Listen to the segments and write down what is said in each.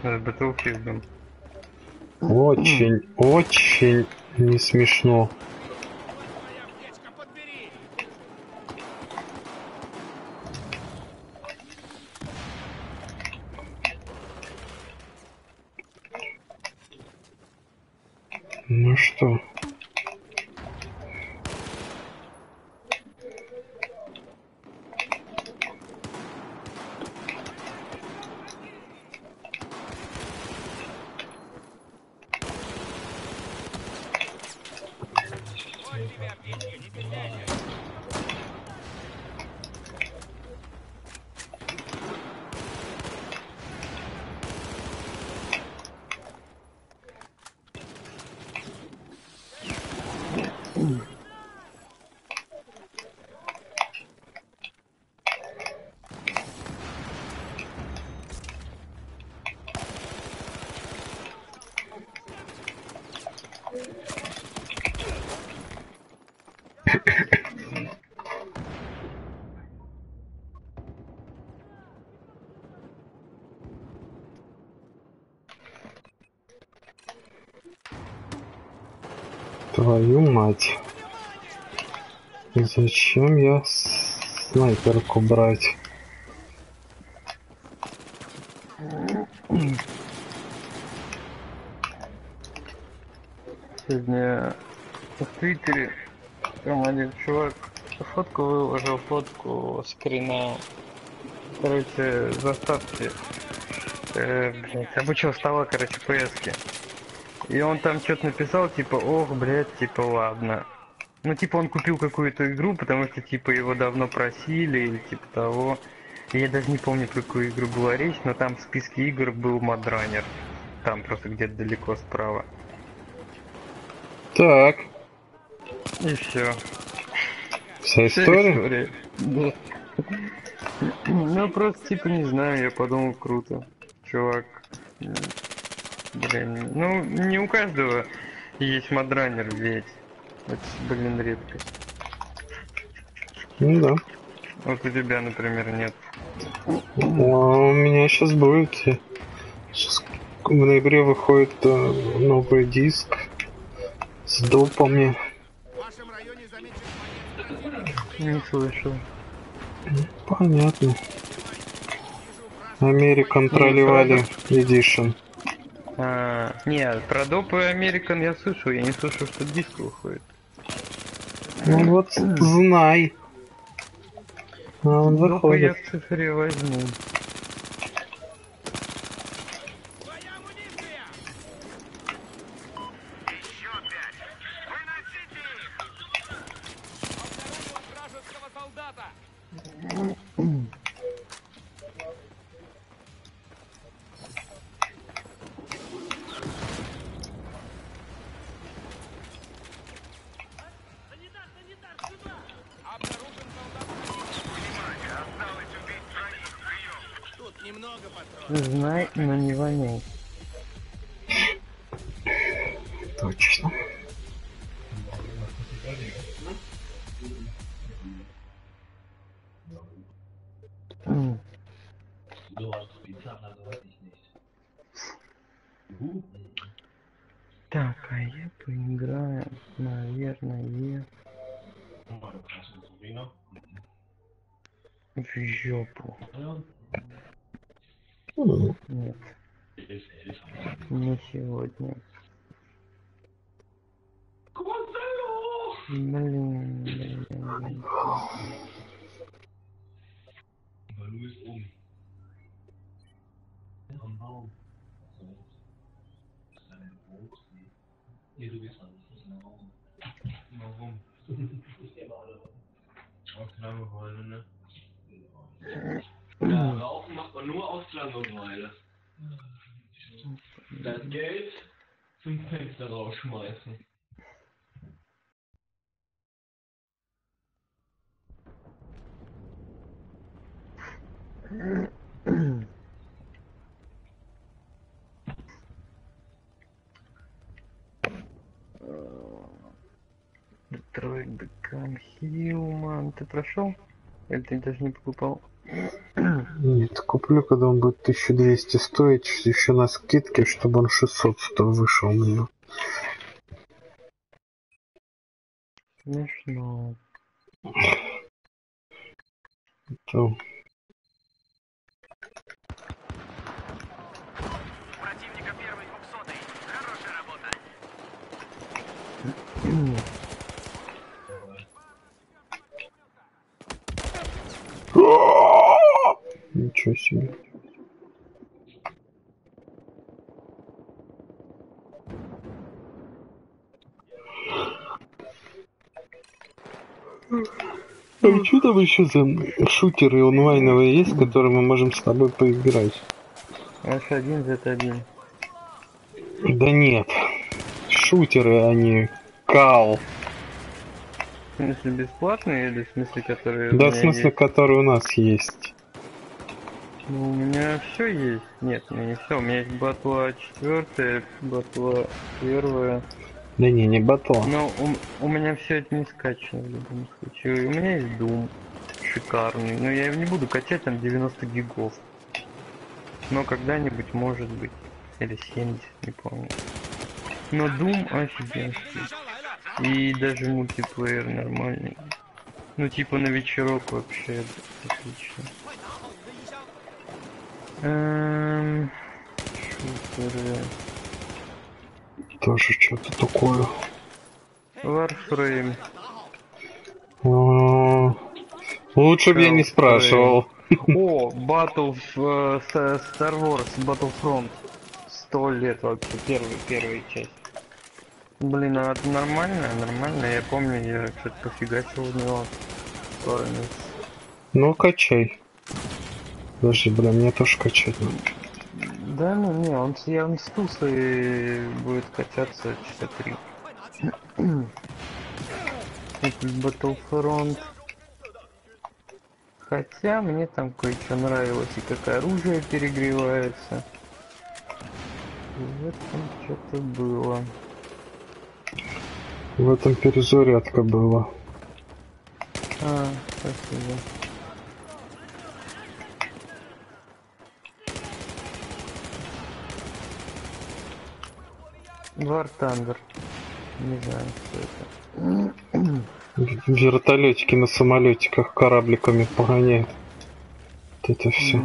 С Battlefield. Очень, очень не смешно. Ну что? Твою мать. Зачем я снайперку брать? Сегодня в Твиттере там один чувак фотку выложил, фотку скрина. Короче, заставки. Блять, обучил стола, короче, ПСки. И он там что-то написал, типа, ох, блядь, типа, ладно. Ну, типа, он купил какую-то игру, потому что, типа, его давно просили, или типа того. И я даже не помню, про какую игру была речь, но там в списке игр был Мадранер. Там просто где-то далеко справа. Так, И все. вся Вся история? история. Да. Ну, просто, типа, не знаю, я подумал, круто. Чувак, блин, ну, не у каждого есть Мадранер, ведь. Это, блин, редкость. Ну да. Вот у тебя, например, нет. У меня сейчас будет. Щас в ноябре выходит новый диск с допами. В вашем районе замечен боец противника. Не слышал. Понятно. Вижу American Не, правда? Тролливали Edition. Не, про допы American я слышал, я не слышал, что диск выходит. Ну вот, знай. А он Допы я выходит. в цифре возьму. Твоя амуниция! Еще 5! Выносите их! Обнаружил вражеского солдата! Обнаружен солдат противника. Осталось убить троих. Прием. Тут немного патронов. Знай, но не воняй. Точно. Так, а я поиграю, наверное, в жопу. Нет, не сегодня. Блин. Ja, Rauchen macht man nur aus Langeweile. Das Geld zum Fenster rausschmeißen. Detroit Become Human. Ты прошел? Или ты даже не покупал? Нет, куплю, когда он будет 1200 стоить, еще на скидке, чтобы он 600 вышел мне. Смешно. То У противника первый 200-й. Хорошая работа. ничего себе. А что там еще за шутеры онлайновые есть, в которые мы можем с тобой поиграть? H1, Z1. Да нет. Шутеры, они кал. В смысле бесплатные или в смысле которые у Да, в меня смысле, есть? которые у нас есть. Ну, у меня все есть. Нет, у меня не все. У меня есть батла 4, батла 1. Да не батла. Но у меня все это не скачано в любом случае. У меня есть Doom шикарный, но я его не буду качать, там 90 гигов. Но когда-нибудь может быть. Или 70, не помню. Но Doom офигенский. И даже мультиплеер нормальный. Ну типа на вечерок вообще отлично. Шутеры. Тоже что-то такое. Warframe. А, лучше бы я не спрашивал. О, Star Wars Battlefront. 100 лет вообще, первая часть. Блин, а это нормально. Я помню, я что-то пофигачил в него пару месяцев. Ну, качай. Подожди, бля, мне тоже качать надо. Да, ну не, он явно с тусой будет качаться часа 3. Battlefront. Хотя мне там кое-что нравилось, и как оружие перегревается. В этом что-то было. В этом перезарядка была. А, спасибо. War Thunder. Не знаю, что это. Вертолетики на самолетиках корабликами погоняют. Вот это все.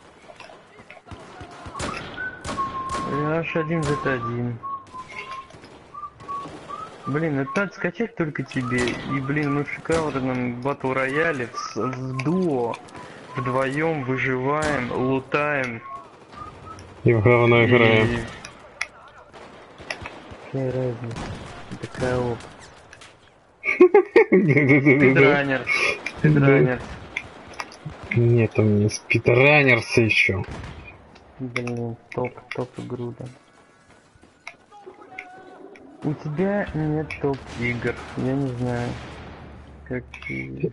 H1 Z1. Блин, это надо скачать только тебе. И, блин, мы в шикарном батл рояле в дуо вдвоем выживаем, лутаем. И в говно играем. Какая разница? Это кооп. Спидранер. Спидранер. Нет, у меня спидранерсы еще. Блин, топ игру, да. У тебя нет топ игр, я не знаю. Какие.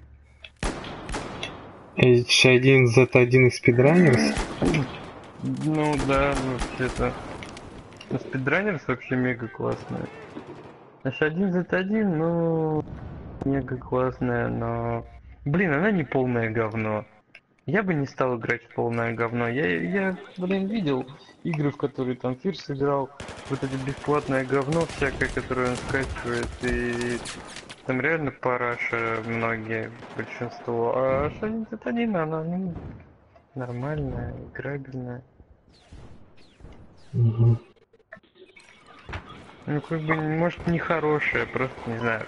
H1 Z1 и спидранерс? Ну да, вообще-то. Но спидранерс вообще мега классная. H1 Z1, ну, мега классная, но... Блин, она не полное говно. Я бы не стал играть в полное говно. Я, блин, видел игры, в которые там Фирс играл. Вот это бесплатное говно всякое, которое он скачивает. И там реально параша многие, большинство. А H1 Z1, она ну, нормальная, играбельная. Угу. Ну, как бы, может, не хорошая, просто, не знаю,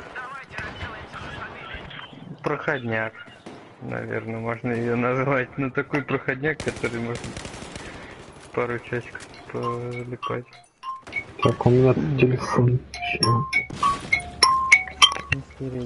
проходняк, наверное, можно ее назвать. Ну, такой проходняк, который можно пару часиков полипать. Так, у меня тут телефон. Всё. Охереть.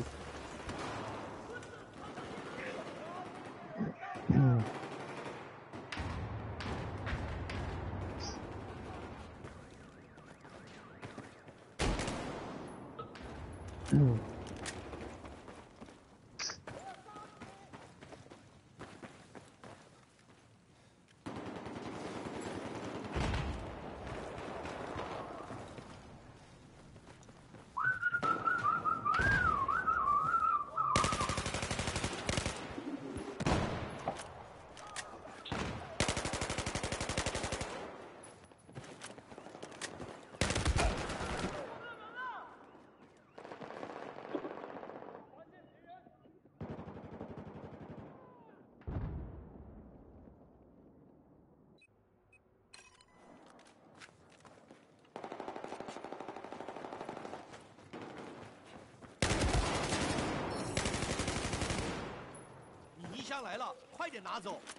快点拿走！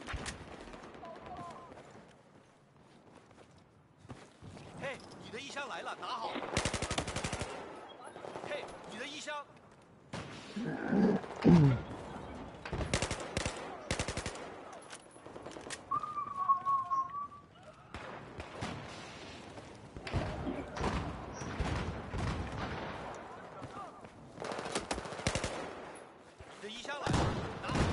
嘿，你的衣箱来了，拿好。嘿，你的衣箱。你的衣箱来了，拿好。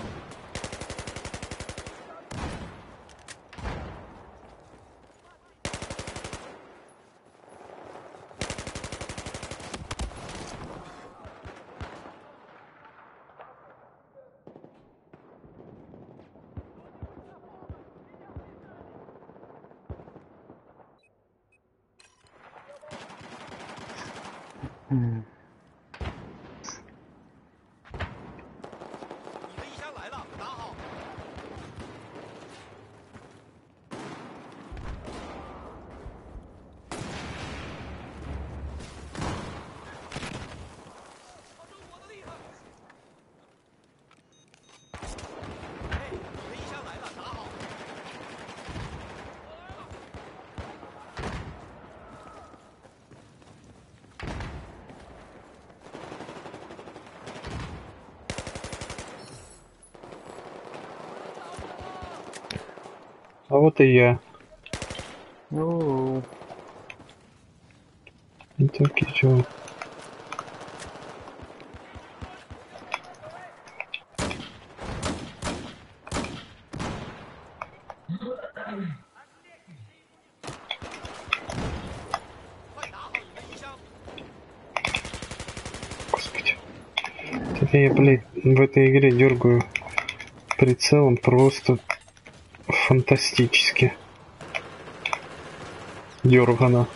嗯， 你的衣箱来了，拿好。好中我的厉害！嘿，你的衣箱来了，拿好。 А вот и я. ну, Так и чё? Господи. Это я, блядь, в этой игре дергаю прицелом просто фантастически. Дергано.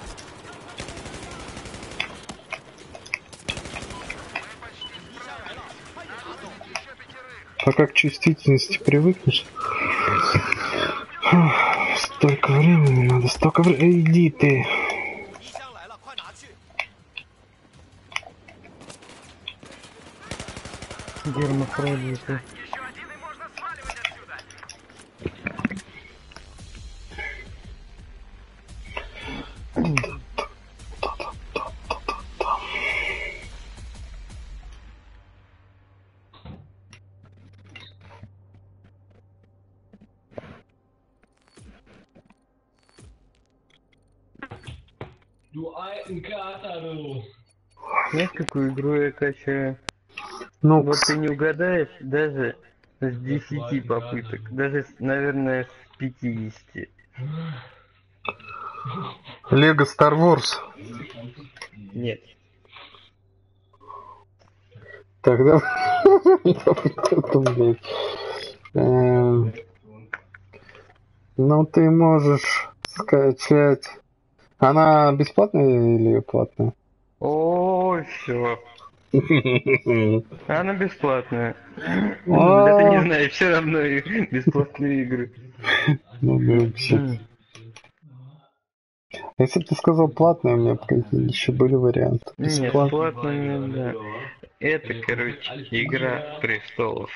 Пока к чувствительности привыкнешь. Столько времени надо, столько времени. Иди ты. гермафродиты. Du alten Kater, du. Знаешь, какую игру я качаю? Ну, Вот ты не угадаешь даже с 10 попыток, даже, наверное, с 50. Лего Star Wars. Нет. Тогда... Это, блядь. Ну, ты можешь скачать... Она бесплатная или платная? О, все. Она бесплатная. Да ты не знаешь, все равно бесплатные игры. Ну, да, вообще. Если бы ты сказал платная, у меня еще были варианты. Нет, Бесплатно. платно не, да. Это, короче, Игра престолов.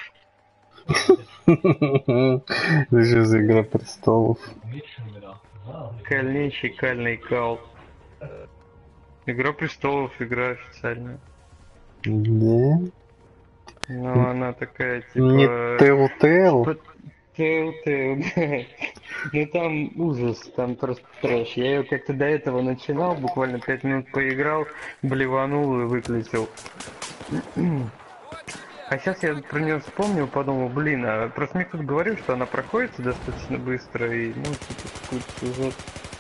Это же за Игра престолов. Кальнейший кальный кал. Игра престолов, игра официальная. Да? Но она такая, типа... Не Telltale? Telltale, да. Ну там ужас, там просто трэш. Я ее как-то до этого начинал, буквально 5 минут поиграл, блеванул и выключил. А сейчас я про нее вспомнил, подумал, блин, а просто мне кто-то говорил, что она проходится достаточно быстро и, ну, типа, какой-то сюжет.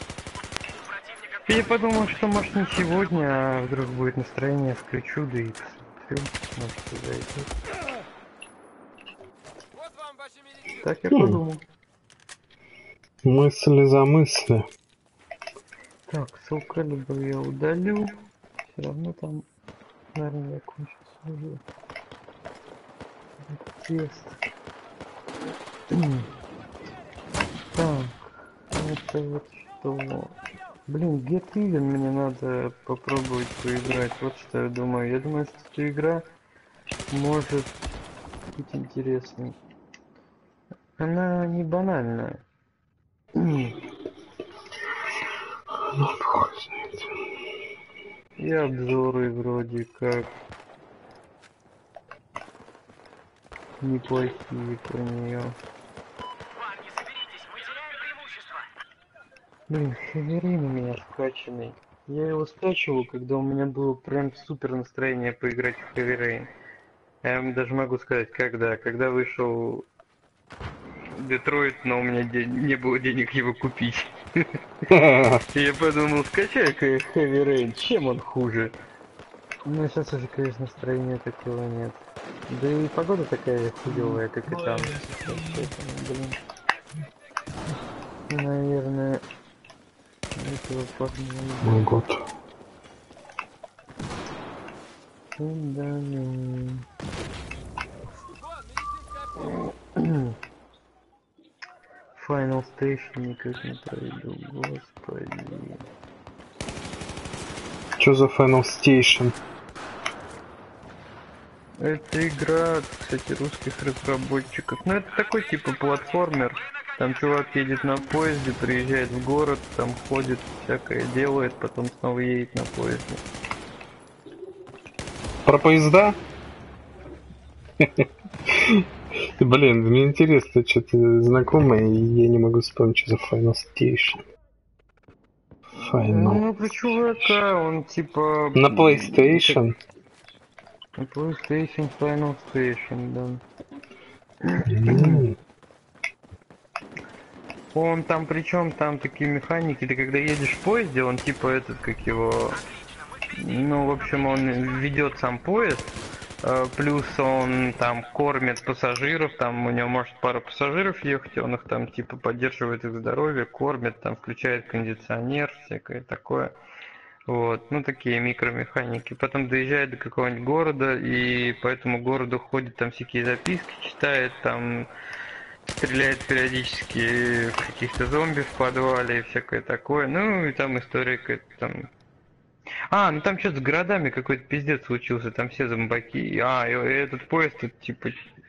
И я подумал, что может не сегодня, а вдруг будет настроение, включу, да и посмотрю, может зайдет. Так я подумал. Мысли за мысли. Так, Soulcalibur я удалю. Все равно там, наверное, закончится уже. Тест. Так, это вот что? Блин, Get Even мне надо попробовать поиграть. Вот что я думаю. Я думаю, что эта игра может быть интересной. Она не банальная. И обзоры вроде как неплохие про нее. Парни, соберитесь, мы теряем преимущество. Блин, Хеверин у меня скачанный. Я его скачивал, когда у меня было прям супер настроение поиграть в Heavy Rain. Я вам даже могу сказать, когда вышел Детройт, но у меня не было денег его купить. И я подумал, скачай-ка Heavy Rain, чем он хуже? Ну, сейчас уже, конечно, настроения такого нет. Да и погода такая хуёвая, как и там. Блин. Наверное, этого парня... Мой год. Да, ну... Final Station никак не пройду, господи. Чё за Final Station? Это игра, кстати, русских разработчиков. Ну, это такой типа платформер. Там чувак едет на поезде, приезжает в город, там ходит, всякое делает, потом снова едет на поезде. Про поезда? Блин, мне интересно, что-то знакомое, и я не могу вспомнить, что за Final Station. Ну, про чувака, он типа... На PlayStation? На PlayStation Final Station, да. Он там, причем там такие механики, ты когда едешь в поезде, он типа этот, как его... Ну, в общем, он ведет сам поезд, плюс он там кормит пассажиров, там у него может пара пассажиров ехать, и он их там типа поддерживает их здоровье, кормит, там включает кондиционер, всякое такое. Вот, ну такие микромеханики. Потом доезжает до какого-нибудь города, и по этому городу ходит, там всякие записки читает, там стреляет периодически в каких-то зомби в подвале и всякое такое. Ну и там история какая-то там. Ну там что-то с городами какой-то пиздец случился, там все зомбаки. И этот поезд, это типа...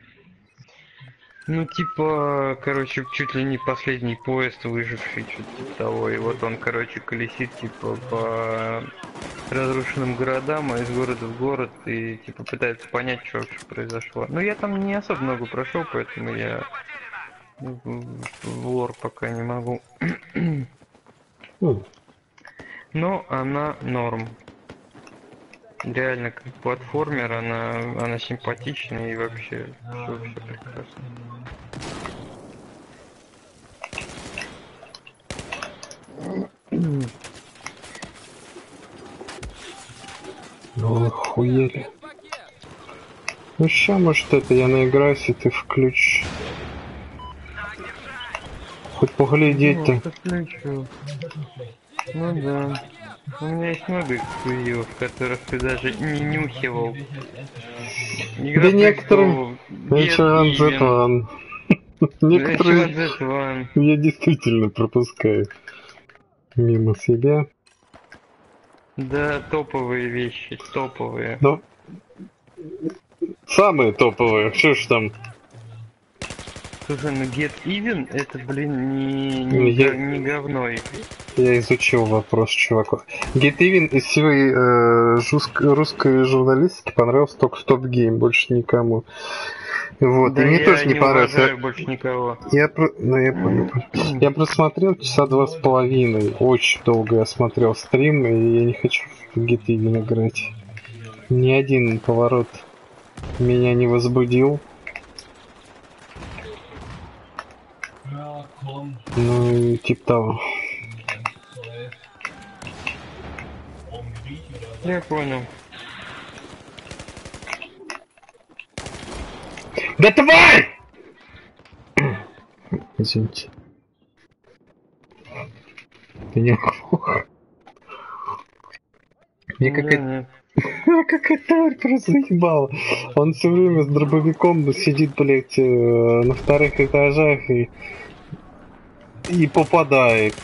Ну типа, короче, чуть ли не последний поезд выживший, что-то типа того. И вот он, короче, колесит типа по разрушенным городам, а из города в город, и типа пытается понять, что вообще произошло. Ну я там не особо много прошел, поэтому я в лор пока не могу. Но она норм. Реально как платформер, она симпатичная и вообще все прекрасно. Ну, охуели. Ну ща, может, это я наиграюсь, и ты включишь. Хоть поглядеть-то. Подключу. Ну да. У меня есть много эксклюзивов, которых ты даже не нюхивал. Игра Да некоторые... Get Even. Некоторые Z1. я действительно пропускаю мимо себя. Да, топовые вещи, топовые. Но самые топовые, что ж там? Слушай, ну Get Even это, блин, Я- не говно. Я изучил вопрос чуваку. Get Even из всей русской журналистики понравился только Stop Game, больше никому. Вот, Да и мне я тоже не понравился. уважаю больше никого. Я понял. Я просмотрел часа 2,5. Очень долго я смотрел стрим, и я не хочу в Get Even играть. Ни один поворот меня не возбудил. Ну и типа того. Я понял. Да тварь! Извините. Меня плохо. Мне какая-то тварь просто заебала. Он все время с дробовиком сидит, блять, на вторых этажах и попадает.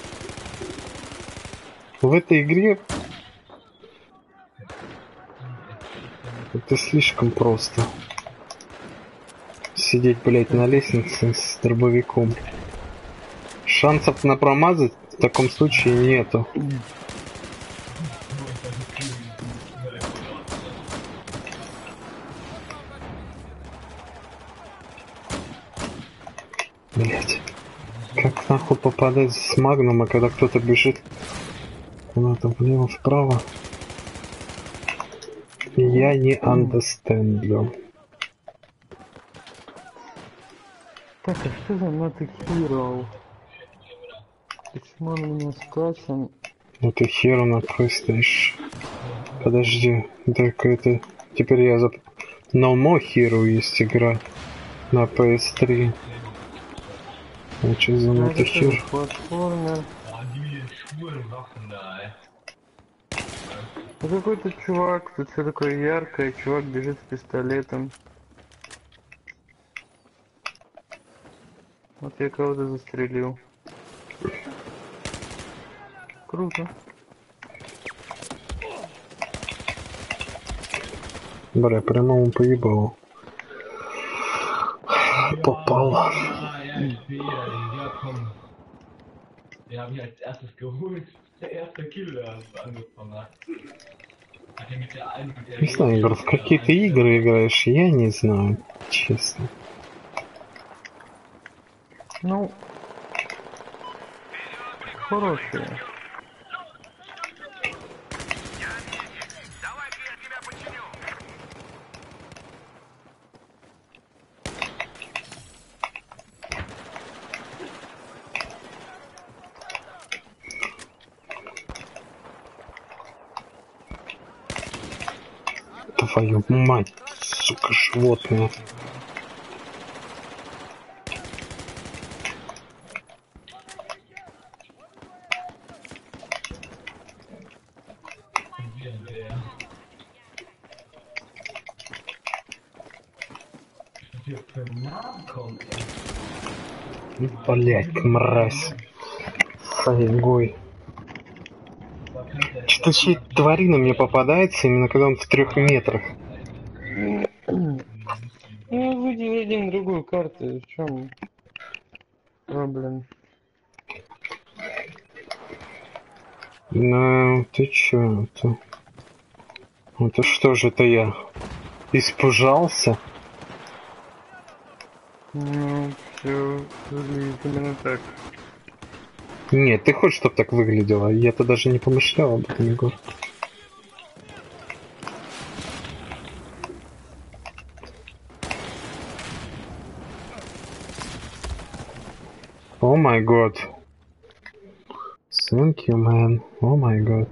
В этой игре это слишком просто. сидеть, блять, на лестнице с дробовиком. Шансов на промазать в таком случае нету. Блять. Как нахуй попадать с магнума, когда кто-то бежит куда-то влево-вправо? Я не understand. Так, а что за Not Hero? Почему он у меня скачан? Это Hero на PlayStation. Подожди, так это... Теперь я зап... No More Hero есть игра на PS3. А что за Not Это тоже Hero? платформер. Ну какой-то чувак, тут все такое яркое, чувак бежит с пистолетом. Вот я кого-то застрелил. Круто. Бля, прямо он поебал. Попал. Den habe ich als erstes geholt. Der erste Kill, der angefangen hat. Hat er mit der einen, mit der Не знаю, Игорь, в какие ты игры играешь, я не знаю, честно. Ну, хорошие. Давай-ка я тебя починю. Твою мать, сука, животное. für Namen kommt. Блять, мразь. Сайгой. Что-то чьи тварина мне попадается, именно когда он в 3 метрах. Ну, выйди один другую карту, в чем проблем? Ну, ты чё, это что же это я? Испужался? Ну, все выглядит именно так. Нет, ты хочешь, чтобы так выглядело? Я-то даже не помышлял об этом, Егор. О май год. Thank you, man. О май год.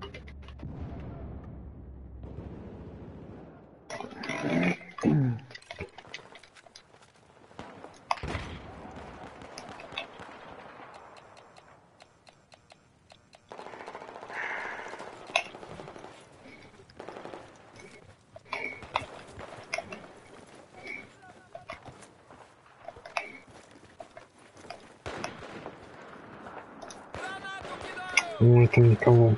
Ну, это никого.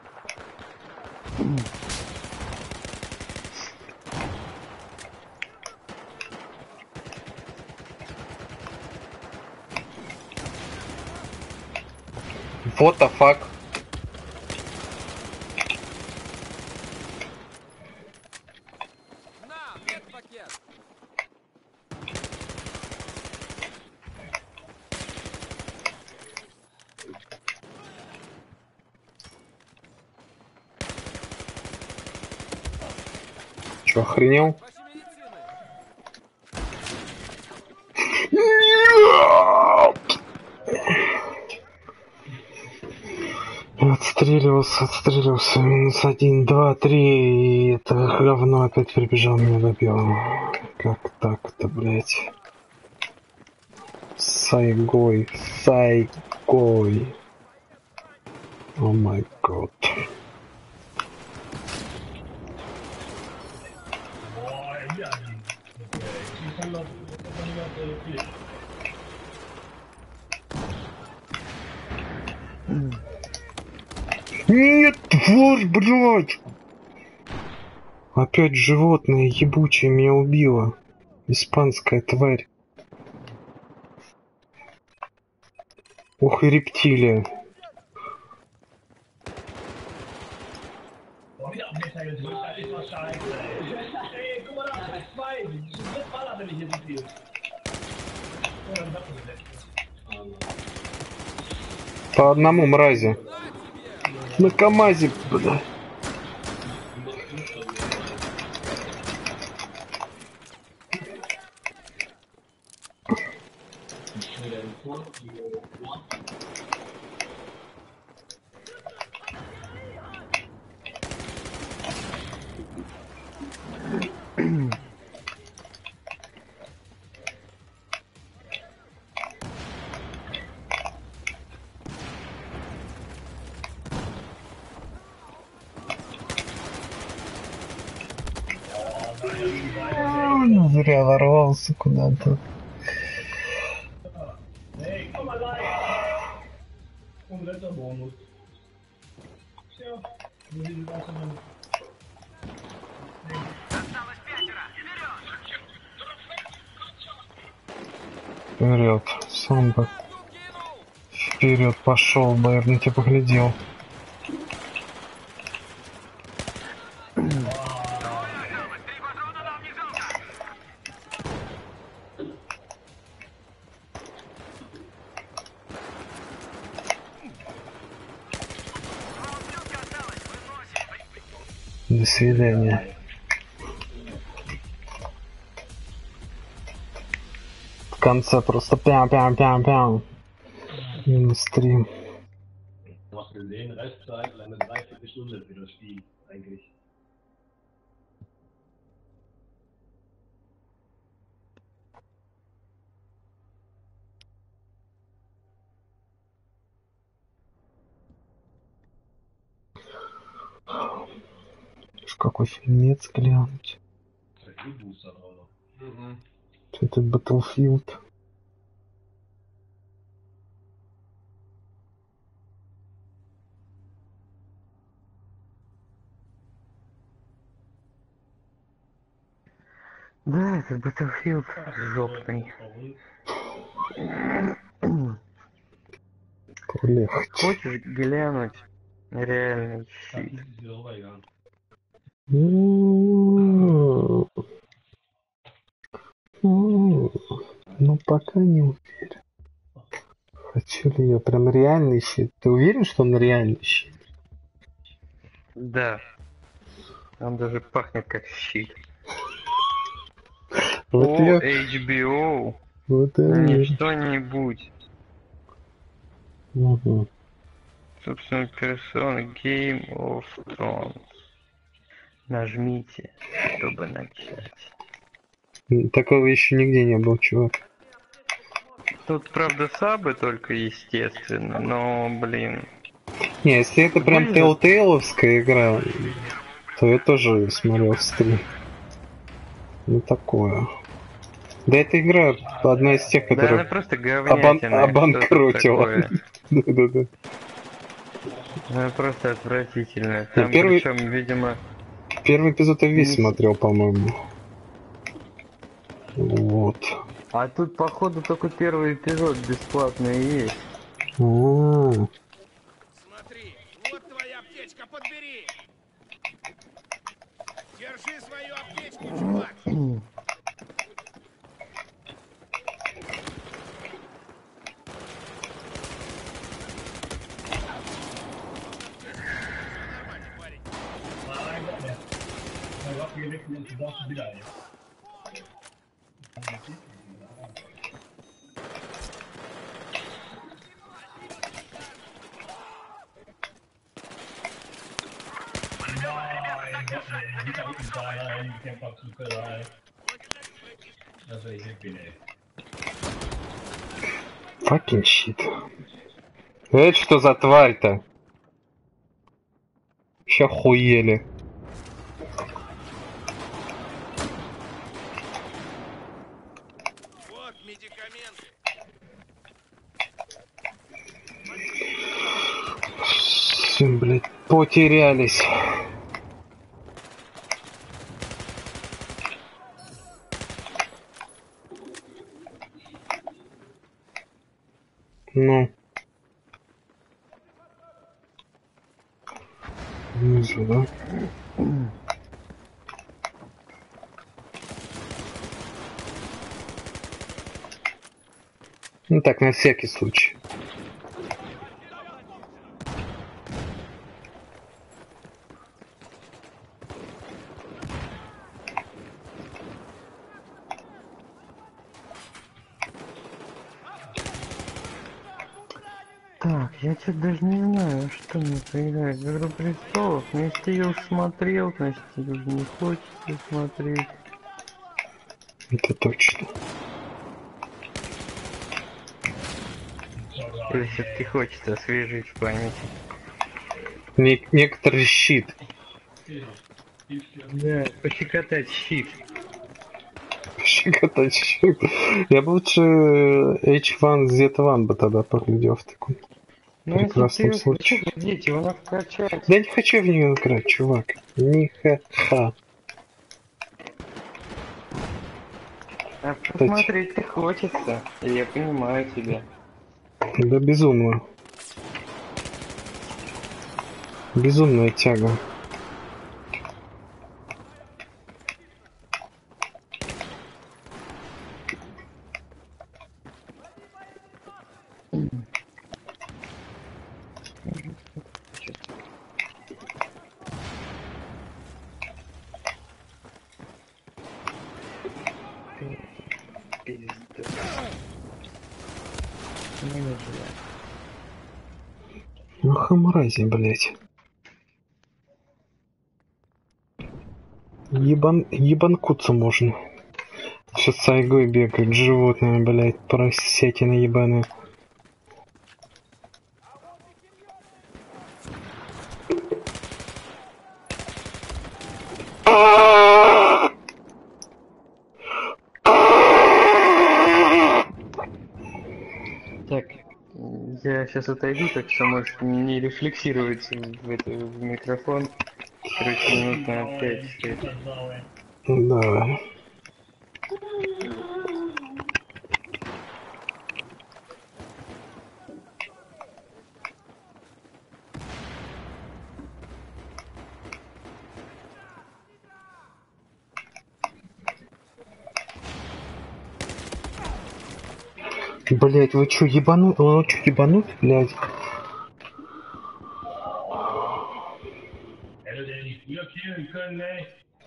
What the fuck? Чё, охренел? Отстреливался. Минус 1, 2, 3. И это говно опять прибежал, меня добил. Как так-то, блять? Сайгой. О май год. Нет, тварь, блядь! Опять животное ебучее меня убило. Испанская тварь. Ух и рептилия. Boah, wieder abgesteigt. Das ist was scheiße. Ey, guck mal da, das ist zwei. Das ballert, wenn ich hier so viel. Oh, dann sagt er das. По одному мрази. На КамАЗе, бля. Зря ворвался куда-то. Hey, komm mal rein. Und letzter Bonus. Tja, wir sind auch schon. Вперед, сам бы. Вперед пошел бы, я бы на тебя поглядел. До свидания. В конце просто пям-пям-пям-пям. Минус 3. Du hast gesehen, Restzeit, eine Dreiviertelstunde für das Spiel, eigentlich. Какой фильмец глянуть. Booster drauf. Этот Battlefield. Да, этот Battlefield жопный. Полегче. Хочешь глянуть реальный щит? Ну, пока не уверен. Хочу ли я прям реальный щит? Ты уверен, что он реальный щит? Да. Он даже пахнет как щит. Вот О, я... HBO. Вот я... Не что-нибудь. Угу. Собственно, персона Game of Thrones. Нажмите, чтобы начать. Такого еще нигде не было, чувак. Тут, правда, сабы только, естественно, но, блин. Не, если это прям Выглядит- Telltale-овская игра, то я тоже смотрел стрим. Ну, такое. Да, эта игра одна из тех, Да, она которая просто говнятина. обанкротила. Да-да-да. Она просто отвратительная. Там, первый- причем, видимо, Первый эпизод я весь смотрел, по-моему. Вот. а тут, походу, только первый эпизод бесплатный и есть. А-а-а. Смотри, вот твоя аптечка, подбери. Держи свою аптечку, чувак. Нормально, парень. Was wir wechseln, ist das wieder jetzt. Nein, Gott, ey, die kann ich rein, die kämpft zu rein. Das wäre ich nicht bin, ey. Fucking shit. Это что за тварь-то? Ща хуели. Вот медикаменты. Все, блядь, потерялись. Ну. Внизу, да? Ну так, на всякий случай. Так, я что-то даже не знаю, что мне поиграть. В Игру престолов. Но если ты ее уж смотрел, значит тебе уже не хочется смотреть. Это точно. Или все-таки хочется освежить в памяти. Некоторый щит. Да, пощекотать щит. Щекотать щит. Я бы лучше H1Z1 бы тогда поглядел в таком Ну если ты прекрасном ее случае. хочу глядеть, его надо скачать. Да не хочу я в нее играть, чувак. Ни-ха-ха. А посмотреть-то хочется. И я понимаю тебя. Да безумно. Безумная тяга. Пиздец. Не нужно. Ах, мрази, блять. Ебанкуться можно. Сейчас с Айгой бегают животные, блять, поросятины ебаные. Так, я сейчас отойду, так что можешь не рефлексировать в микрофон. Короче, минут на 5-6. Да. Блять, вы чё, ебанут? Он чё, ебанут, блять? Hätte der nicht früher killen können, ey?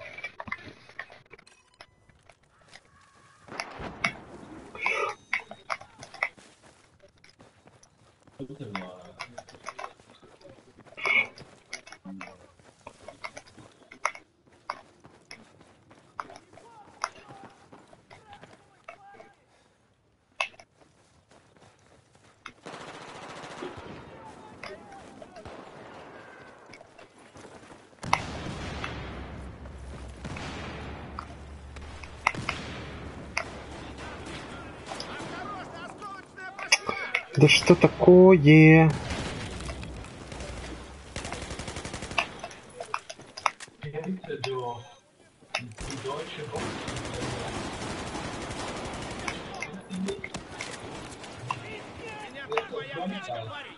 Да что такое? Меня все твоя птичка говорит.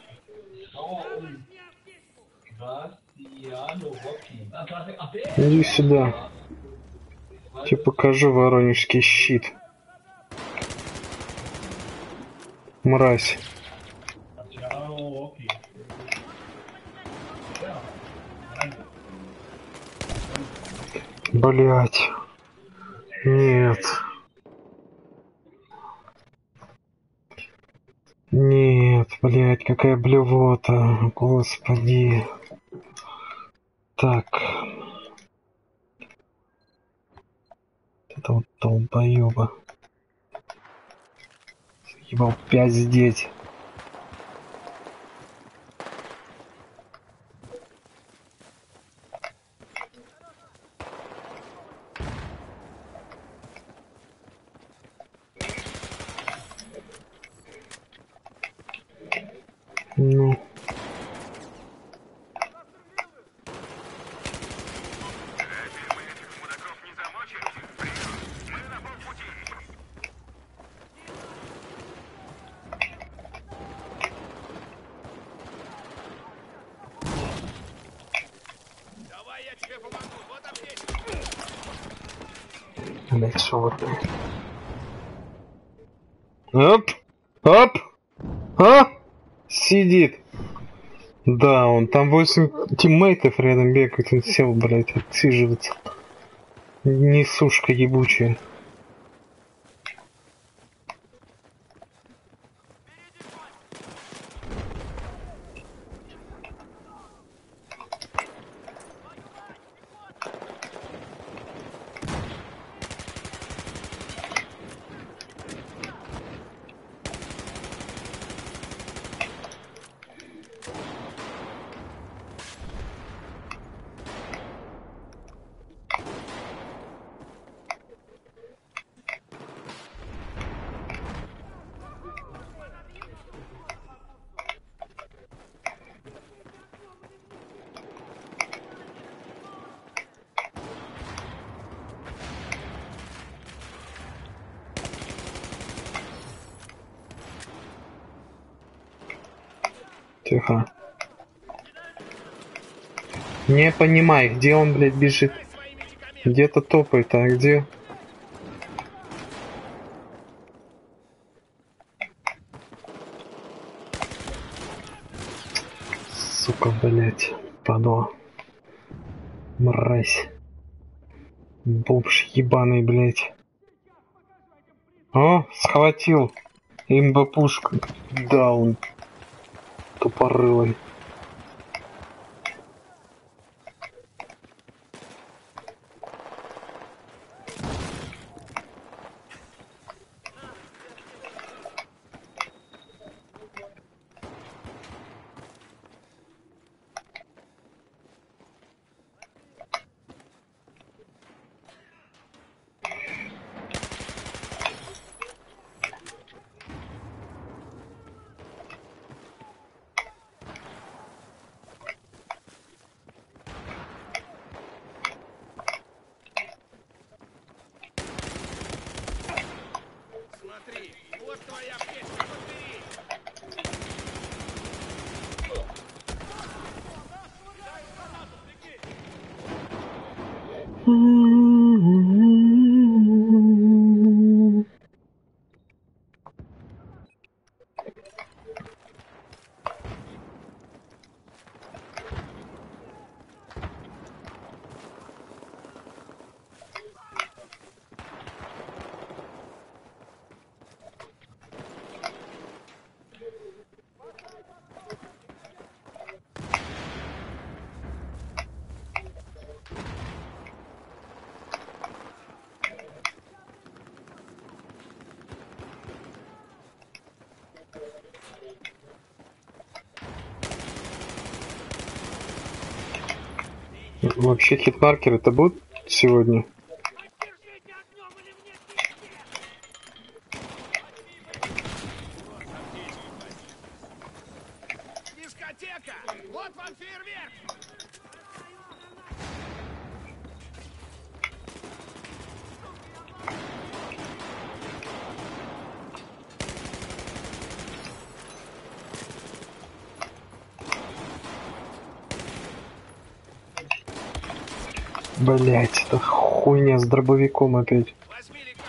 Иди сюда. Тебе покажу воронежский щит. Мразь. Блять. Нет. Нет, блять, какая блевота. Господи. Так. Это вот долбоёба. Ебал пиздеть. Ну. Блять, что вот. Оп! Оп! А? Сидит. Да, он там 8 тиммейтов рядом бегает, он сел, блять, отсиживается. Несушка ебучая. Тихо. Не понимаю, где он, блядь, бежит. Дай свои медикаменты. Где-то топает, а где? Сука, блядь, падла. Мразь. Бомж ебаный, блядь. О, схватил. Имба пушку. Да, он тупорылый. Смотри, вот твоя аптечка, подбери. Вообще хитмаркер это будут сегодня? Поддержите огнем или мне пиздец. Дискотека! Вот вам фейерверк! Блять, это хуйня с дробовиком опять. Возьми лекарство.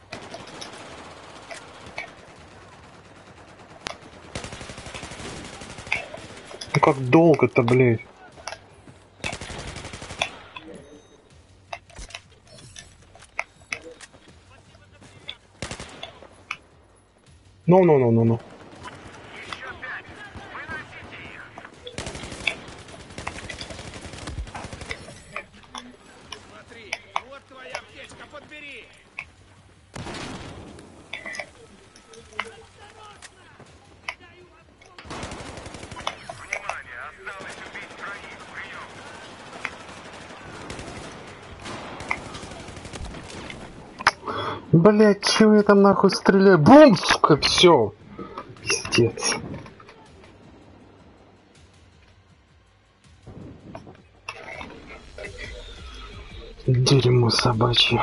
Ну как долго-то, блять? Ну. Смотри, вот твоя аптечка, подбери. Внимание, осталось убить троих. Прием. Блять, чего я там нахуй стреляю? Бум, сука, все. Пиздец. Дерьмо собачье.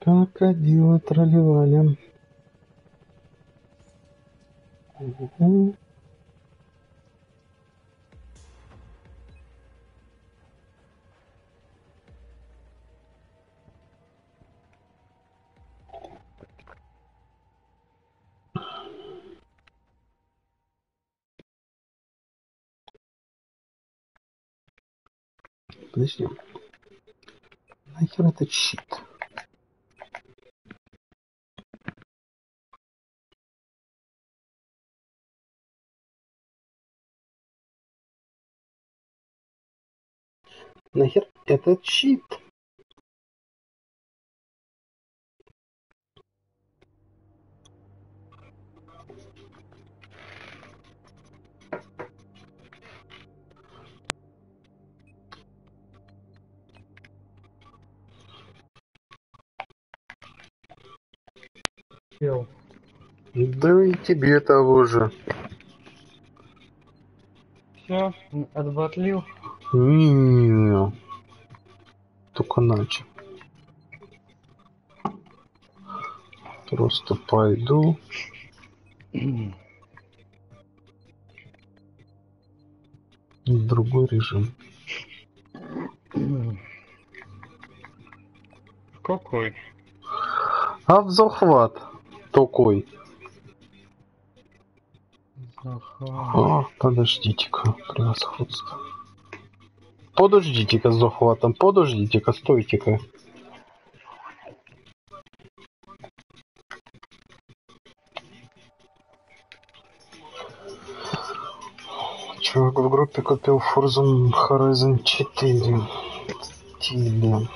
Крокодилы тролливали. Мгм. Подожди. Нахер этот щит? Нахер этот щит? Сел. Да и тебе того же. Все, отбатлил. Не, только начал. Просто пойду. В другой режим. Какой? А в захват такой. Ага. Подождите-ка, превосходство. Подождите-ка с захватом, подождите-ка, стойте-ка. Чувак в группе купил Forza Horizon 4 в стиле.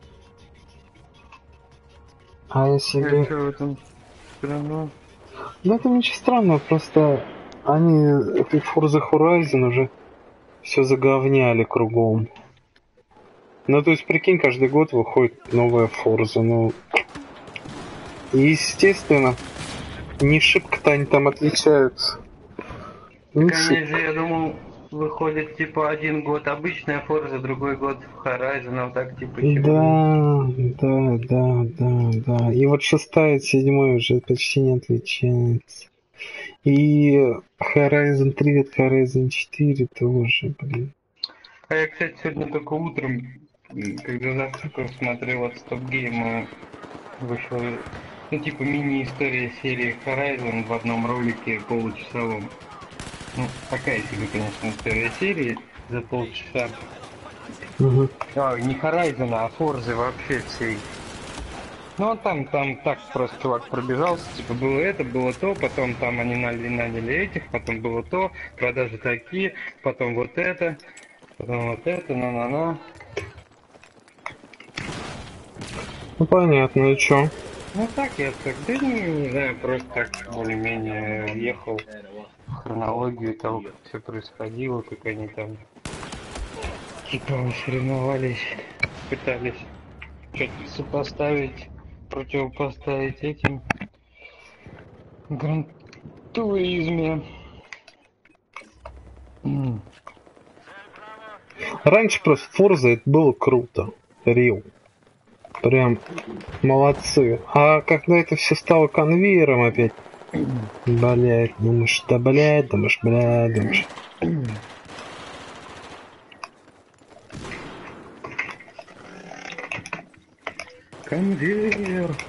А я себе... Что в этом странно? Да это ничего странного, просто они этой Forza Horizon уже все заговняли кругом. Ну, то есть, прикинь, каждый год выходит новая Forza, ну... И, естественно, не шибко-то они там отличаются. Не Так они шибко. же, я думал, выходит типа один год обычная Forza, другой год Horizon, а так типа чего? Да. И вот 6-я и 7-я уже почти не отличаются. И Horizon 3 от Horizon 4 тоже, блин. А я, кстати, сегодня только утром, когда завтракал, смотрел от Стоп Гейма, вышла, ну, типа, мини-история серии Horizon в одном ролике получасовом. Ну, такая себе, конечно, история серии за полчаса. Угу. Не Horizon, а Forza вообще всей. Ну, там так просто чувак пробежался, типа, было это, было то, потом там они наняли этих, потом было то, продажи такие, потом вот это, на-на-на. Ну понятно, и чё? Ну так, я так, да не знаю, просто так более-менее въехал в хронологию того, как все происходило, как они там типа соревновались, пытались что-то сопоставить, противопоставить этим гран-туризме. Раньше просто Forza это было круто. Рил. Прям молодцы. А когда это все стало конвейером опять, блядь, думаешь. Конвейер.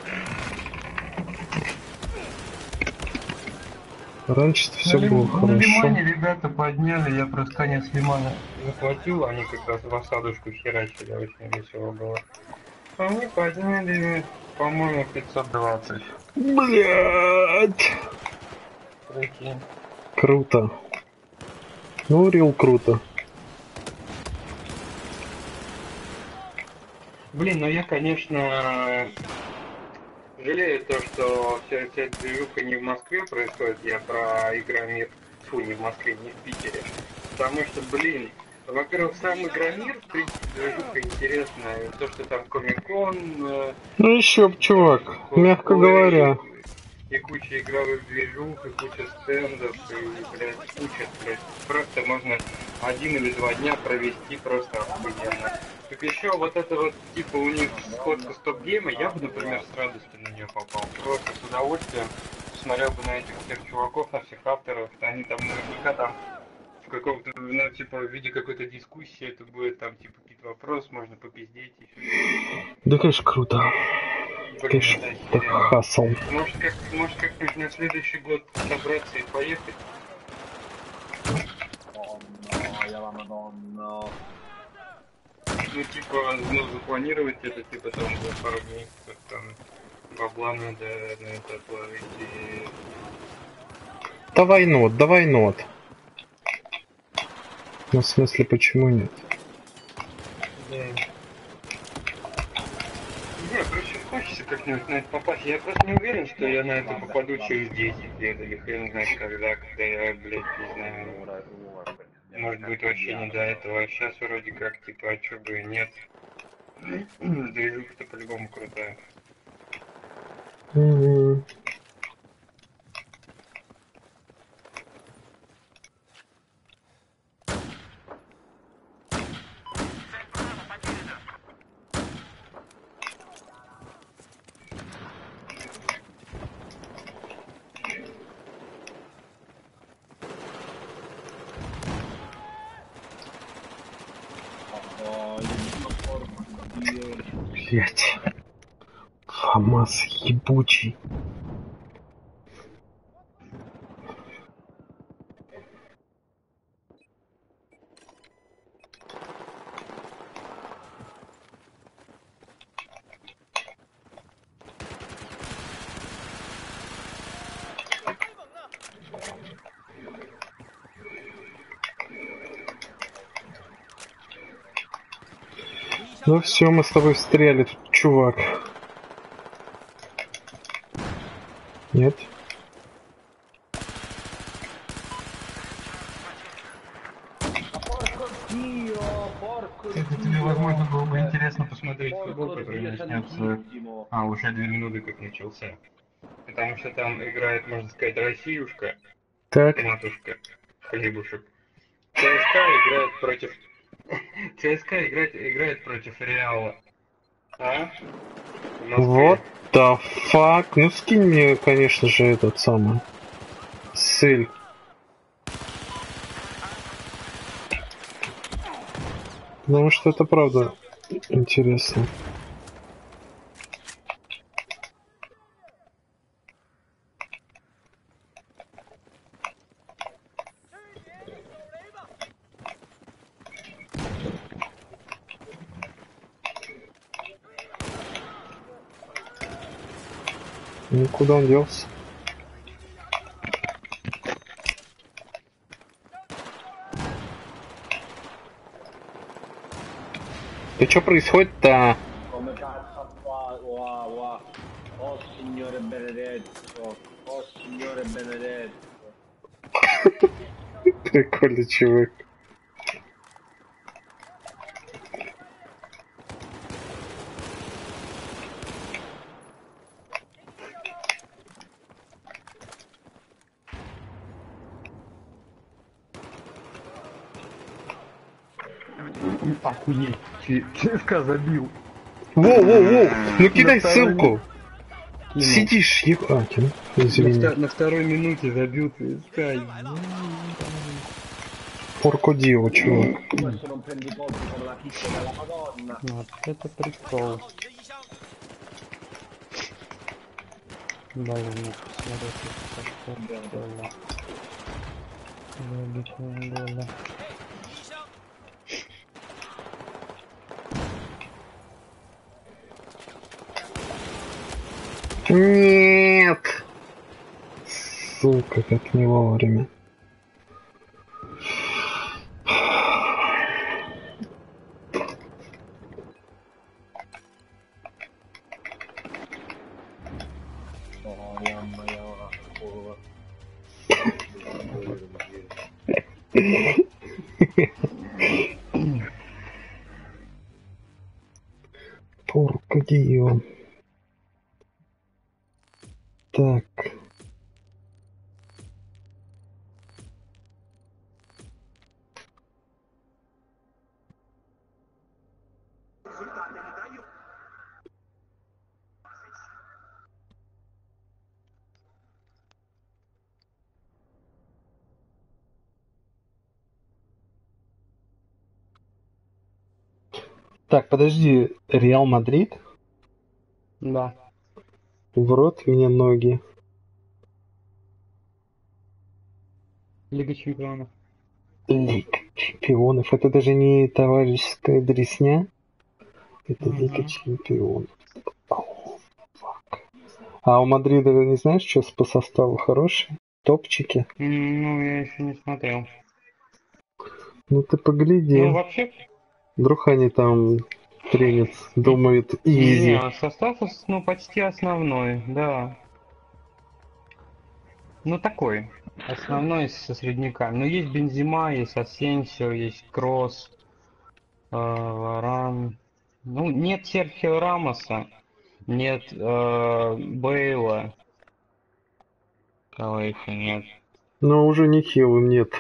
Раньше На, все было на хорошо. лимане ребята подняли, я просто конец лимана захватил, они как раз в осадочку херачили, очень весело было. А мы подняли, по-моему, 520. Блядь. Прикинь. Круто. Ну, Рил круто. Блин, ну я, конечно, жалею то, что вся эта движуха не в Москве происходит, я про Игромир, фу, не в Москве, не в Питере. Потому что, блин, во-первых, сам Игромир, в принципе, движуха интересная, то, что там Комик-кон, Ну еще, чувак, мягко говоря. и куча игровых движух, и куча стендов, и, блядь, куча, блядь. Просто можно 1 или 2 дня провести просто охуенно. Так еще вот это вот, типа, у них сходка стоп-гейма, я бы, например, с радостью на нее попал. Просто с удовольствием смотрел бы на этих всех чуваков, на всех авторов. Они там наверняка там в каком-то, ну, типа, в виде какой-то дискуссии это будет, там, типа, какие-то вопросы, можно попиздеть, еще. Да, конечно, круто. Блин, Конечно, это так охеренно. хасл. Может как-нибудь на следующий год собраться и поехать? Ну, типа, ну, запланировать это, типа, там, за пару месяцев, там, бабла надо на это отложить и... Давай нот. Ну, в смысле, почему нет? Да. Не, короче, хочется как-нибудь на это попасть. Я просто не уверен, что я на это попаду через 10 лет, или хрен знает когда я, блядь, не знаю, может быть, вообще не до этого. А сейчас вроде как, типа, а чё бы и нет. Движуха-то по-любому крутая. Мгм. Блять. ФАМАС ебучий. Ну все, мы с тобой встряли, тут чувак. Нет? Кстати, тебе, возможно, было бы интересно посмотреть футбол, который начнется... А, уже 2 минуты как начался. Потому что там играет, можно сказать, Россиюшка, Так. матушка, хлебушек. ЦСКА играет против... ЦСКА играет против Реала. А? В Вот Москве. the fuck. Ну скинь мне, конечно же, этот самый. Ссыль. Потому что это правда интересно. Ну куда он делся? Да что происходит-то? Come cazzo fa? Wow, wow. Oh Signore benedetto. Oh Signore benedetto. Прикольный чувак. Охуеть. ЦСКА забил. Воу! Ну кидай второй ссылку! Кинул. Сидишь, ебать. Извини. На второй минуте забил ЦСКА. Порко Дио, чувак. Questo non prendi colpi con la chicca della Madonna. Вот это прикол. Даже не посмотреть, как было. Было. Нет! Сука, как не вовремя. Storia maior, porra. Порко Дио. Так. Так, подожди, Реал Мадрид? Да. В рот мне ноги. Лига чемпионов. Лига чемпионов. Это даже не товарищеская дресня. Это Лига Мгм. чемпионов. О, фак. А у Мадрида, не знаешь, что по составу хороший? Топчики? Ну, я еще не смотрел. Ну ты погляди. Ну, вообще, Вдруг они там тренят, думают, изи. не, состав, ну, почти основной, да. Ну, такой. Основной со средняками. Но есть Бензема, есть Асенсио, есть Кросс, Варан. Ну, нет Серхио Рамоса, нет Бейла. Кого еще нет? Но уже не хилым нет.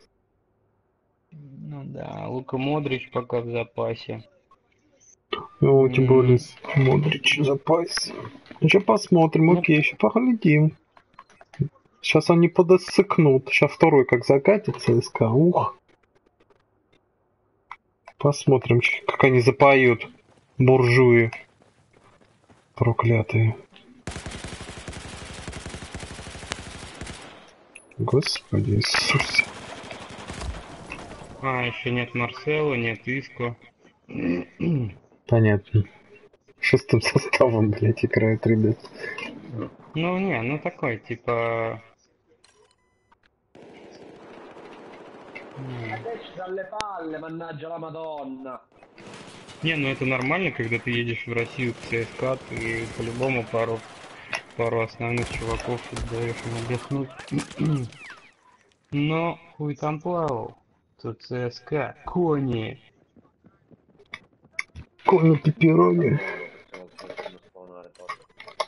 Ну да, Лука Модрич пока в запасе. Ну, тем более М, Модрич в запасе. Еще посмотрим, Ну, окей, еще поглядим. Сейчас они подосыкнут. Сейчас второй как закатится, СК. Ух. Посмотрим, как они запоют. Буржуи. Проклятые. Господи Иисусе. еще нет Марсела, нет Иско. Понятно. Шестым составом, блядь, играют ребят. Ну, не, ну такой, типа... Не, Esci dalle palle, mannaggia la Madonna. Не, ну это нормально, когда ты едешь в Россию к ЦСКА, ты по-любому пару основных чуваков тут даешь им отдохнуть. Но хуй там плавал. Тут ЦСКА, кони. Кони пепперони. Possiamo spawnare porca.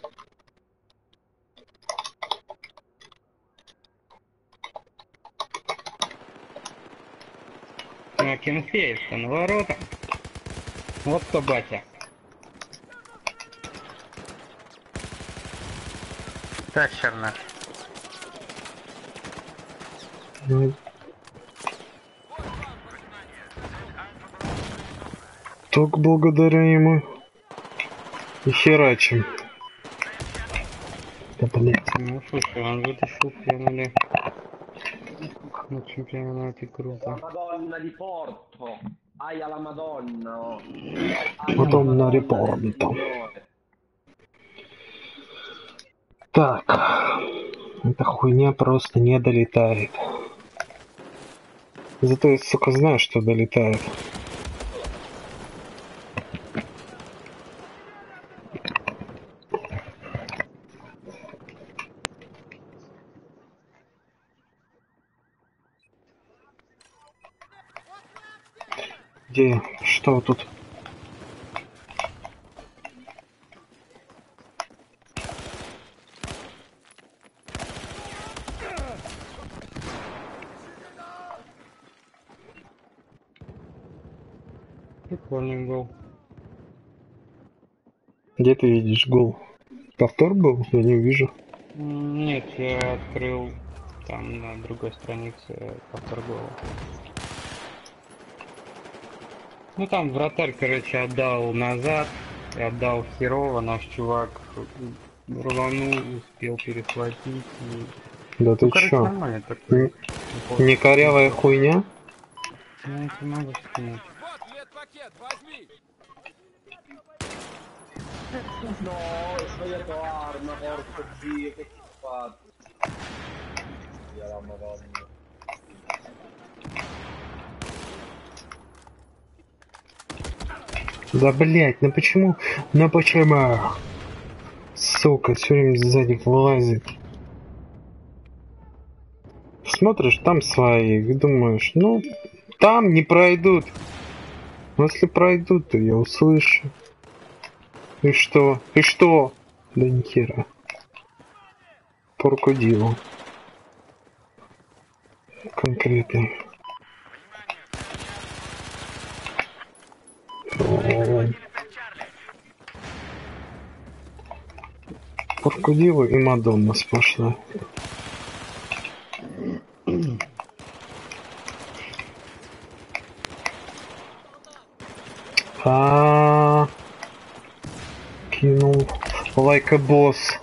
Ну а Кенфеев-то на ворота. Вот кто батя. Тащерно. Только благодаря ему. И херачим. Да, блядь. Ну слушай, он вытащил пенули на чемпионате, La круто. Madonna di Porto. Aia la Madonna, oh. Потом на Madonna del репорт. Signore. Так. Эта хуйня просто не долетает. Зато я, сука, знаю, что долетает. Где? Что тут? Прикольный был. Где ты видишь гол? Повтор был? Я не вижу. Нет, я открыл там на другой странице повтор гола. Ну там вратарь, короче, отдал назад, и отдал херово, наш чувак рванул, успел перехватить. И... Да ты Ну, короче, чё? нормально такой. Не корявая хуйня? Ну, это могу скинуть. Вот медпакет, возьми! No, ho sbagliato arma, porco dio, che ti ho fatto? Dio la Madonna. Да блять, ну почему? Ну почему? Сука, все время сзади вылазит. Смотришь, там свои, и думаешь, ну, там не пройдут. Но если пройдут, то я услышу. И что? И что? Да ни хера. Поркодило. Конкретно. Поркодило и Мадонна сплошная. А, Like a boss.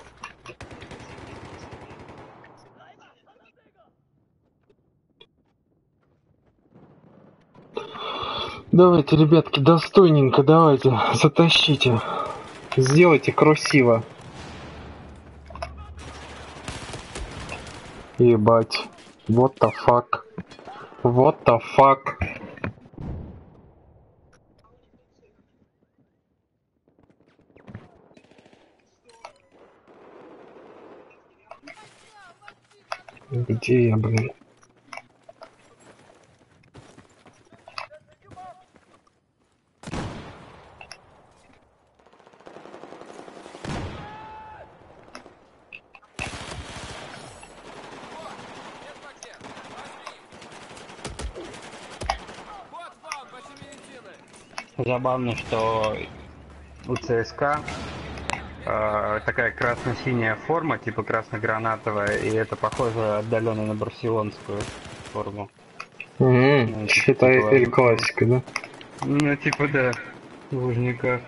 Давайте, ребятки, достойненько, давайте, затащите. Сделайте красиво. Ебать. What the fuck? What the fuck? Где я, блин? Забавно, что у ЦСКА такая красно-синяя форма, типа красно-гранатовая, и это похоже отдаленно на барселонскую форму. Ну, Считай типа, Эль Классика, да? ну, типа, да, Лужника.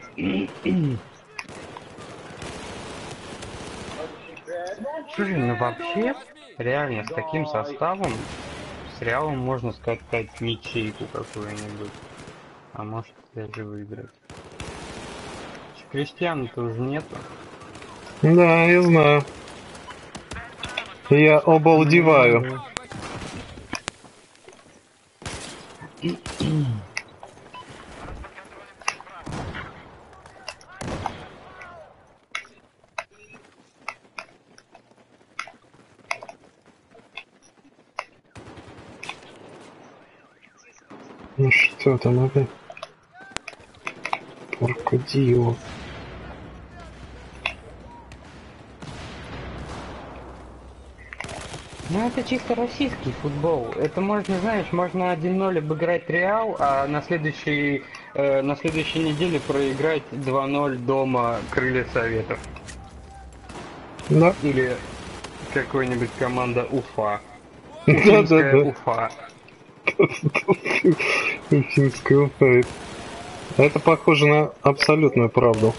Слушай, ну вообще, реально, с таким составом, с Реалом можно скатать ничейку какую-нибудь. А может даже выиграть. Кристиана-то уже нету. Да, я знаю. Я обалдеваю. Ну что там опять? Поркодио. Ну это чисто российский футбол. Это можно, знаешь, можно 1-0 обыграть Реал, а на следующей неделе проиграть 2-0 дома Крылья Советов. Да. Или какой-нибудь команда Уфа. Да-да-да. Уфа. Уфимская Уфа. Это похоже на абсолютную правду.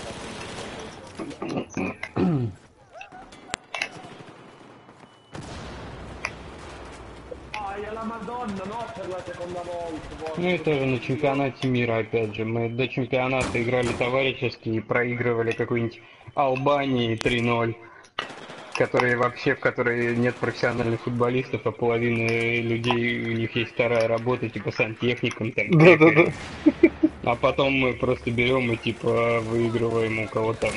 Ну и тоже на чемпионате мира, опять же. Мы до чемпионата играли товарищески и проигрывали какой-нибудь Албании 3-0, в которой нет профессиональных футболистов, а половина людей, у них есть вторая работа, типа сантехником, там, Да-да-да. а потом мы просто берем и типа выигрываем у кого там,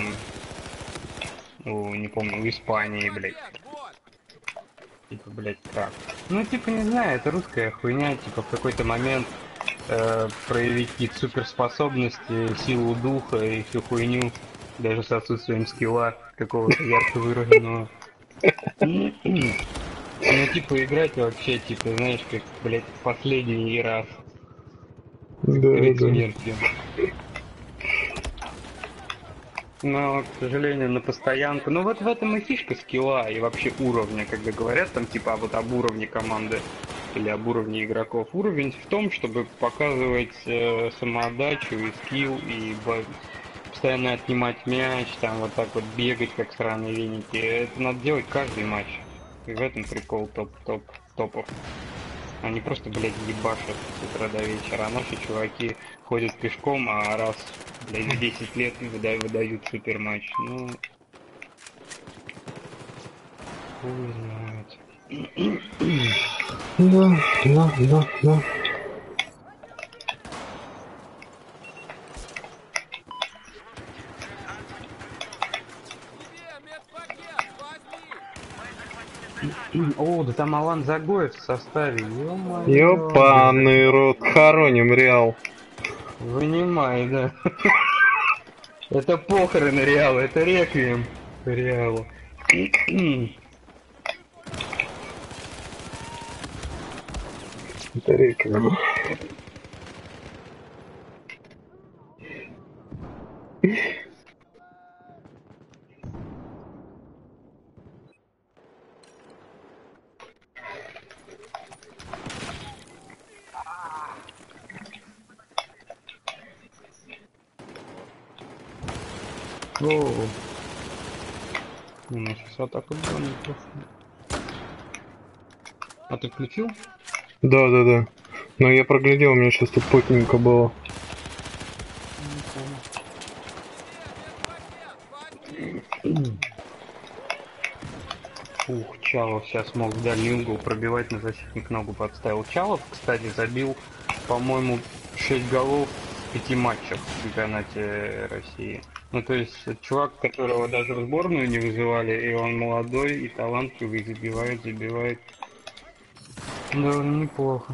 не помню, у Испании, блядь. Типа, блядь, как? Ну, типа, не знаю, это русская хуйня, типа, в какой-то момент проявить какие-то суперспособности, силу духа и всю хуйню, даже с отсутствием скилла какого-то ярко выраженного. Ну, типа, играть вообще, типа, знаешь, как, блядь, в последний раз перед Да-да. смертью. Но, к сожалению, на постоянку. Ну вот в этом и фишка скилла и вообще уровня, когда говорят там типа вот об уровне команды или об уровне игроков. Уровень в том, чтобы показывать самоотдачу и скилл, и постоянно отнимать мяч, там вот так вот бегать, как сраные веники. Это надо делать каждый матч. И в этом прикол топов. Они просто, блядь, ебашат с утра до вечера, а наши чуваки ходят пешком, а раз, блядь, в 10 лет выдают супер матч. Ну, хуй знает. Да. О, да там Алан Загоев в составе, ё-моё. Ёпаный рот, хороним Реал. Вынимай, да. Это похороны Реала, это реквием Реалу. Это реквием. О, Ну, на сейчас атака была неплохо. А ты включил? Да, да, да. Но я проглядел, у меня сейчас тут плотненько было. Ух, Чалов сейчас мог в дальний угол пробивать, на защитник ногу подставил. Чалов, кстати, забил, по-моему, 6 голов в 5 матчах в чемпионате России. Ну, то есть, чувак, которого даже в сборную не вызывали, и он молодой, и талантливый, забивает. Довольно неплохо.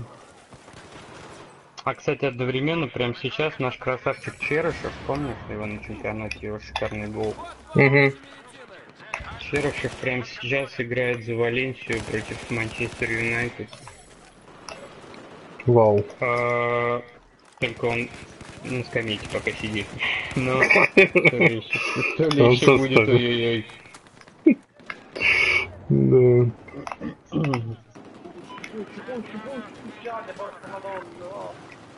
А, кстати, одновременно, прямо сейчас, наш красавчик Черышев, помнишь его на чемпионате, его шикарный гол? Угу. Черышев прямо сейчас играет за Валенсию против Манчестер Юнайтед. Вау. Только он на скамейке пока сидит. Но то ли Он еще будет составил. ой-ой-ой. Да. Scusate, porca madonna. Oh.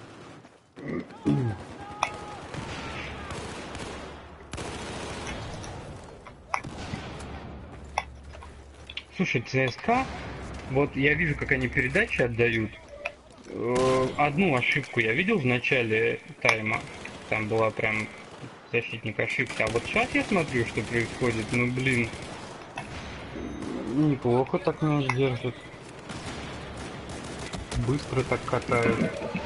Слушай, ЦСКА, вот я вижу, как они передачи отдают. Одну ошибку я видел в начале тайма. Там была прям защитник ошибка. А вот сейчас я смотрю, что происходит. Ну блин. Неплохо так мяч держит. Быстро так катают.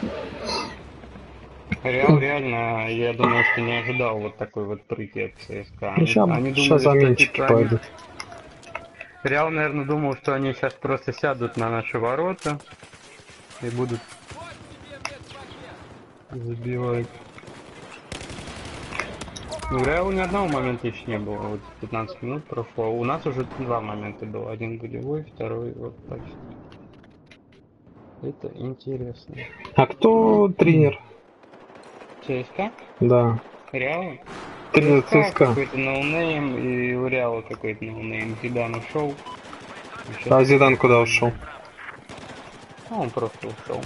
Реал реально, я думаю, что не ожидал вот такой вот прыти от ЦСКА. Ну, Они сейчас думали, что заменщики типа пойдут. Реал, наверное, думал, что они сейчас просто сядут на наши ворота и будут забивать. Ну, Реал ни одного момента еще не было. Вот 15 минут прошло. У нас уже два момента было. Один голевой, второй вот почти. Это интересно. А кто тренер? ЦСКА? Да. Реал? Тренер ЦСКА ЦСКА. какой-то ноунейм, и у Реала какой-то ноунейм. Зидан ушел. А Зидан куда ушел? Он просто ушел.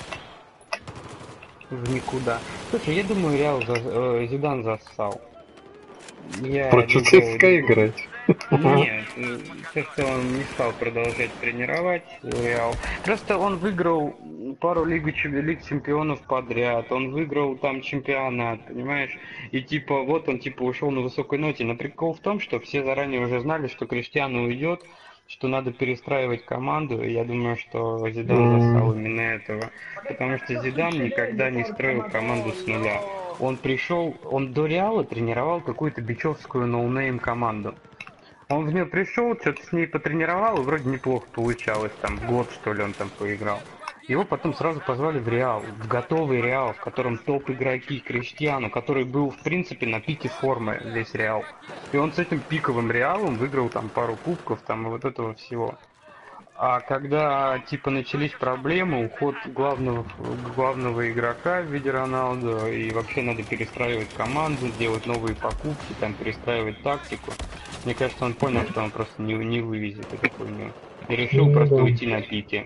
В никуда. Слушай, я думаю, Реал Зидан зассал. Я Против видел- ЦСКА играть? Нет, то, что он не стал продолжать тренировать Реал. Просто он выиграл пару лиг чемпионов подряд, он выиграл там чемпионат, понимаешь? И типа вот он типа ушел на высокой ноте. Но прикол в том, что все заранее уже знали, что Криштиану уйдет, что надо перестраивать команду. И я думаю, что Зидан застал именно этого. Потому что Зидан никогда не строил команду с нуля. Он пришел, он до Реала тренировал какую-то бичевскую ноунейм команду. Он в нее пришел, что-то с ней потренировал, и вроде неплохо получалось, там, год, что ли, он там поиграл. Его потом сразу позвали в Реал, в готовый Реал, в котором топ-игроки, Криштиану, который был, в принципе, на пике формы весь Реал. И он с этим пиковым Реалом выиграл там пару кубков, там, и вот этого всего. А когда, типа, начались проблемы, уход главного игрока в виде Роналду, и вообще надо перестраивать команду, делать новые покупки, там, перестраивать тактику, мне кажется, он понял, что он просто не вывезет эту хуйню. И решил Ну просто да. уйти на пике.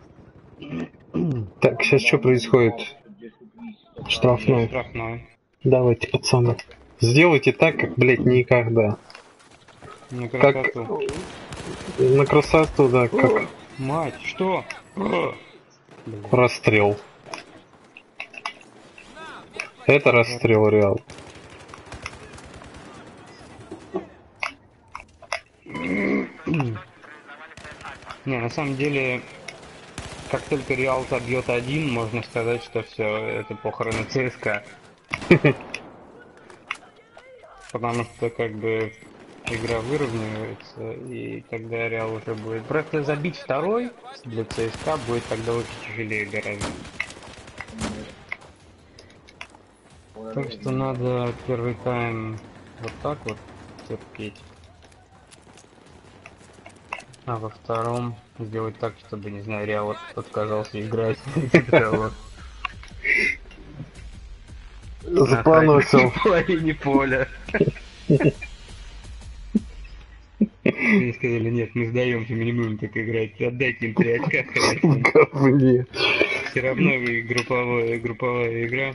Так, сейчас что происходит? Штрафной. Штрафной. Давайте, пацаны. Сделайте так, как, блядь, никогда. На Как красоту. на красоту, да, как Мать, что? Блин. расстрел. Это расстрел, реал. Не, на самом деле, как только Реал забьет один, можно сказать, что все, это похороны ЦСКА. Потому что как бы игра выравнивается, и тогда Реал уже будет. Просто забить второй для ЦСКА будет тогда очень тяжелее гораздо. Так что надо первый тайм вот так вот терпеть. А во втором сделать так, чтобы, не знаю, Реал отказался играть. Типа того. Запланосил. В половине поля. Они сказали, нет, мы сдаемся, мы не будем так играть. Отдайте им 3 очка, В короче. говне. Все равно вы групповая игра.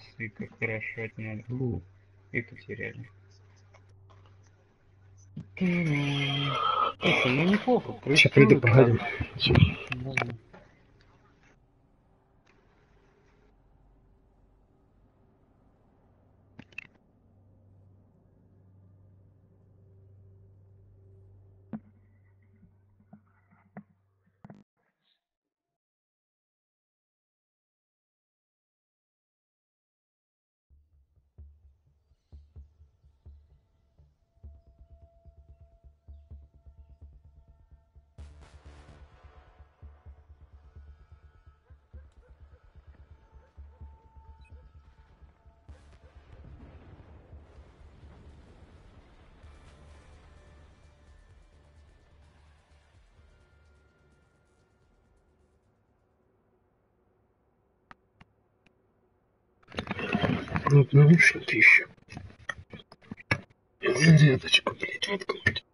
Молодцы, как хорошо это надо. И потеряли. Слушай, ну неплохо, Сейчас приду, проектируют поговорим. так. Можно. Вот наушники еще. Зарядочку, блядь, воткнуть.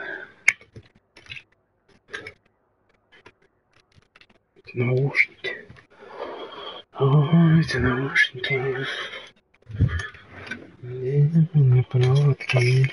Эти наушники. О, эти наушники. Где меня проводки?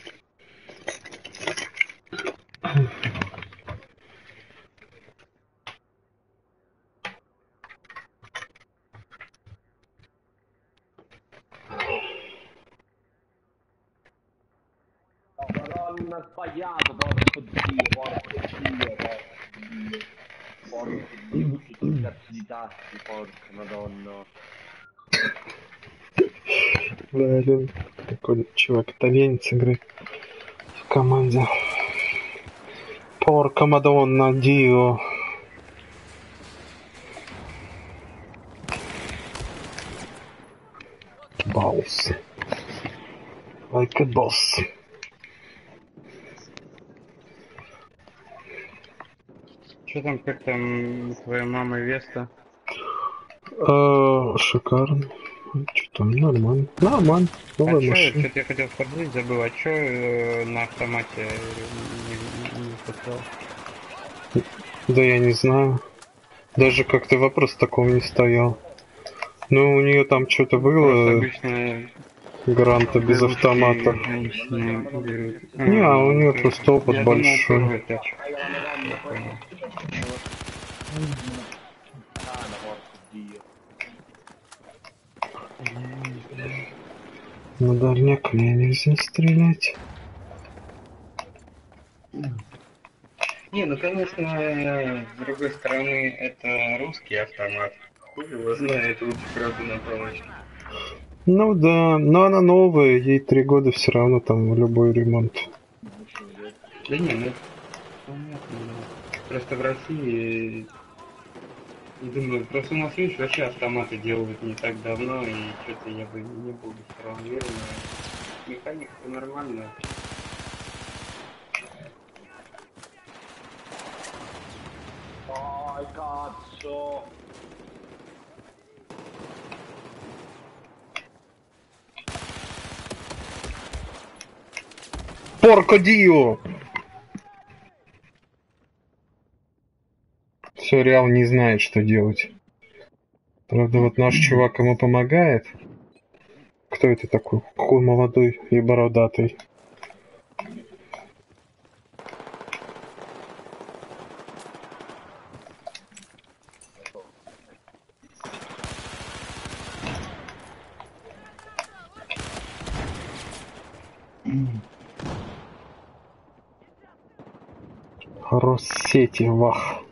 Madonna, sbagliato, porco dio, porco dio, porco dio. Porco dio, che cazzo di tasti, porca madonna. Блин, такой чувак итальянец играет в команде. Порка Мадонна, Дио. Boss. Like a boss. Что там, как там твоя мама Веста? Шикарно. Что там, нормально. Нормально. Новая А чё, машина. что-то я хотел спросить, забыл, а чё на автомате не хотел? Да я не знаю. Даже как-то вопрос такого не стоял. Ну, у нее там что-то Просто было, обычно гранта без русские автомата. женщины берут. Не, а у нее просто опыт я думал, большой. первая тачка. Я понял. Sana, porco dio. На дальняк мне нельзя стрелять. Не, ну конечно, с другой стороны, это русский автомат. Хуй его знает, лучше правда на палочке. Ну да, но она новая, ей 3 года все равно там любой ремонт. Да не, ну понятно, да. Просто в России, думаю, просто у нас, видишь, вообще автоматы делают не так давно, и что-то я бы не был бы все равно уверен. Механика-то нормальная. Dai, cazzo. Порко Дио! Все, Реал не знает, что делать. Правда, вот наш чувак ему помогает. Кто это такой? Какой молодой и бородатый. Россети, вах.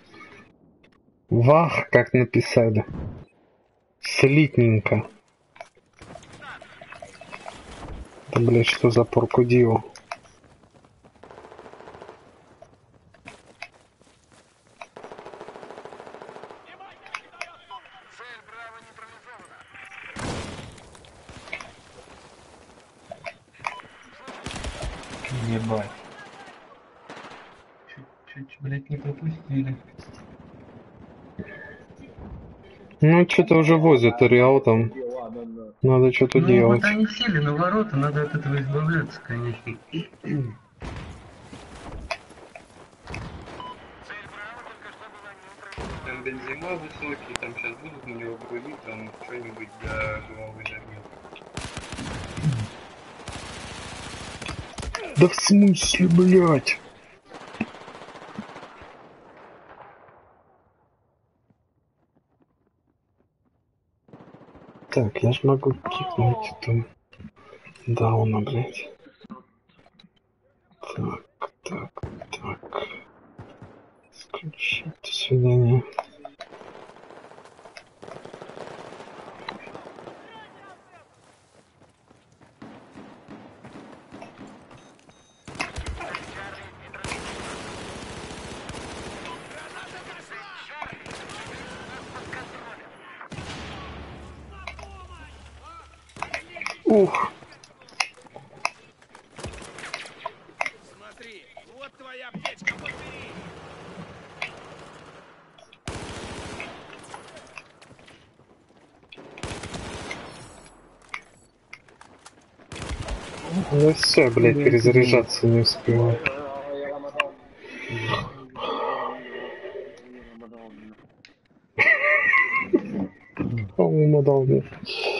Вах, как написали. Слитненько. Да, блядь, что за порку Дио? Ебать. Чуть, блядь, не пропустили. Ну, что-то уже возят Реал там. Dio, guarda, no. Надо что-то Ну делать. вот они сели на ворота, надо от этого избавляться, конечно. там бензима высокий, там сейчас будут на него грузить, там что-нибудь для дымовой дороги. Да в смысле, блядь? Так, я ж могу кикнуть там дауна, блядь. Так. Исключить свидание. Ух! Смотри, вот твоя аптечка, подбери. Ну все, блядь, перезаряжаться не успел. По-моему, дал мне.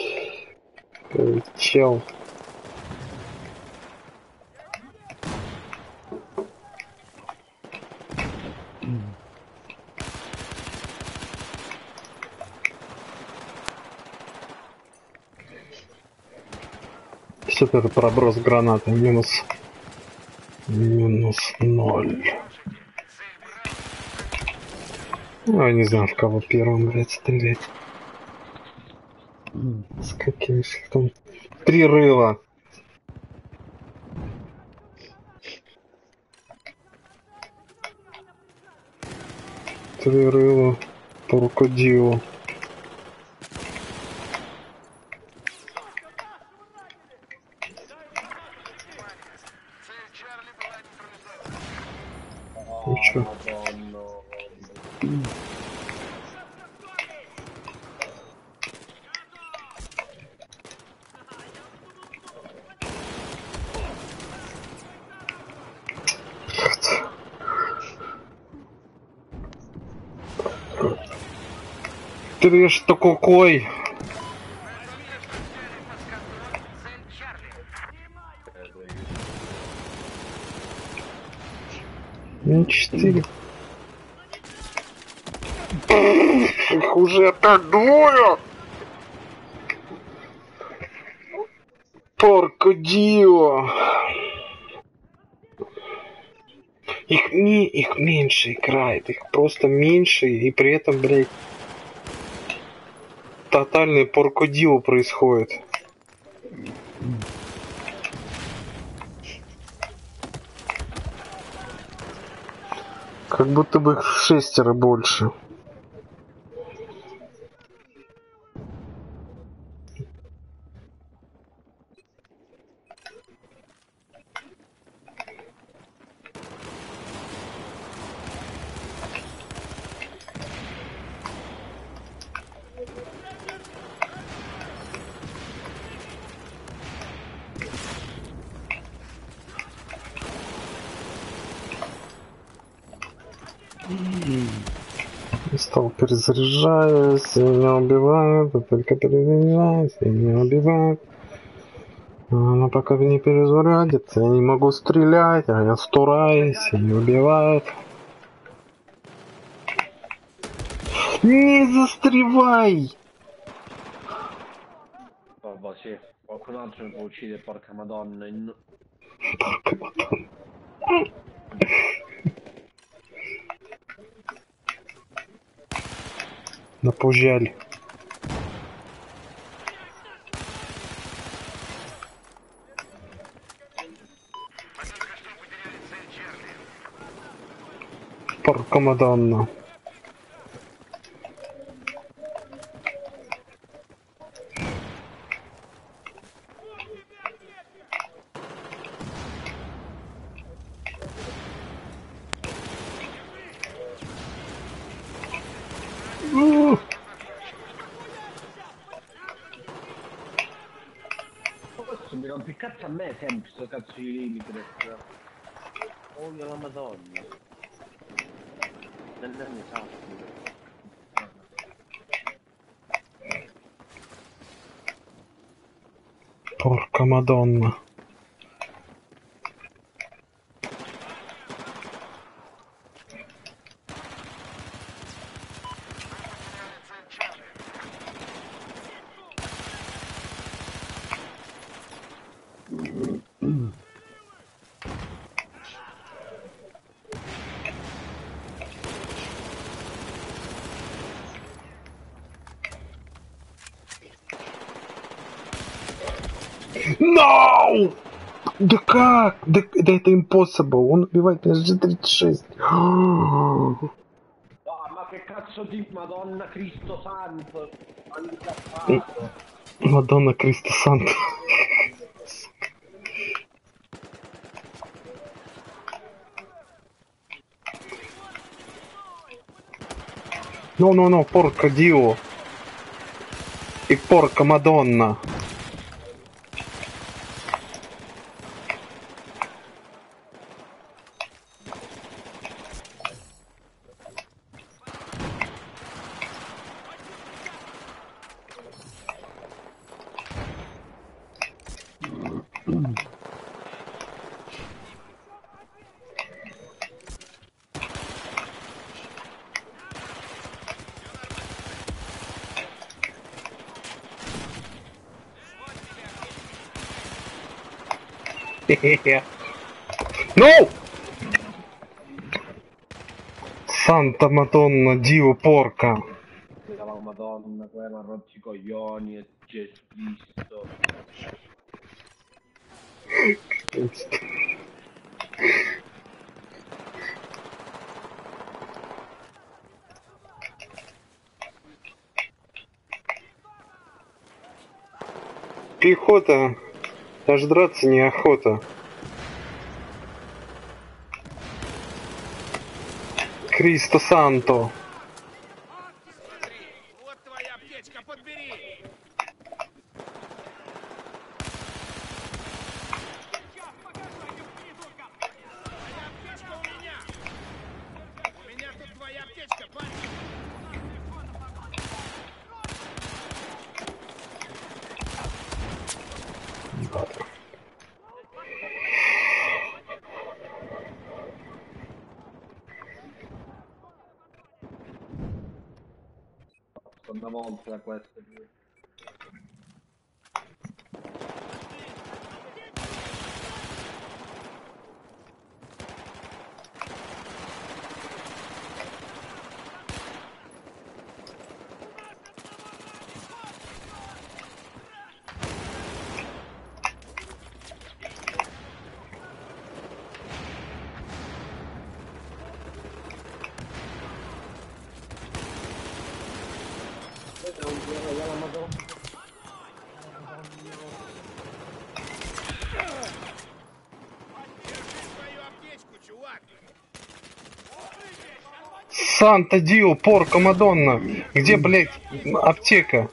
Чел. Супер проброс гранаты. Минус 0. Ну, я не знаю, в кого первым, блядь, стрелять. С каким шифтом? 3 рыла. По рукоделу. Ну чё? Madonna. Ты что какой? Ну 4. Их уже опять двое. Порко Дио. Их меньше играет, их просто меньше, и при этом, блядь, тотальный поркодио происходит. Как будто бы их в 6 больше. Стал перезаряжаюсь, меня убивают, а только перезаряжаюсь, и меня убивают. Но пока не перезарядится, я не могу стрелять, а я стураюсь, и не убивают. Не застревай! Sì, qualcun altro mi può uccidere, porca madonna. Порка Мадонна. Напужали. Порка Мадонна. Mi rompi il cazzo a me sempre sto cazzo di limite. Oh la madonna. Non ne sa. Порка Мадонна. No! Да как? Да это impossible. Он убивает меня с G36. Ah, ma che cazzo di Madonna Cristo Santo! Handicappato! Мадонна Кристо Санта. No, порка Дио. И порка Мадонна. No! Santa Madonna, Dio porca. La Madonna, quella rotti i coglioni e Gesù Cristo. Пехота. Аж драться неохота. Кристо Санто. Смотри, вот твоя аптечка, подбери! Твоя аптечка у меня! У меня тут твоя аптечка, парень! Seconda volta questo. Держи свою аптечку, чувак! Санта Дио, порка Мадонна. Где, блядь, аптека?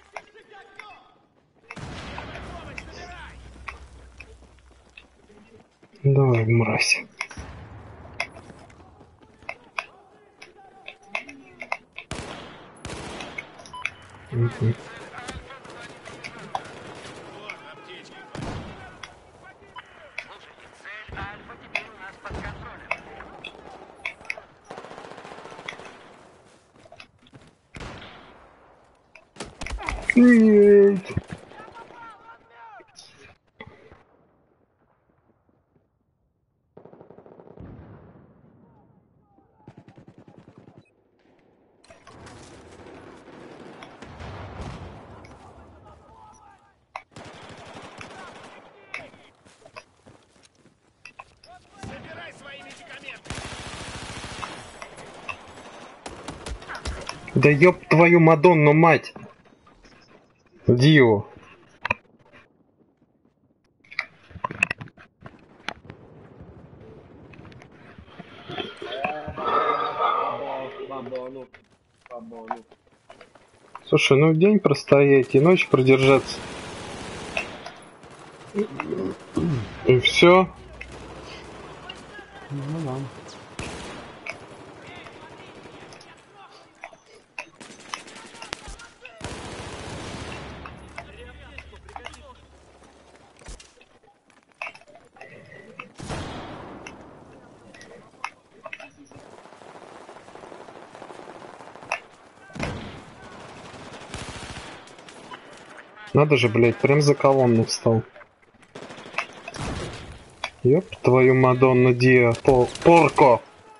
Давай, мразь. Мгм. Вот аптечка. Слушайте, цель Альфа теперь у нас под контролем. Нет. Собирай свои медикаменты! Да ёб твою Мадонну, мать! Дио. Бабону. Слушай, ну день простоять и ночь продержаться. И все. Ну да. Надо же, блядь, прям за колонну встал. Ёп, твою Мадонну Диа, порко!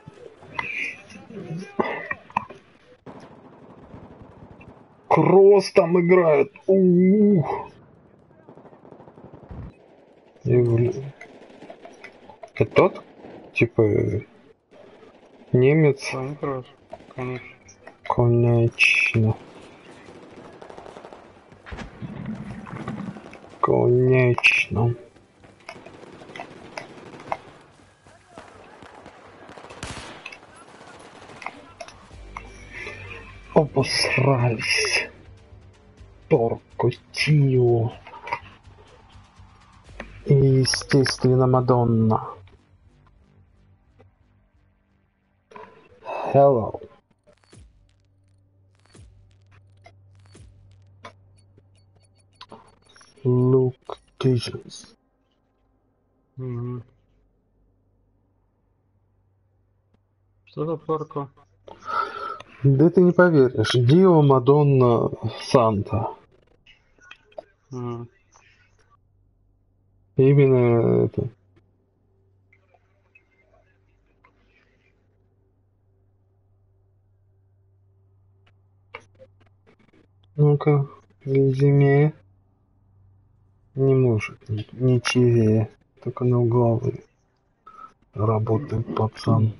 Кросс там играет. У-у-у. Это тот? Типа немец? Тони Кросс, конечно. Конечно. Конечно. Обосрались. Порко Тио. И, естественно, Мадонна. Hello. Look Pigeons. Мгм. Что за порко? Да ты не поверишь. Дио, Мадонна, Санта. Мгм. Именно это. Ну-ка, резюме. Не может, не чивее. Только на угловой работает пацан.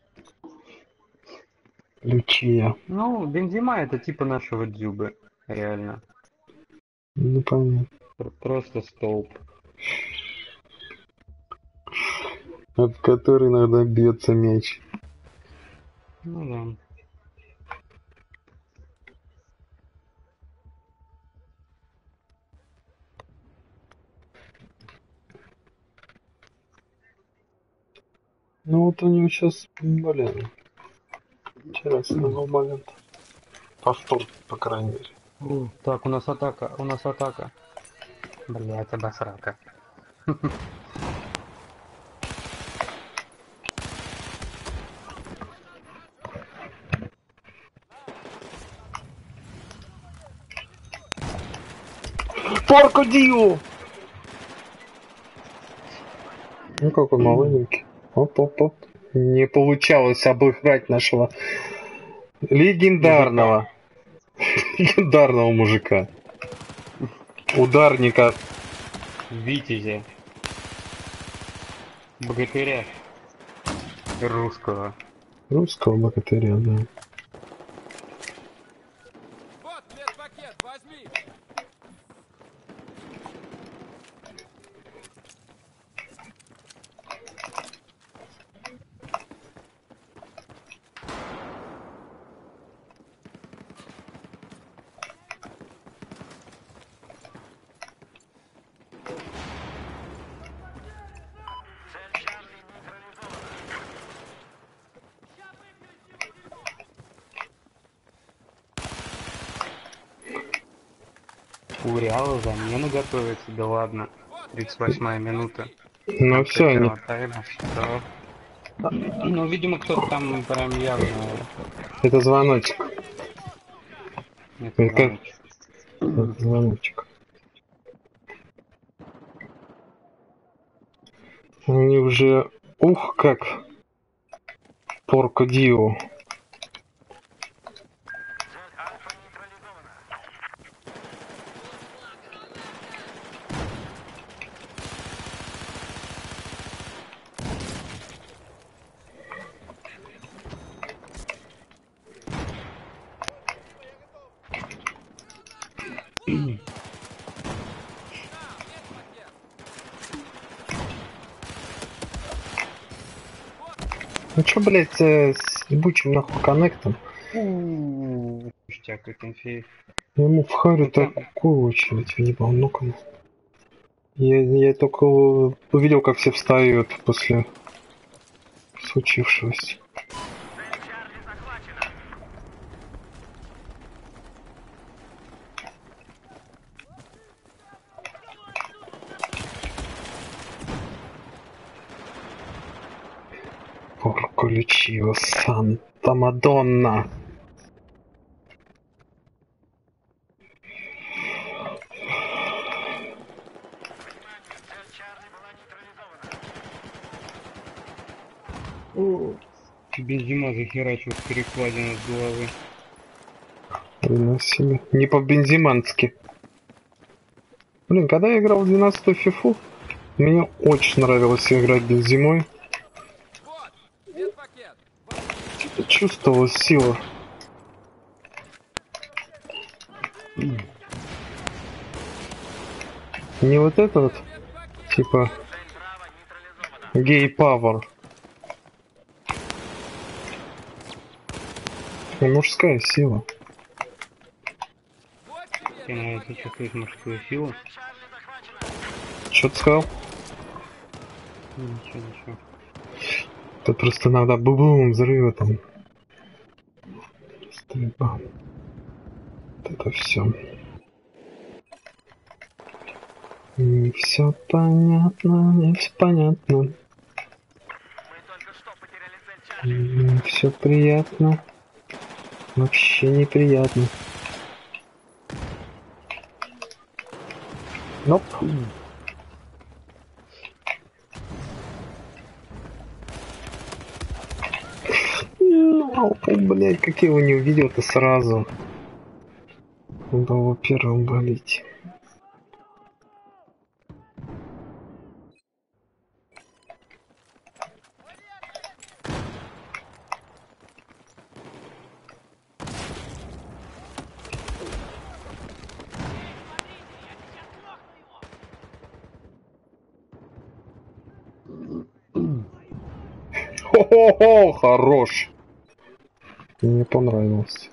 Лючия. Ну, Бензима это типа нашего Дзюбы, реально. Ну понятно. Просто столб. Об который иногда бьется меч. Ну да. Ну вот у него сейчас, блин, интересный был момент. Повтор, по крайней мере. Так, у нас атака. Блять, обосрака. Порко Дио! Ну какой маленький. Оп-оп-оп. Не получалось обыграть нашего легендарного мужика. Ударника. Витязи. Богатыря. Русского. Русского богатыря, да. Вот медпакет, возьми! Цель Чарли нейтрализована. У Реала замена готовится, да ладно. 38-я минута. Ну все, они. Первого тайма. Что? Ну, видимо, кто-то там прям явно... Это звоночек. Это Это звоночек. Это звоночек. Они уже... Ух, как! Порко Дио. Цель Альфа нейтрализована. Ну чё, блять, с ебучим нахуй коннектом? Пустяк, как инфей. Ему в харю Ну, там- такую очередь въебал, ну-ка. Я только увидел, как все встают после случившегося. Цель Чарли захвачена. Порко Лючио, Санта Мадонна. нейтрализована. Бензима захерачил в перекладину с головы. Хрена себе. Не по-бензимански. Блин, когда я играл в 12-ю фифу, мне очень нравилось играть бензимой. Вот, медпакет. Чувствовалась сила. Не вот это вот, типа, Цель Браво нейтрализована. гей-павер. А мужская сила. Вот тебе Тебе нравится чувствовать мужскую силу? Цель Чарли захвачена. Что ты сказал? Ничего, ничего. Тут просто иногда бум-бум, взрывы там. Стрельба. Вот это все. Не все понятно, не все понятно. Мы только что потеряли цель Чарли. Не все приятно. Вообще неприятно. Ноп. Ну, блядь, как я его не увидел-то сразу. Надо его первым болеть. Хо-хо-хо, хорош. Мне понравилось.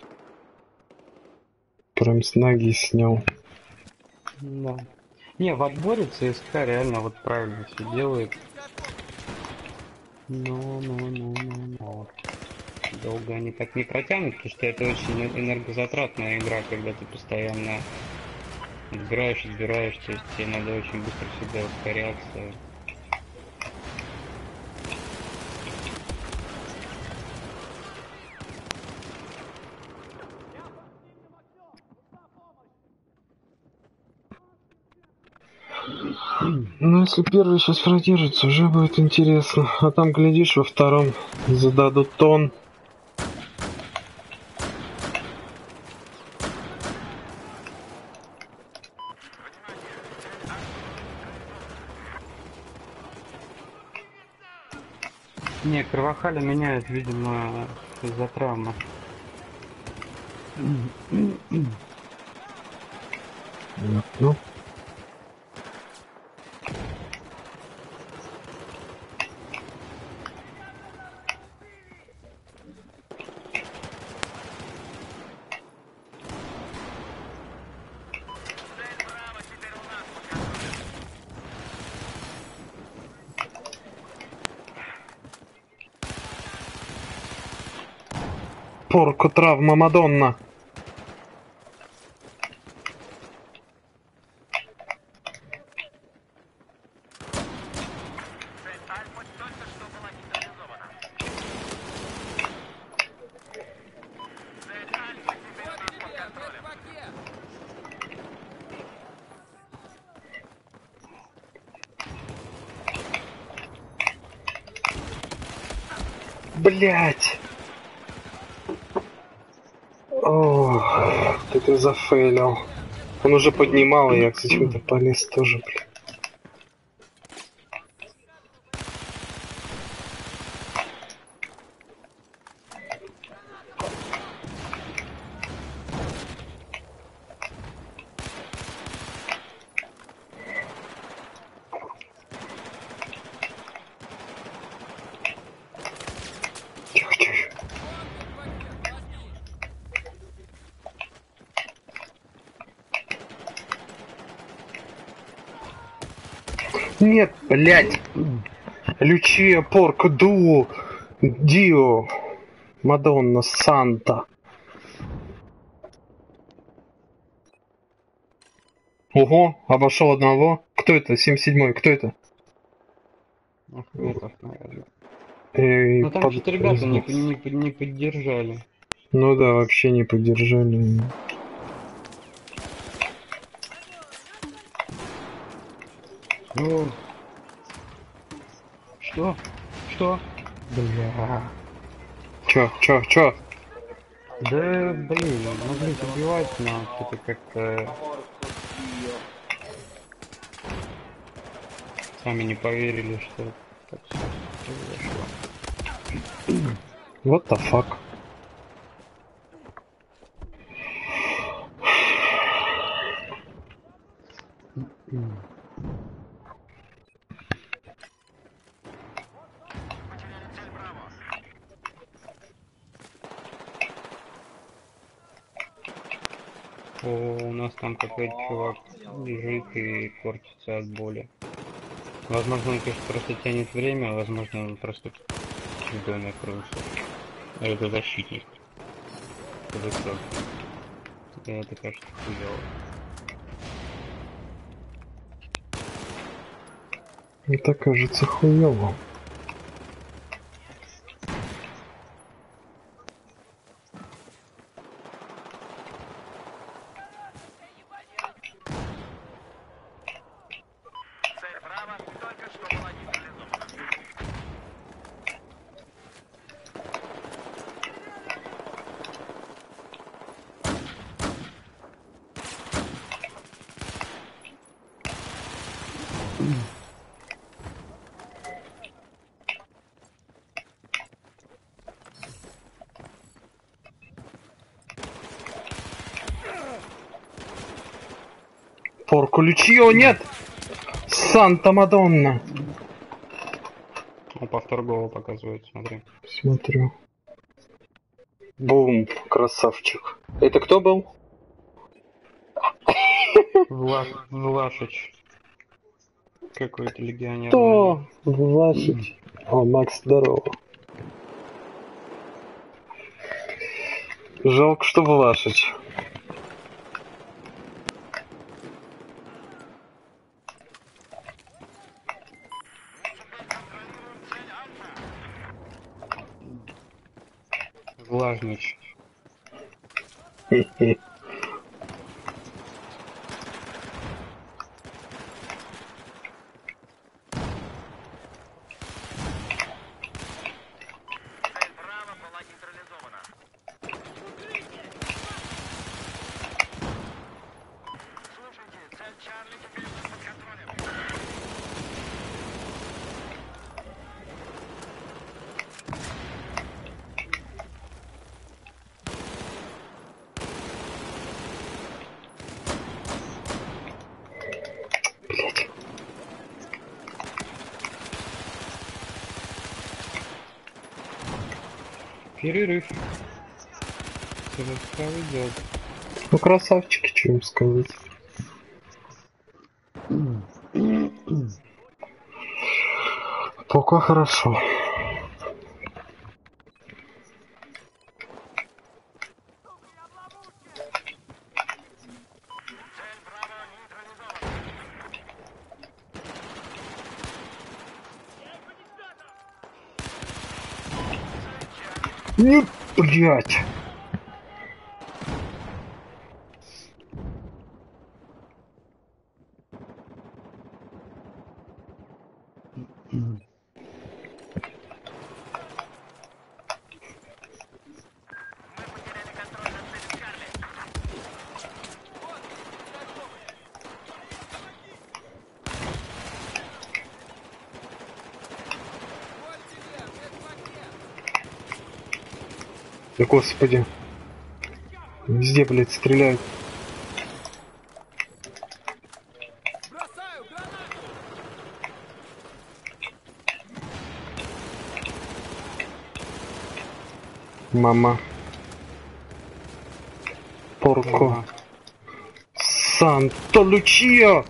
Прям с ноги снял. Да. Не, в отборе ЦСКА реально вот правильно все делает. Но. Долго они так не протянут, потому что это очень энергозатратная игра, когда ты постоянно отбираешь, то есть тебе надо очень быстро всегда ускоряться. Ну, если первый сейчас продержится, уже будет интересно. А там, глядишь, во втором зададут тон. Не, Кровахаля меняет, видимо, из-за травмы. Ну, Цель Браво теперь у нас под контролем. порко травма Мадонна. Цель Альфа только что была нейтрализована. Цель Альфа теперь у нас под контролем. медпакет. Блять. О, ты зафейлил. Он уже поднимал, и я, кстати, в это полез тоже, блин. Тихо, тихо. Нет, блядь. Лючия, порко, дуо, дио, Мадонна, Санта. Ого, обошел одного. Кто это? 77-й, кто это? Ахметов, наверное. Эй, Ну там что-то ребята не поддержали. Ну да, вообще не поддержали. Ну, Что? Что? Бля. Чё? Да, блин, могли убивать, но что-то как-то Porco dio. сами не поверили, что так всё произошло. What the fuck? О, у нас там какой-то чувак лежит и корчится от боли. Возможно, он, конечно, просто тянет время, а возможно, он просто в доме крылся. А это защитник. Это кто? Это, кажется, хуёво. Это кажется хуёво. Цель Браво только что была нейтрализована. Порко Лючио, нет! Санта-Мадонна! Он повтор гола показывает, смотри. Смотрю. Бум, красавчик. Это кто был? Влашич. Какой-то легионер. Кто? Власич. О, Макс, здорово. Жалко, что Влашич. Влажнич. Хе-хе. Цель Браво была нейтрализована. Слушайте, цель Чарли теперь у нас под контролем. Блять. Перерыв. ЦСКА идет. Ну, красавчики, что им сказать. Пока хорошо. Цель Браво нейтрализована. Нет, блять. Мы потеряли контроль над целью Чарли. Да господи. Везде, блядь, стреляют. Мама. Порко. Санто Лючио!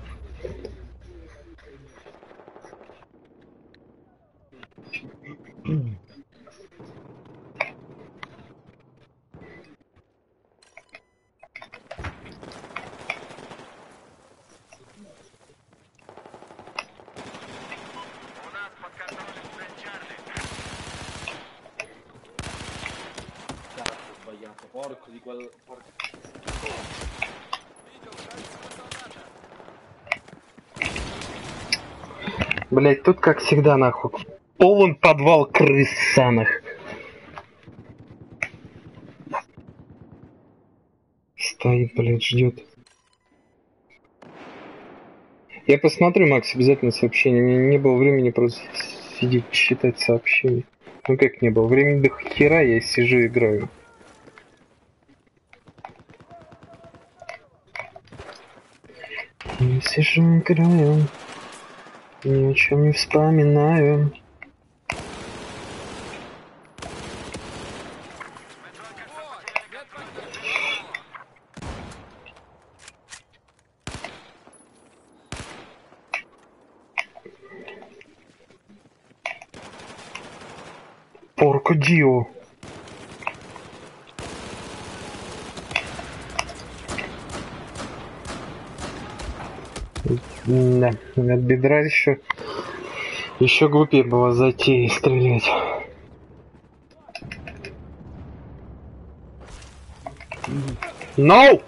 У нас под контролем цель Чарли. Cazzo, ho sbagliato. Porco di quel... Porco. Блять, тут как всегда нахуй. Полон подвал крыс саных. Стоит, блядь, ждет. Я посмотрю, Макс, обязательно сообщение. У меня не было времени просто сидеть читать сообщения. Ну как не было? Времени до хера я сижу и играю. Я сижу, играю, ни о чем не вспоминаю. Порко Дио. Да, от бедра еще глупее было зайти и стрелять. No!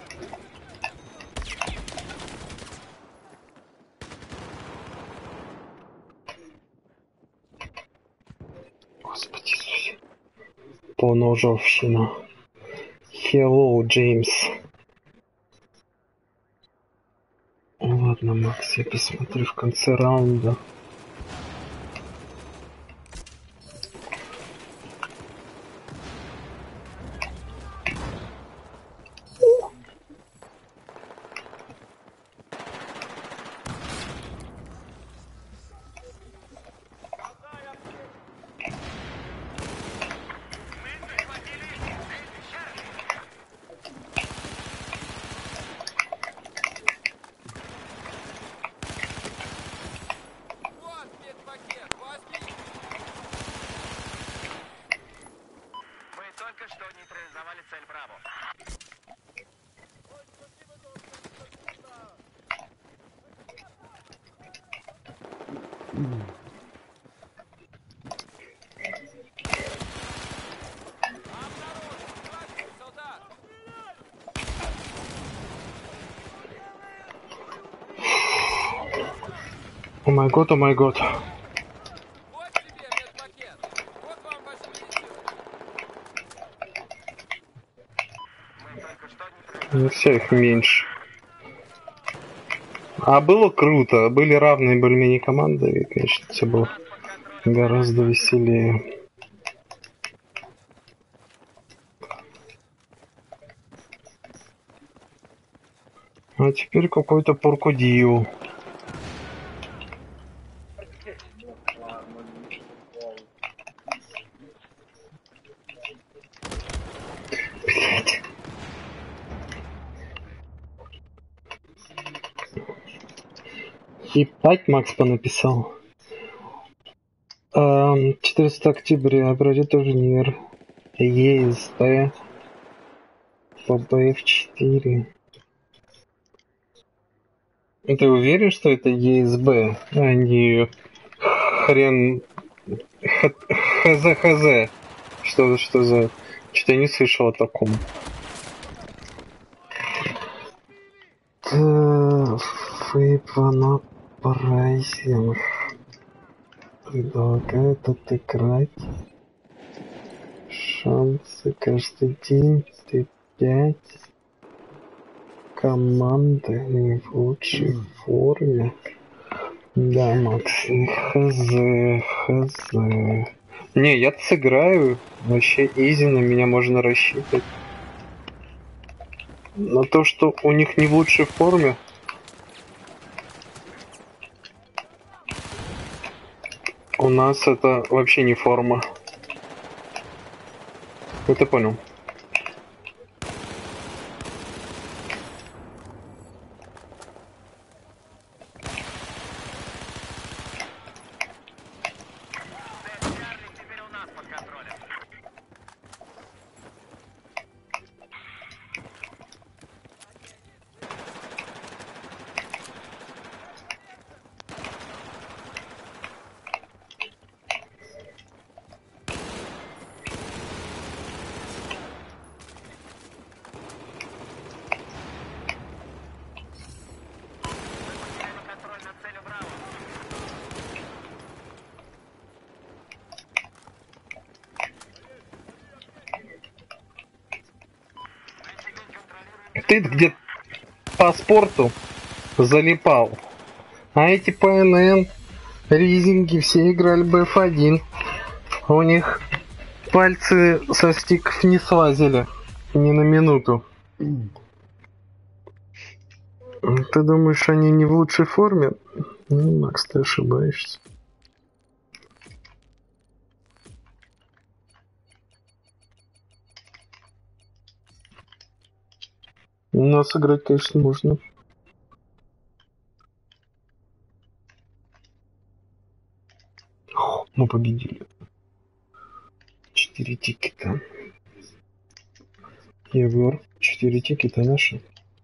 Господи Иисусе. Поножовщина. Hello, Джеймс. Ладно, Макс, я посмотрю в конце раунда. Мы только что нейтрализовали цель Браво. О май год, о май год. Вот тебе медпакет. Вот вам ваше медицина. Мы только что нейтрализовали. Не все их меньше. А было круто. Были равные более-менее команды. И, конечно, все было гораздо веселее. А теперь какой-то Поркодио. Блять. Ебать, Макс понаписал. 14 октября пройдет турнир ЕСП по БФ4. Ты уверен, что это ЕСБ, а не хрен ХЗ? Что за... Что-то я не слышал о таком. Фейпана Прайсинг предлагает отыграть шансы каждый день Т5 команды не в лучшей форме. Да, Макс, хз. Не, я сыграю. Вообще изи, на меня можно рассчитывать. Но то, что у них не в лучшей форме, у нас это вообще не форма. Ну ты понял. Чарли теперь у нас под контролем. Ты где по спорту залипал. А эти ПНН, ризинги, все играли бы F1. У них пальцы со стиков не слазили. Ни на минуту. Ты думаешь, они не в лучшей форме? Ну, Макс, ты ошибаешься. Но сыграть, конечно, можно. Мы победили. 4 тикета. Егор, 4 тикета наши.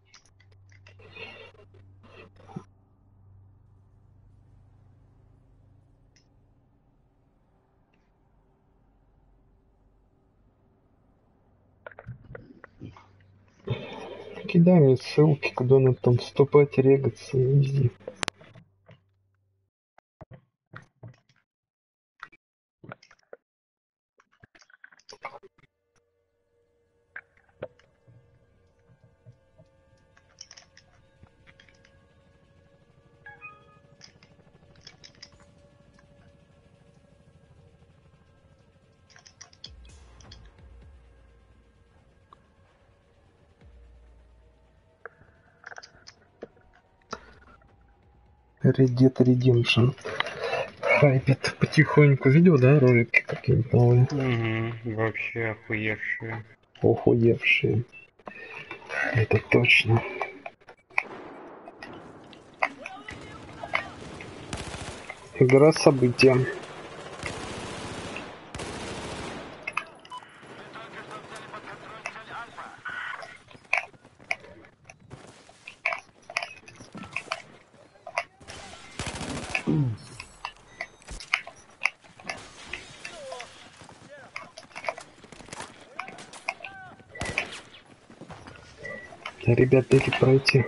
Кидай мне ссылки, куда надо там вступать, регаться, везде. Red Dead Redemption. Хайпит потихоньку. Видел, да, ролики какие-нибудь новые? Угу, вообще охуевшие. Охуевшие. Это точно. Игра события. Ребят, дайте пройти.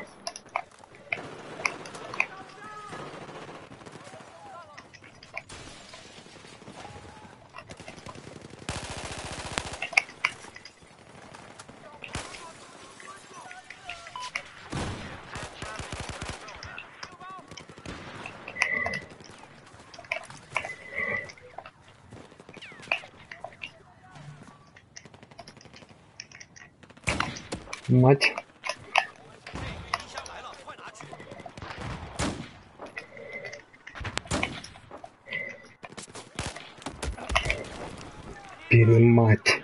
Мать. Перемать.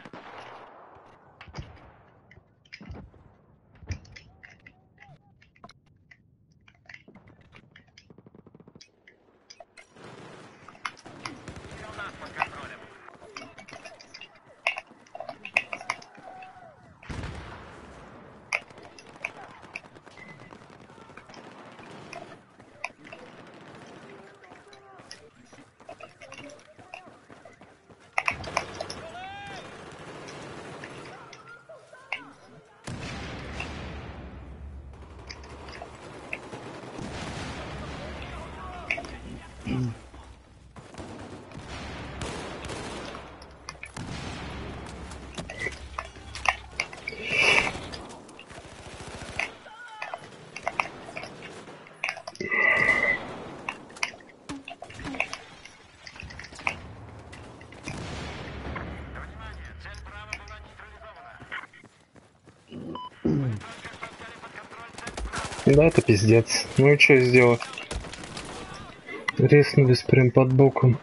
Да, это пиздец. Ну и что сделать? Резнулись прям под боком.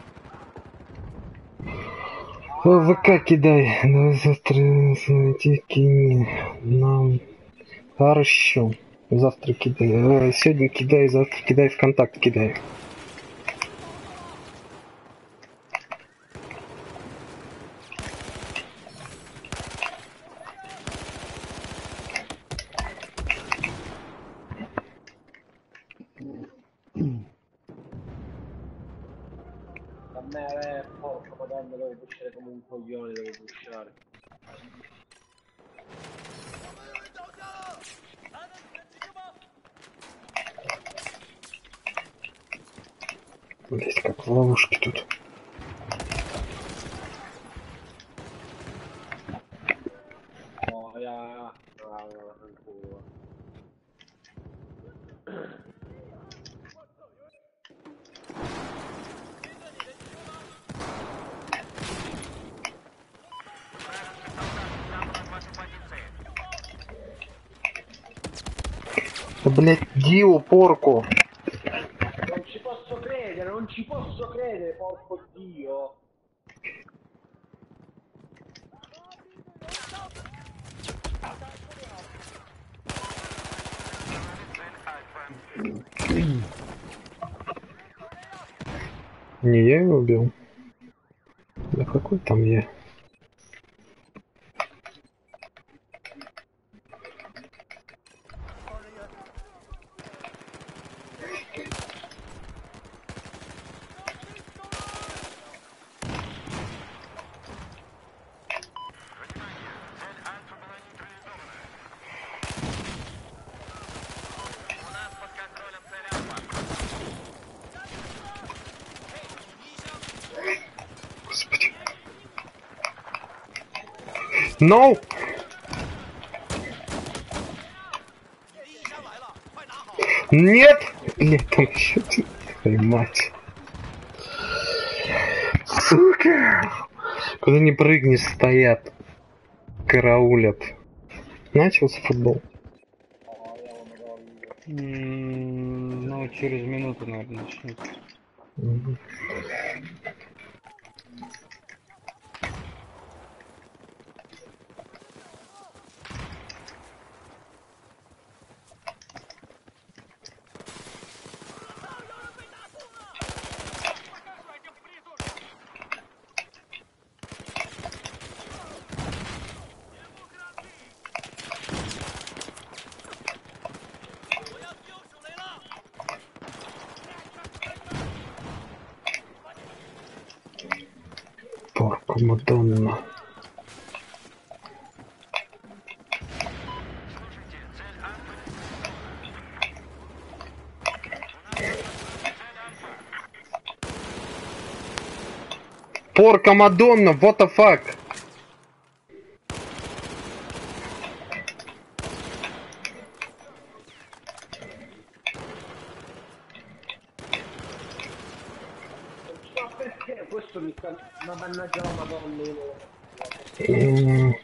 ВК кидай. Давай завтра найти кинь нам. Хорошо. Завтра кидай. Сегодня кидай, завтра кидай, ВКонтакт кидай. A me, porca madonna, devo pushare come un coglione, devo pushare. Блять, как в ловушке тут. Oh, ja. Блять, Дио, порку. Non ci posso credere, non ci posso credere, porco Dio. Не я его убил? Да какой там я? Господи. No! Нет! Блять, там еще твою мать. Сука! Куда не прыгнешь, стоят. Караулят. Начался футбол. Ну, через минуту, наверное, начнется. Мгм. Порко Мадонна. Порко Мадонна, what the fuck? Ma perché questo mi sta... Ma mannaggia la madonna io... М,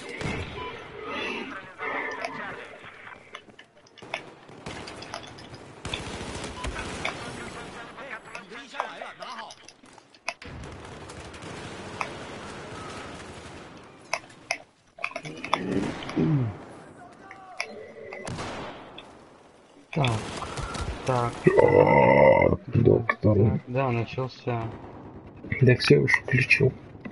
Так, так, Доктор. так, да, начался. Да все уж включил.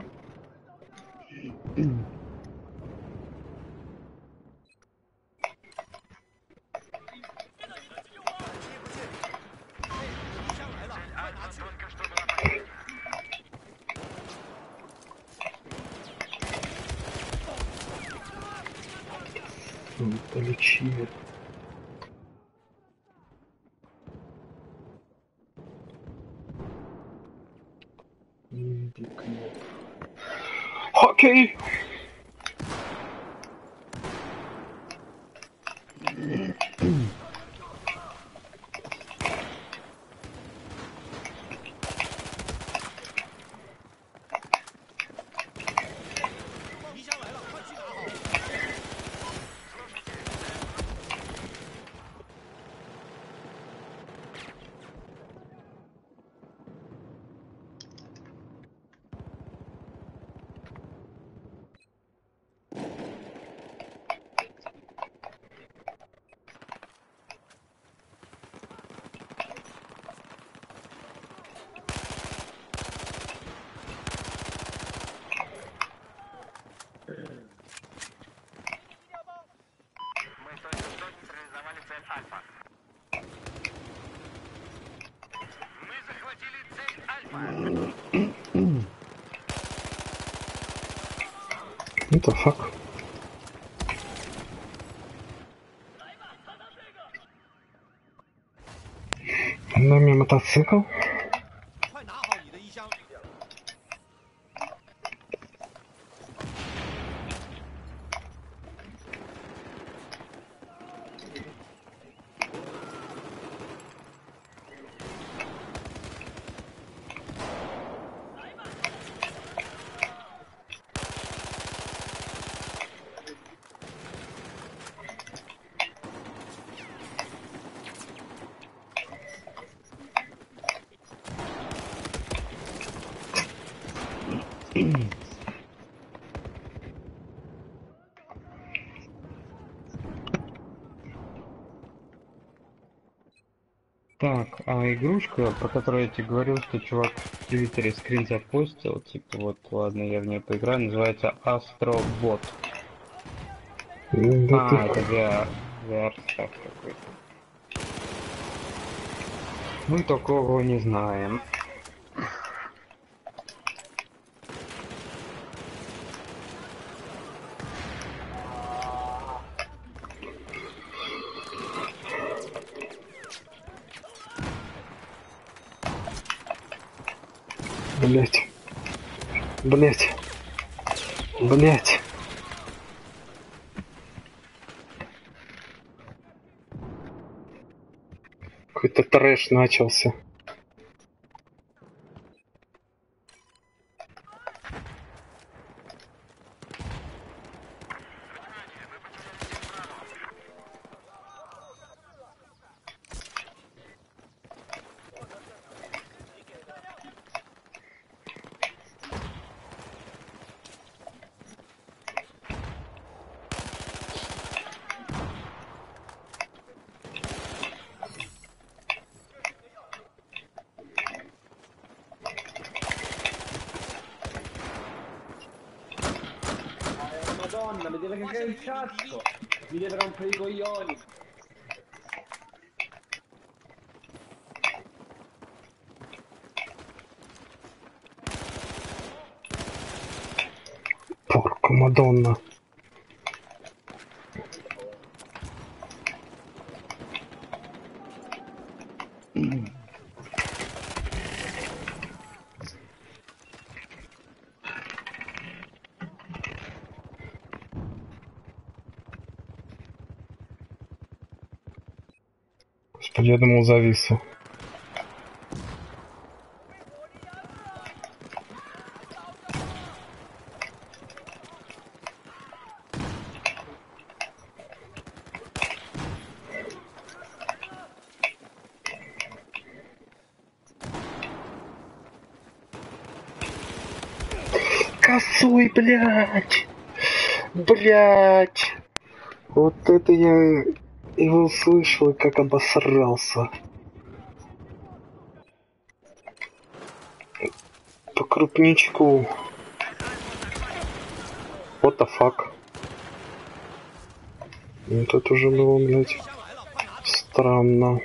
Полечи. Окей. What the fuck? На мне мотоцикл. Так, а игрушка, по которой я тебе говорил, что чувак в Твиттере скрин запостил, типа вот, ладно, я в нее поиграю, называется Astrobot. Да ты... А, это VR, VR-став какой-то. Мы такого не знаем. Блять. Блять. Блять. Какой-то трэш начался. Madonna, mi deve cagare il cazzo! Mi deve rompere i coglioni! Порко Мадонна. Господи, я думал, зависла. Косой, блядь! Блядь! Вот это я его услышал, и как обосрался. По крупничку. What the fuck? Вот это уже было, блядь, странно.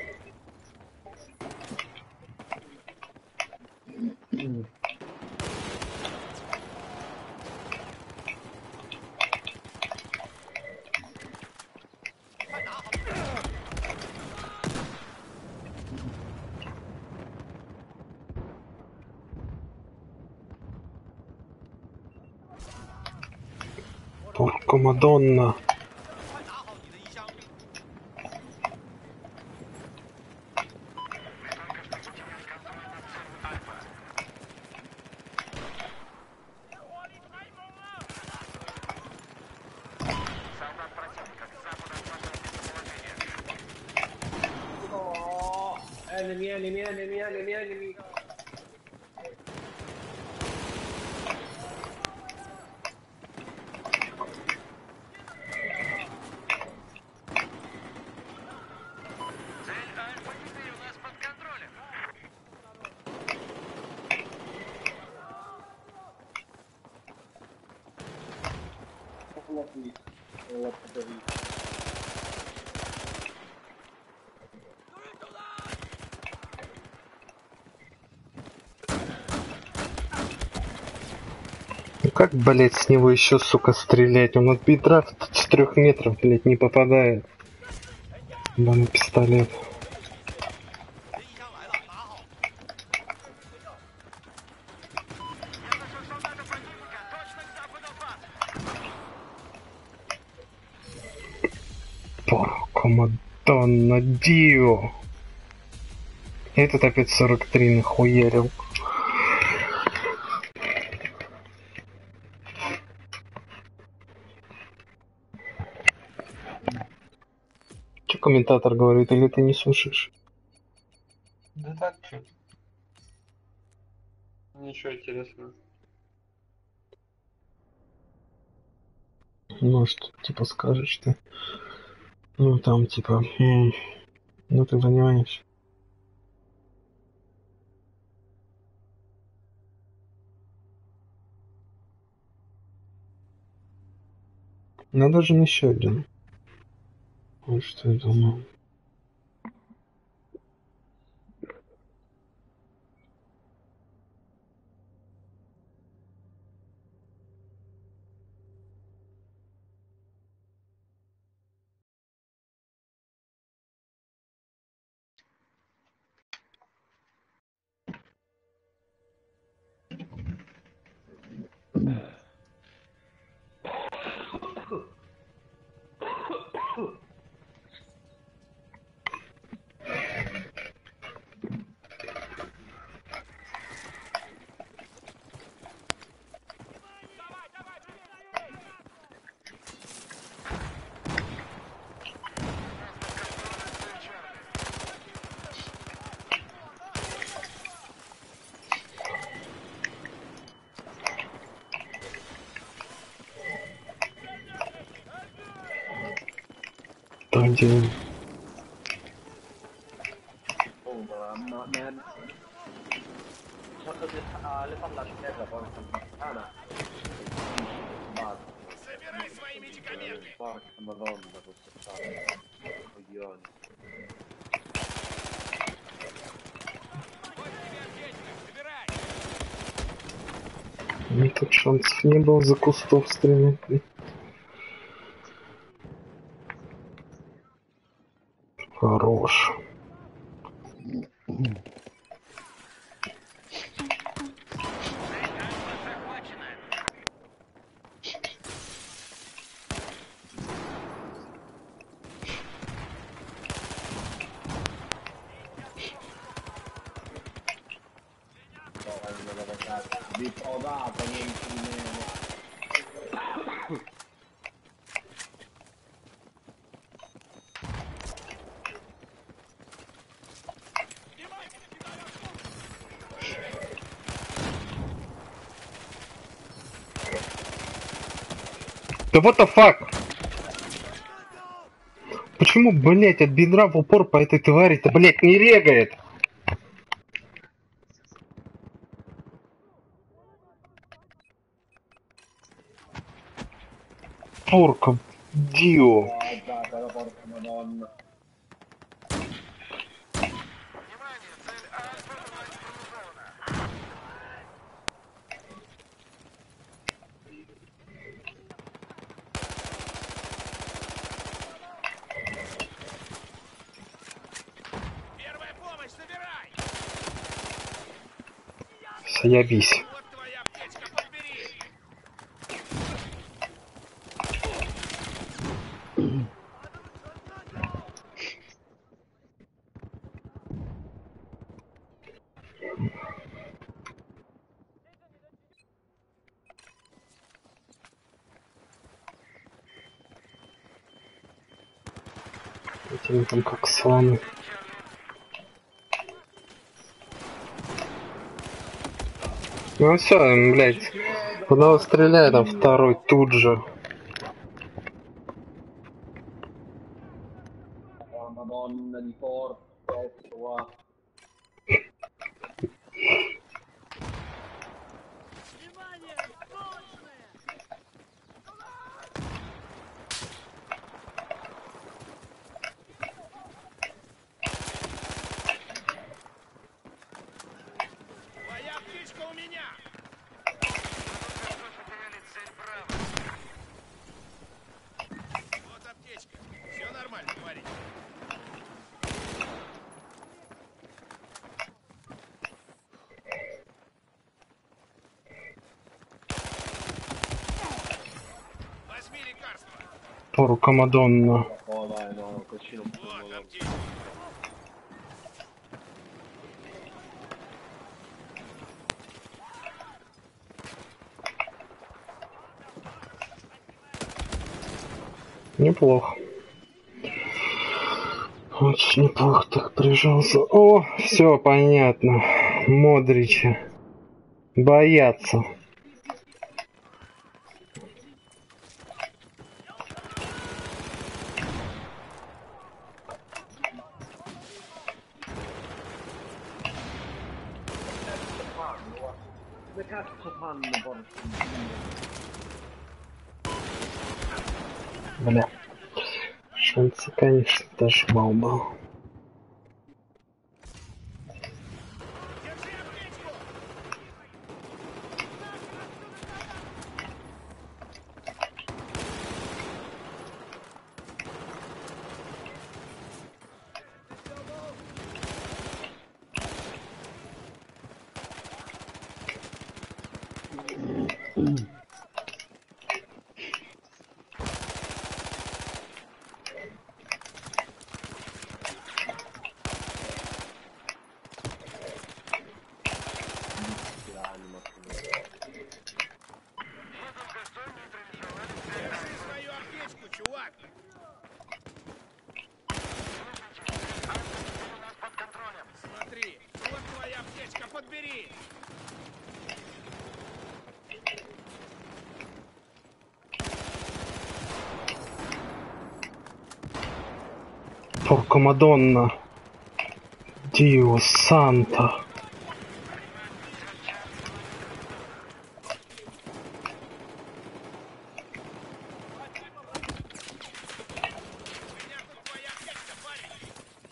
Порко Мадонна. Enemy, enemy, enemy, enemy, enemy! Цель Альфа-4 у нас под контролем. Ну как, блять, с него еще, сука, стрелять? Он от бедра с 3 метров, блять, не попадает. Банный пистолет. Я нашел солдата противника точно к западу от базы. Порко Мадонна Дио. Этот опять 43 нахуярил. Че комментатор говорит, или ты не слушаешь? Да так что? Ничего интересного. Может, типа скажет, что... Ну, там, типа... ну, ты понимаешь. Надо же еще один. Вот что я думаю. Один. Oh, ma cerco di le palla scherza porca puttana. Basta. Собирай свои медикаменты! Porca madonna questo chat. Coglioni. Вот тебе аптечка, собирай. Ну, тут шансов не было за кустов стрелять. Хорош. Vi provato niente di meno. Да what the fuck? Почему, блять, от бедра в упор по этой твари-то, блять, не регает? Порка, дио. Però porca madonna. Первая помощь, собирай! Заебись. Вот твоя аптечка, подбери! Эти там как слоны. Ну все, блять. Одного стреляет, а второй тут же. Oh, madonna di porco pezzo qua. Твоя аптечка у меня! Вот аптечка. Все нормально, парень. Возьми лекарство. Порка Мадонна. Oh dai, no, così non Вот posso. аптечка. Неплохо. Очень неплохо так прижался. О, все понятно. Модрича. Боятся. Come cazzo fanno porco? Бля. Шансы, конечно, даже мал был. Держи аптечку! Держи свою аптечку, чувак! Смотри, вот твоя аптечка, подбери! Порко Мадонна. Дио Санта. У меня тут твоя аптечка, парень!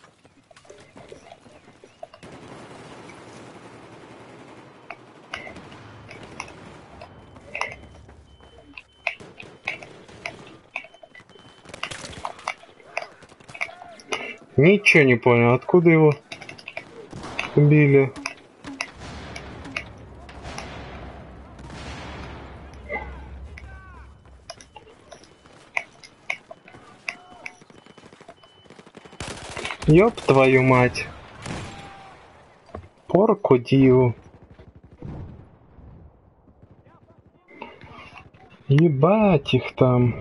Ничего не понял, откуда его убили. Ёб твою мать. Порко Дио. Ебать их там.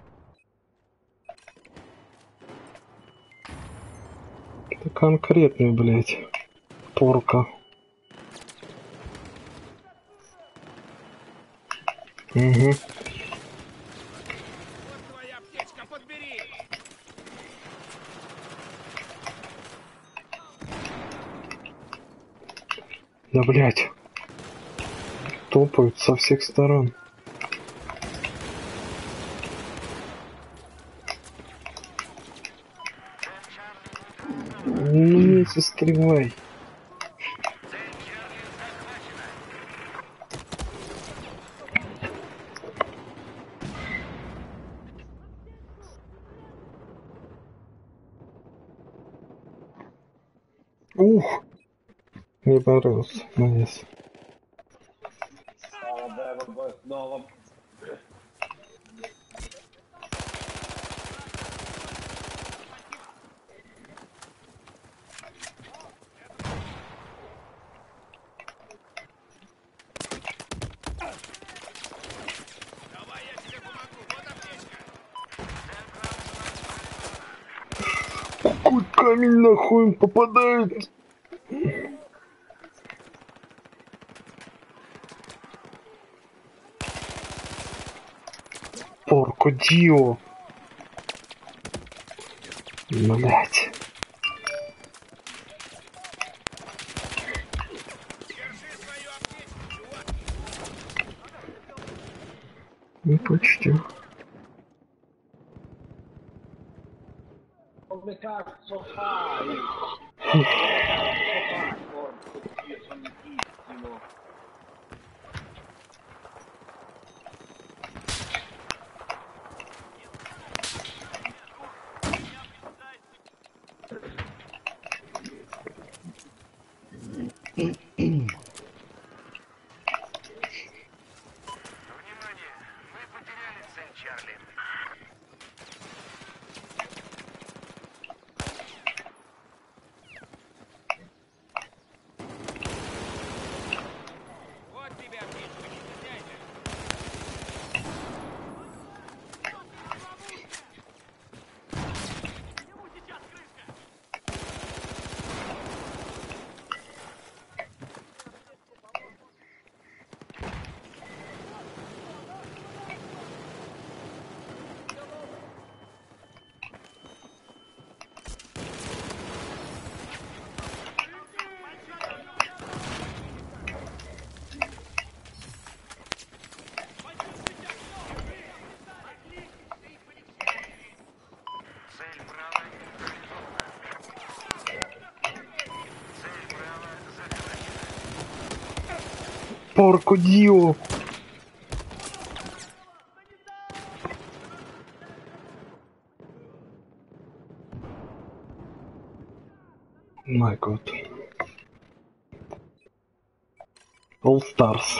Это конкретный, блядь, порка. Угу. Вот твоя аптечка, подбери! Да, блядь. Топают со всех сторон. Ну не застревай. Ух! Мне понравился. Молодец. Vabbè, no, vabbè. Давай я тебе помогу, вот аптечка! Какой камень нахуй он попадает? Порко Дио. Блять. Держи свою аптечку, чувак! Ну почти. Come cazzo fai? Come cazzo fai? Porco Dio, santissimo. Внимание! Мы потеряли цель, Чарли. Порко Дио! My God. All Stars.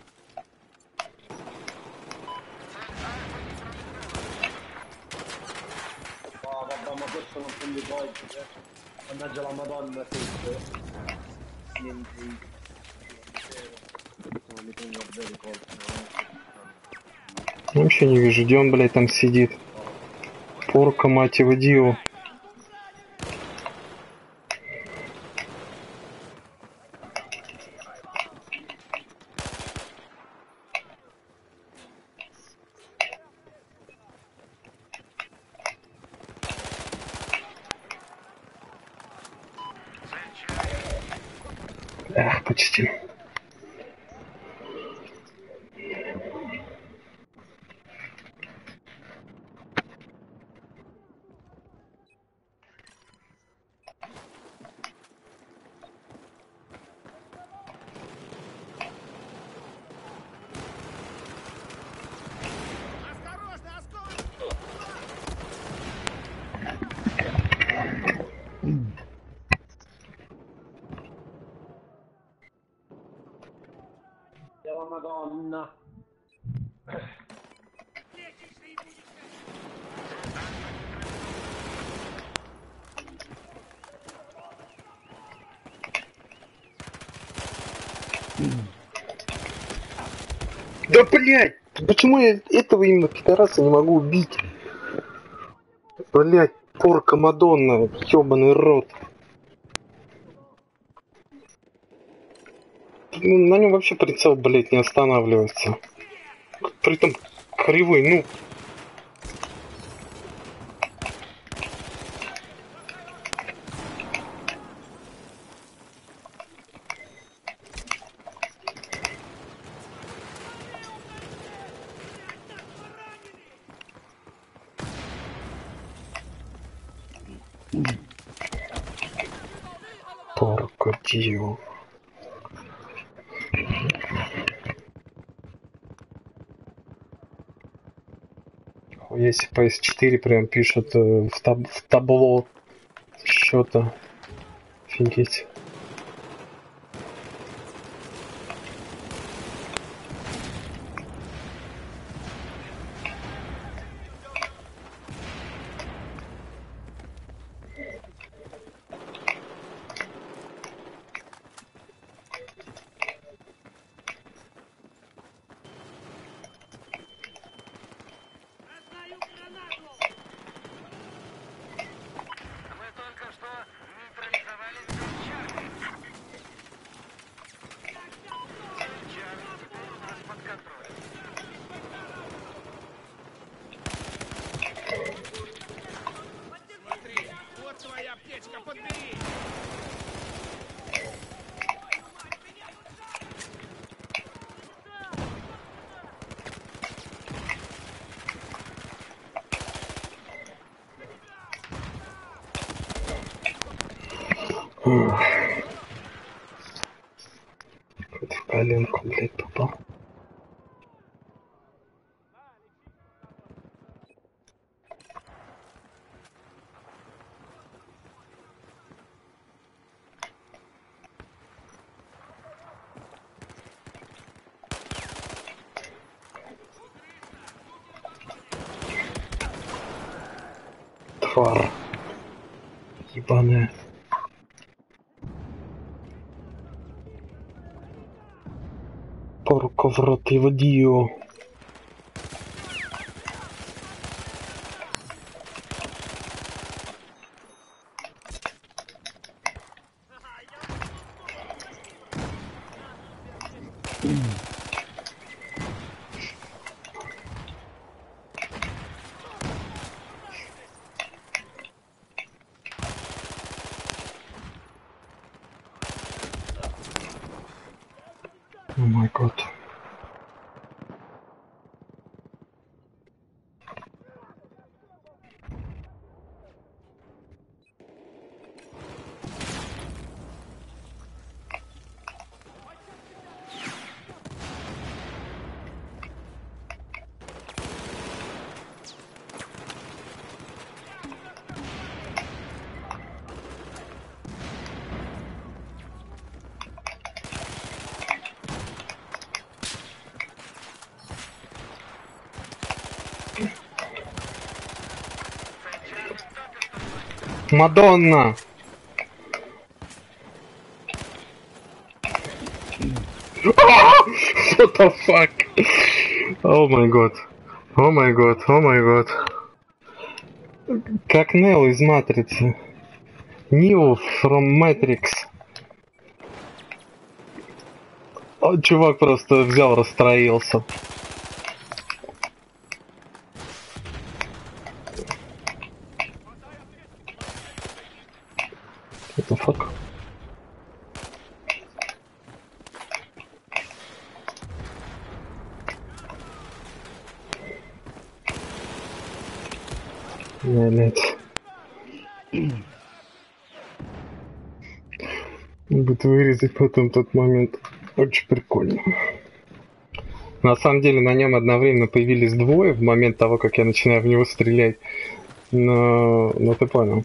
Oh, vabbè, ma questo non prende poi. Mannaggia la Madonna, questo. Niente. Questo не prende davvero colpo. Вообще не вижу, где он, блядь, там сидит. Порко, мать его, Дио. Ах, почти. Осторожно, осколок! La Madonna. Лестничный будешь. Да блядь! Почему я этого именно пидораса не могу убить? Блядь, порка Мадонна, ёбаный рот. Ну, на нем вообще прицел, блядь, не останавливается. Притом кривой, ну. Порко Дио. Если PS4 прям пишут в табло счета. Офигеть. Раздаю гранату! Мы только что нейтрализовали Чарли. Чарли теперь у нас под контролем. Смотри, вот твоя аптечка, подбери! Ух. Хоть в коленку, блядь, попал. Тварь. Ебаная. Порко в рот его Дио. О май год. Мадонна! What the fuck? Oh my god. Oh my god. Oh my god. Как Нео из Матрицы. Neo from Matrix. О, чувак просто взял, расстроился. What the fuck? Блять. Будет вырезать потом тот момент. Очень прикольно. На самом деле на нем одновременно появились двое в момент того, как я начинаю в него стрелять. Но ты понял.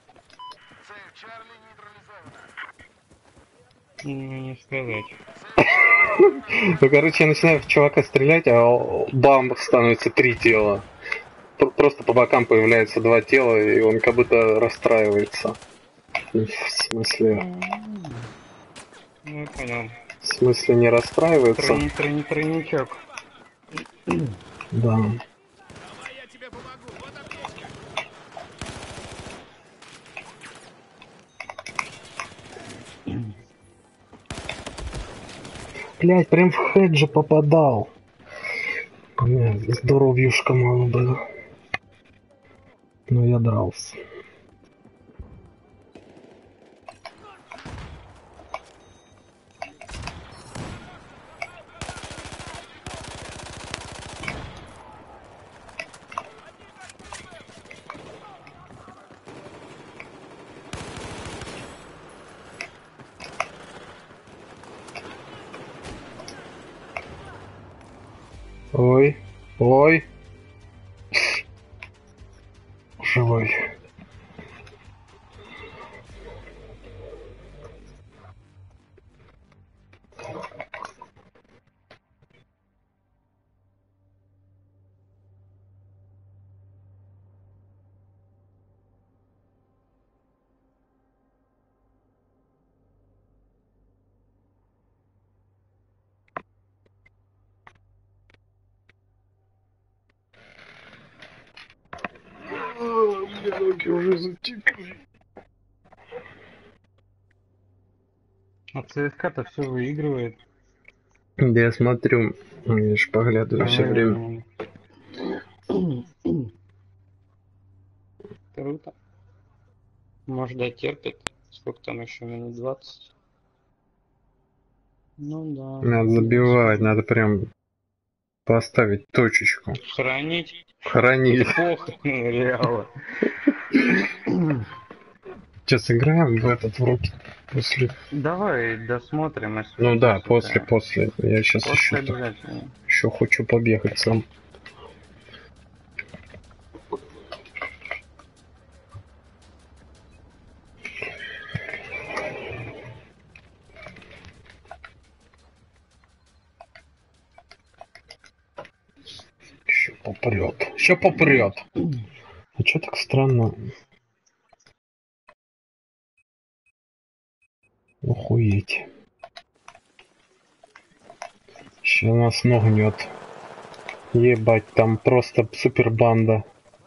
Не сказать. Ну, короче, я начинаю в чувака стрелять, а бам, становится 3 тела. Просто по бокам появляется 2 тела, и он как будто расстраивается. В смысле... Ну, понял. В смысле не расстраивается? Тройничок. Да. Давай я тебе помогу. Вот аптечка. Блять, прям в хеджа попадал. Бля, здоровьюшка мало было. Но я дрался. Ой, ой. Живой. Мне ноги уже затекли. А ЦСКА-то все выигрывает. Да я смотрю, я ж поглядываю все время. Круто. Может, дотерпит. Сколько там еще? Минут 20? Ну да. Надо забивать, надо прям поставить точечку. Хранить. Хранить. Эпоха Реала. Сейчас играем в этот в руки. После. Давай досмотрим. Если Ну да, что-то. после. Я сейчас После еще обязательно. еще хочу побегать сам. Еще попрет. Еще попрет. А что так странно? Охуеть. Сейчас нас ногнет. Ебать, там просто супер банда.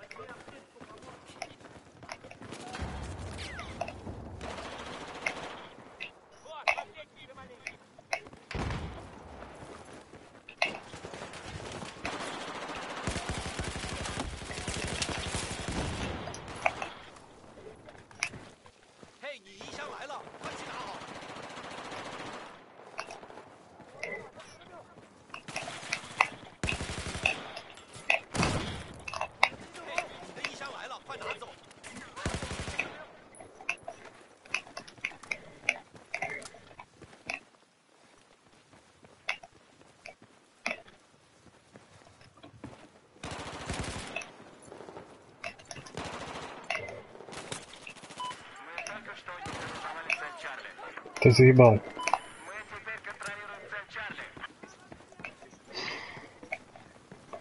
Ты заебал.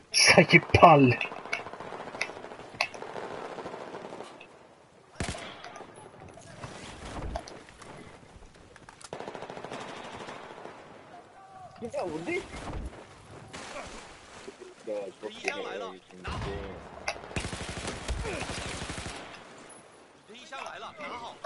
Заебал. Куди? Блядь, 敌一箱来了，拿好。敌一箱来了，拿好。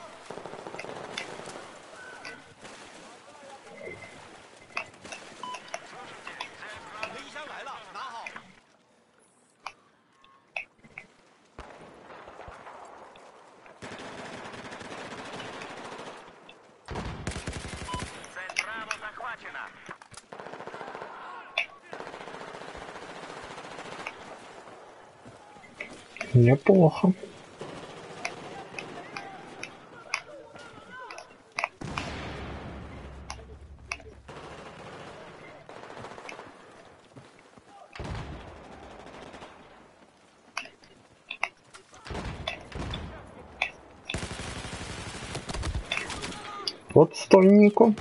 敌一箱来了，拿好。Цель Браво захвачена. Неплохо. Вот стойнику.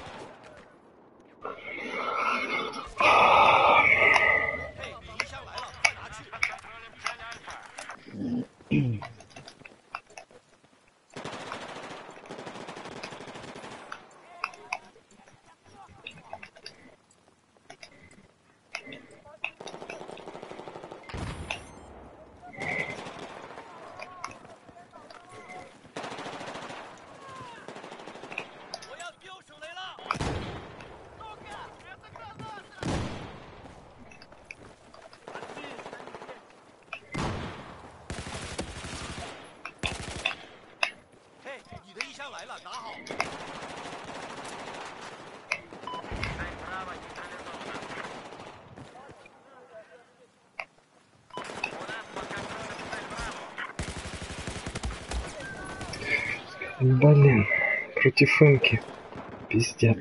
Блин, против инки. Пиздец.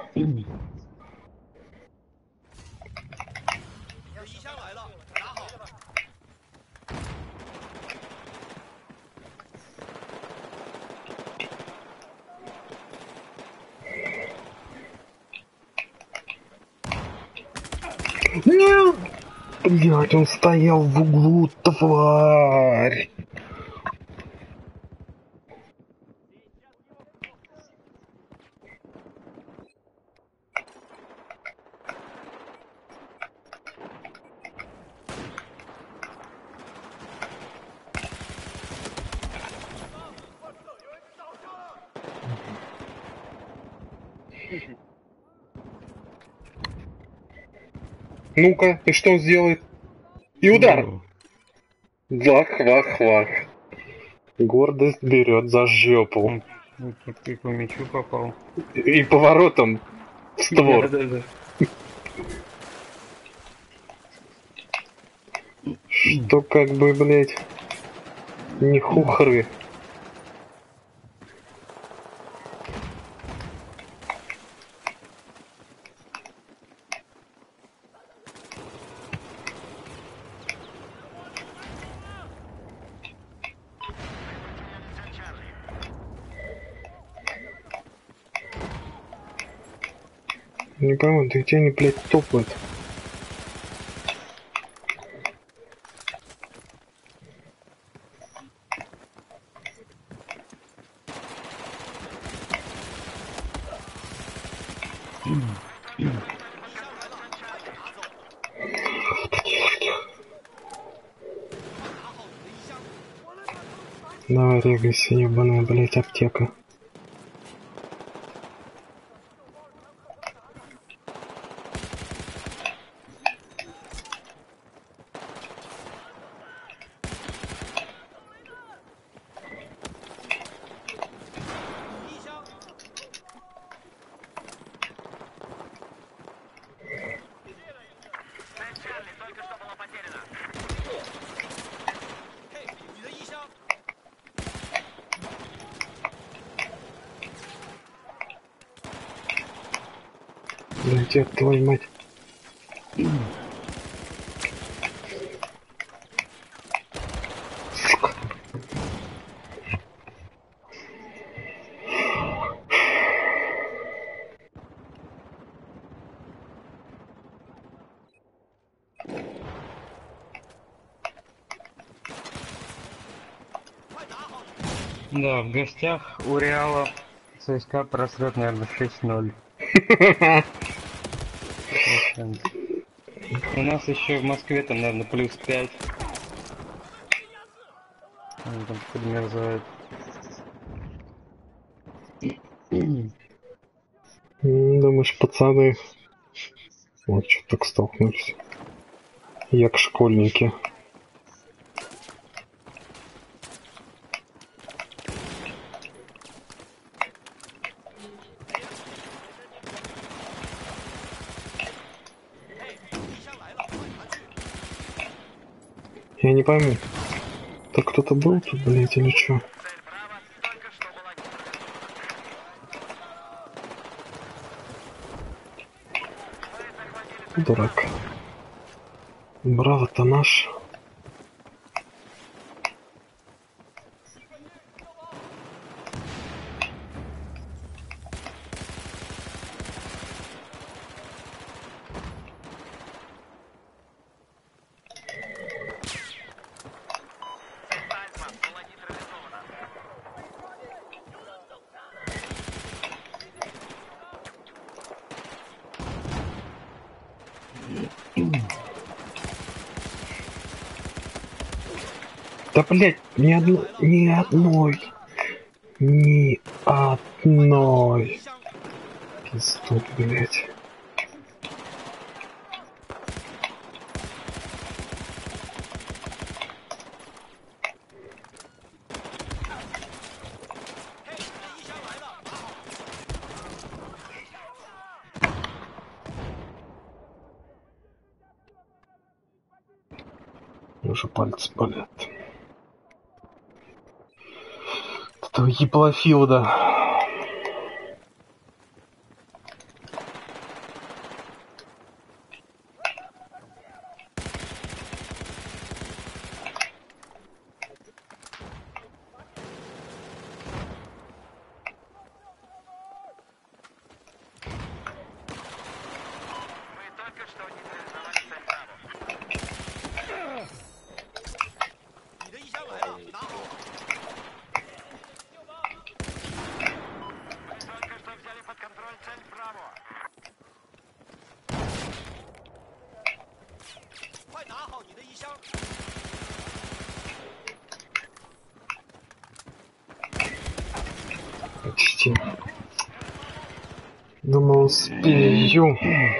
Нет! Блять, он стоял в углу, тварь! Ну-ка, и что он сделает? И удар! Вах-вах-вах. Гордость берет за жопу. И по мячу попал. И поворотом в створ. Да. Что как бы, блять, не хухры. Не пойму, да где они, блядь, топают? Давай, регайся, ебаная, блядь, аптека. Блядь, ёб твою мать. Сука. Да, в гостях у Реала ЦСКА просрет, наверное, 6-0. У нас еще в Москве там, наверное, +5. Они там подмерзают. Думаешь, пацаны... Вот что так столкнулись. Як школьники. Я не пойму. Так кто-то был тут, блядь, или чё? Дурак. Браво-то наш. Да, блядь, ни одной. Ни одной. Пиздут, блядь. Уже пальцы болят. Этого еблофилда. Почти. Думал, успею.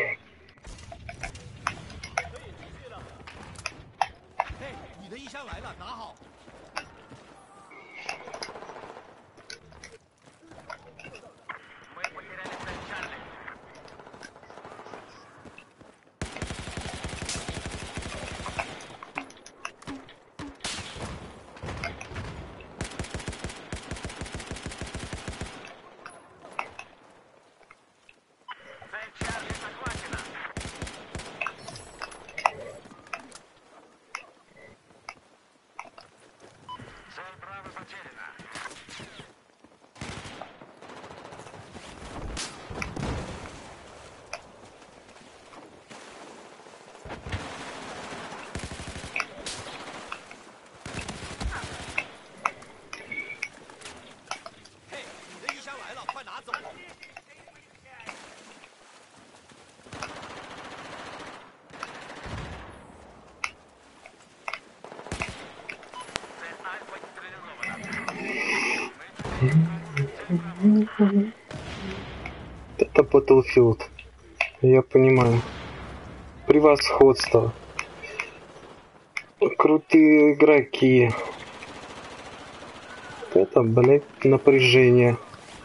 Это Battlefield. Я понимаю. Превосходство. Крутые игроки. Это, блядь, напряжение.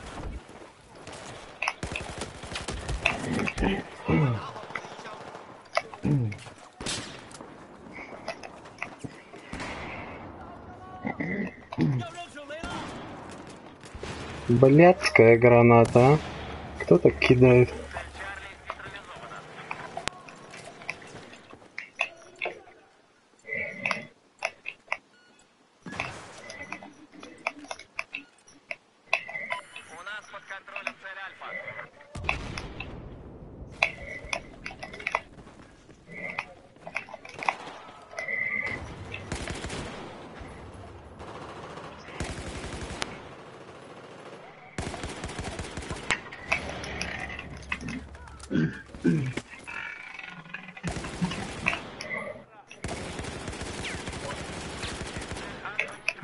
Блядская граната, а? Кто так кидает?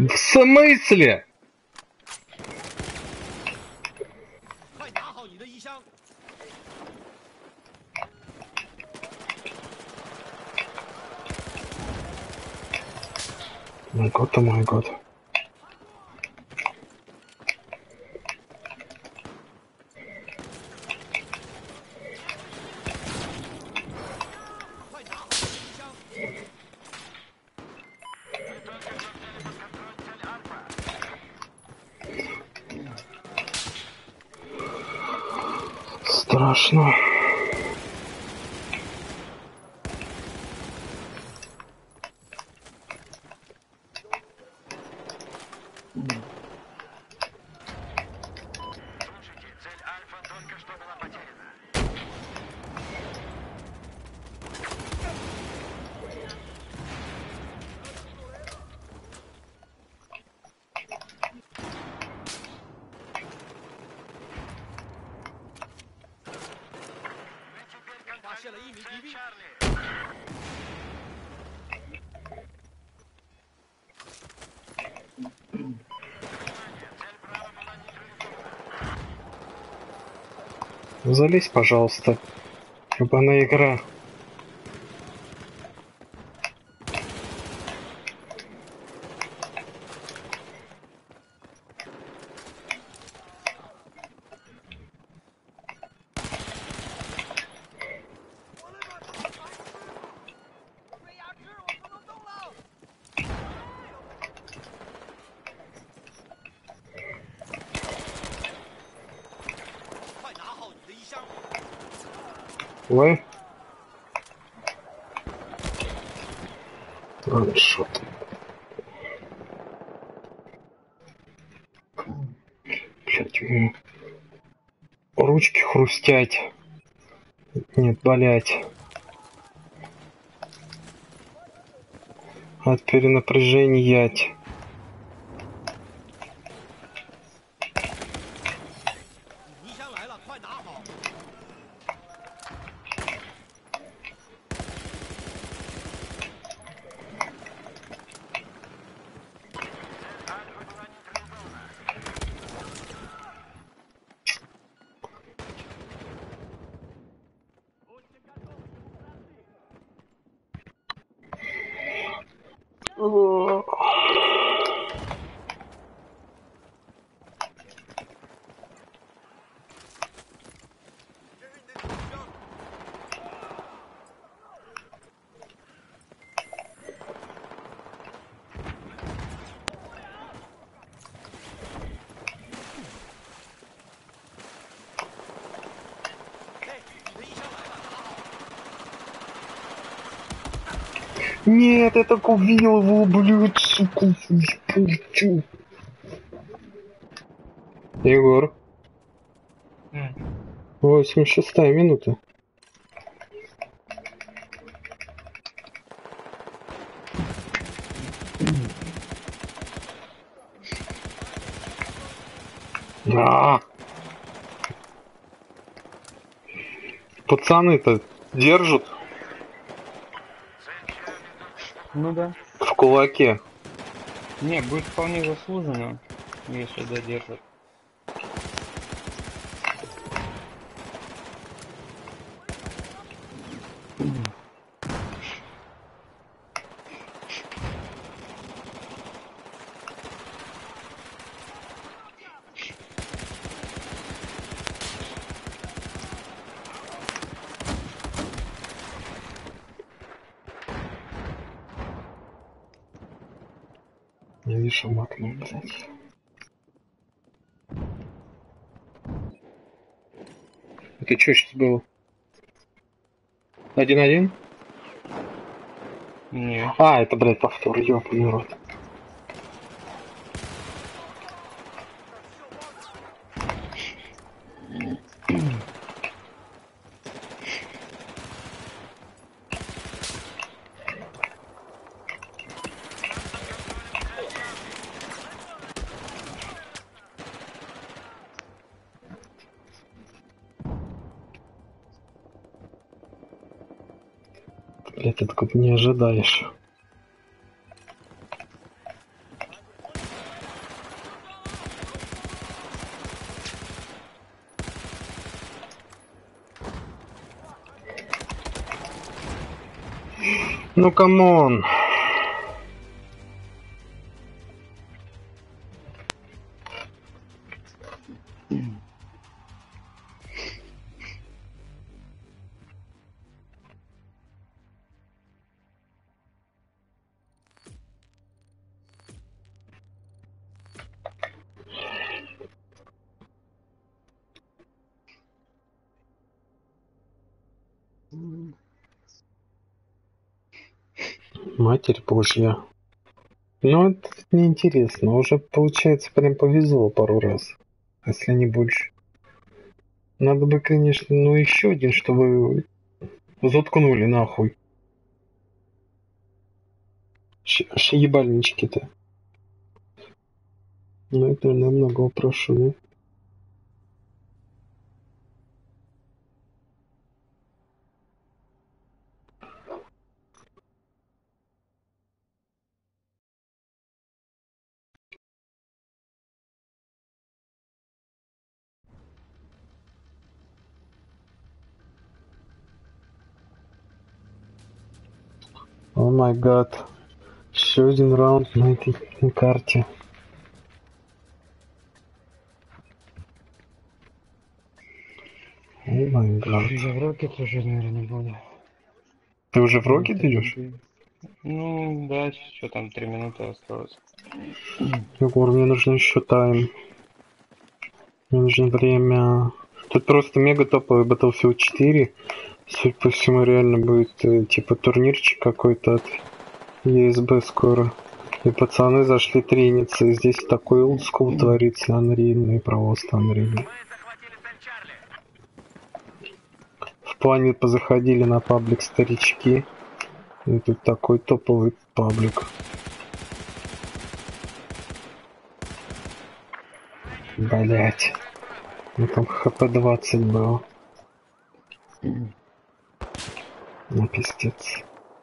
В смысле? 快拿好你的衣箱。 Мой год, о мой год. 快拿好你的衣箱。 Страшно. Залезь, пожалуйста. Ебаная игра. Ой. Ганшот. Блять, ручки хрустять. Нет, болять. От перенапряжения. 衣箱来了，快拿好！ Нет, я так увидел его, блядь, сука, испортил. Егор. 86-я минута. Да. Пацаны-то держат Ну да. в кулаке. Не, будет вполне заслуженно, если додержат. Я вижу макнул, блядь. Это что сейчас было? 1-1? Не. А, это, блядь, повтор, ёбаный рот. Блядь, ты такого не ожидаешь. Ну камон. Матерь Божья. Ну, это неинтересно. Уже, получается, прям повезло пару раз. Если не больше. Надо бы, конечно, ну еще один, чтобы заткнули нахуй. Ебальнички-то. Ну, это намного прошу, да? О май гад. Еще один раунд на этой карте. О май гад. Я в Рокет уже, наверное, буду. Ты уже в Рокет идешь? Ну, да, что там, 3 минуты осталось. Егор, мне нужно еще тайм. Мне нужно время. Тут просто мега топовый Battlefield 4. Судя по всему, реально будет типа турнирчик какой-то от ESB скоро. И пацаны зашли трениться. И здесь такой олдскул творится, анрильный, просто анрильный. Мы захватили цель Чарли. В плане позаходили на паблик старички. И тут такой топовый паблик. Блять. Ну там хп 20 было. Ну пиздец.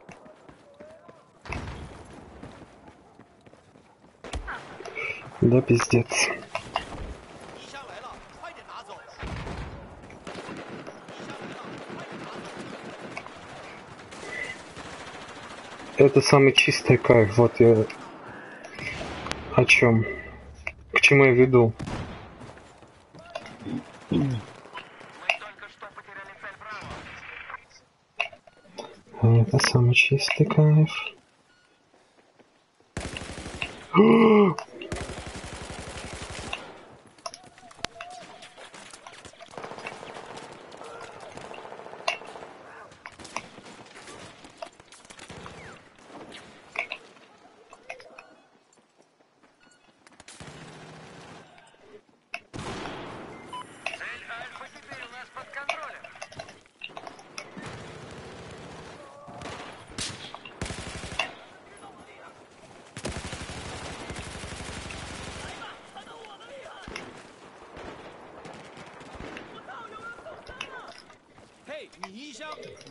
Да пиздец. 敌枪来了，快点拿走！敌枪来了，快点拿走！ Это самый чистый кайф. Вот я о чем. К чему я веду. Мы только что потеряли цель Браво. Это самый чистый кайф. Цель Альфа-4 у нас под контролем. Hey, 你一箱。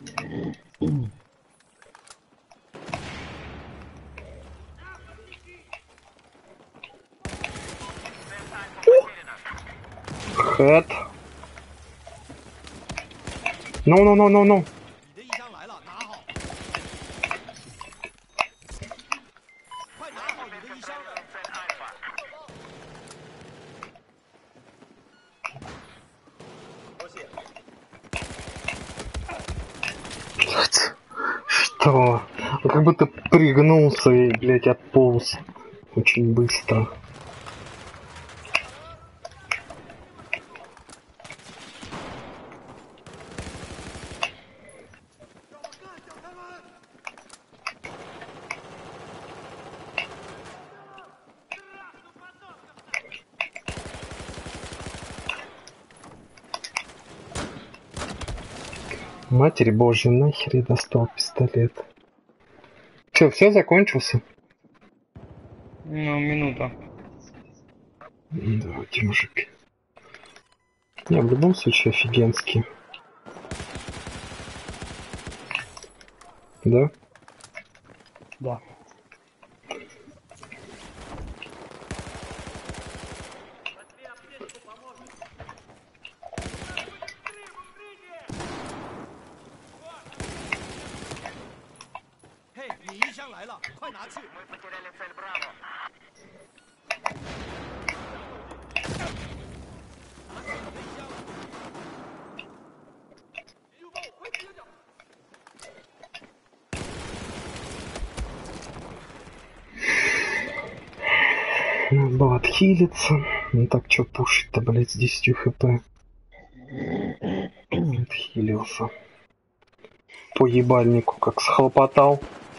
Хэт. No. 你的一箱来了，拿好。快拿好你的一箱。 Блять. Что? Он как будто пригнулся и, блять, отполз. Очень быстро. Матерь Божья, нахер я достал пистолет. Че, все закончился? Ну, минута. Давайте, мужики. Не, в любом случае офигенский. Да? Да. 箱来了，快拿去！ Надо было отхилиться. Ну так чё пушить-то, блядь, с 10 хп? Отхилился. По ебальнику как схлопотал.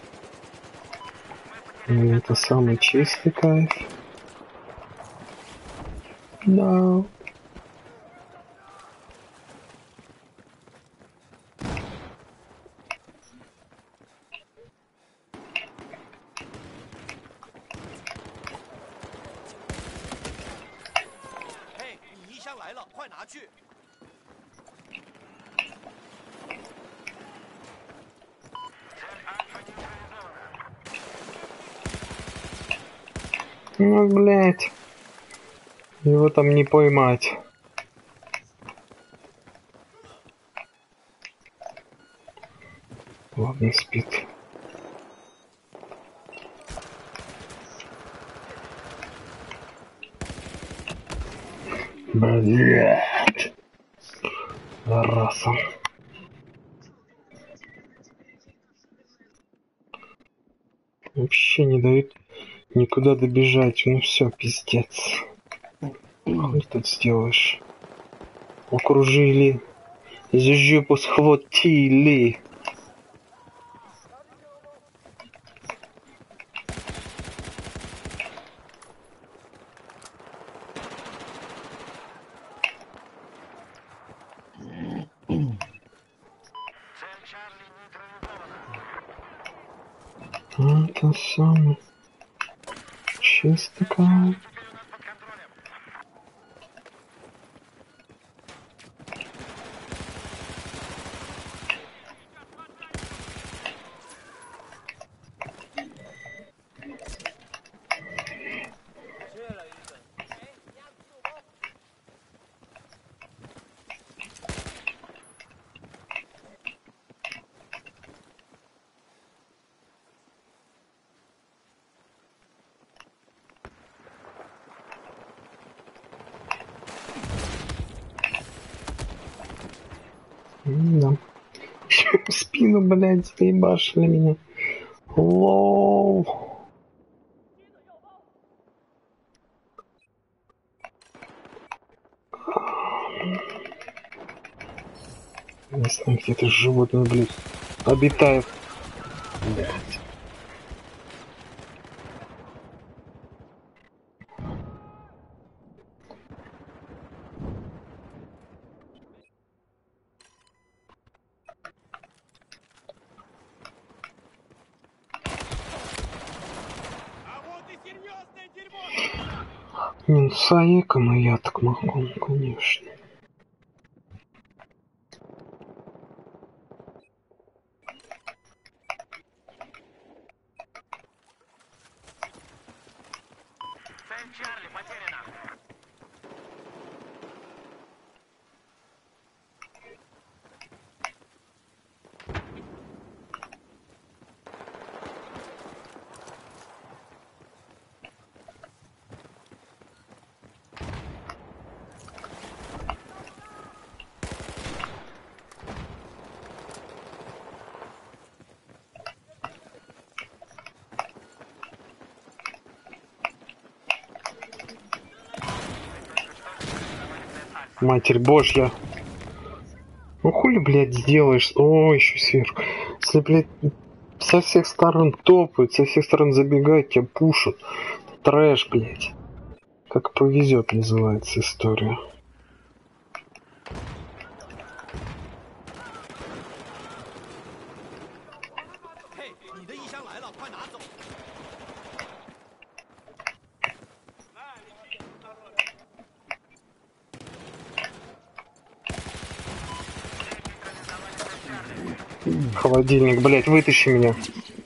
Ну, это самый чистый кайф. Да. 嘿，你衣箱来了，快拿去！ Ну, блядь. Его там не поймать. Ладно, спит. Блядь. Зараза. Вообще не дают никуда добежать. Ну все, пиздец. Хуй тут сделаешь. Окружили. За жопу схватили. Это самый чистый кайф. Да. В спину, блядь, заебашили меня. Лоу. Не знаю, где это животное, блядь, обитает. Блядь. А вот и серьезное дерьмо! Ну, с Аеком я так могу, ну, конечно. Чарли, потеряно! Матерь Божья. Ну хули, блядь, сделаешь? О, еще сверху. Если, блядь, со всех сторон топают, со всех сторон забегают, тебя пушат. Трэш, блядь. Как повезет, называется история. Hey, 你的衣箱来了，快拿走！ Холодильник, блядь, вытащи меня.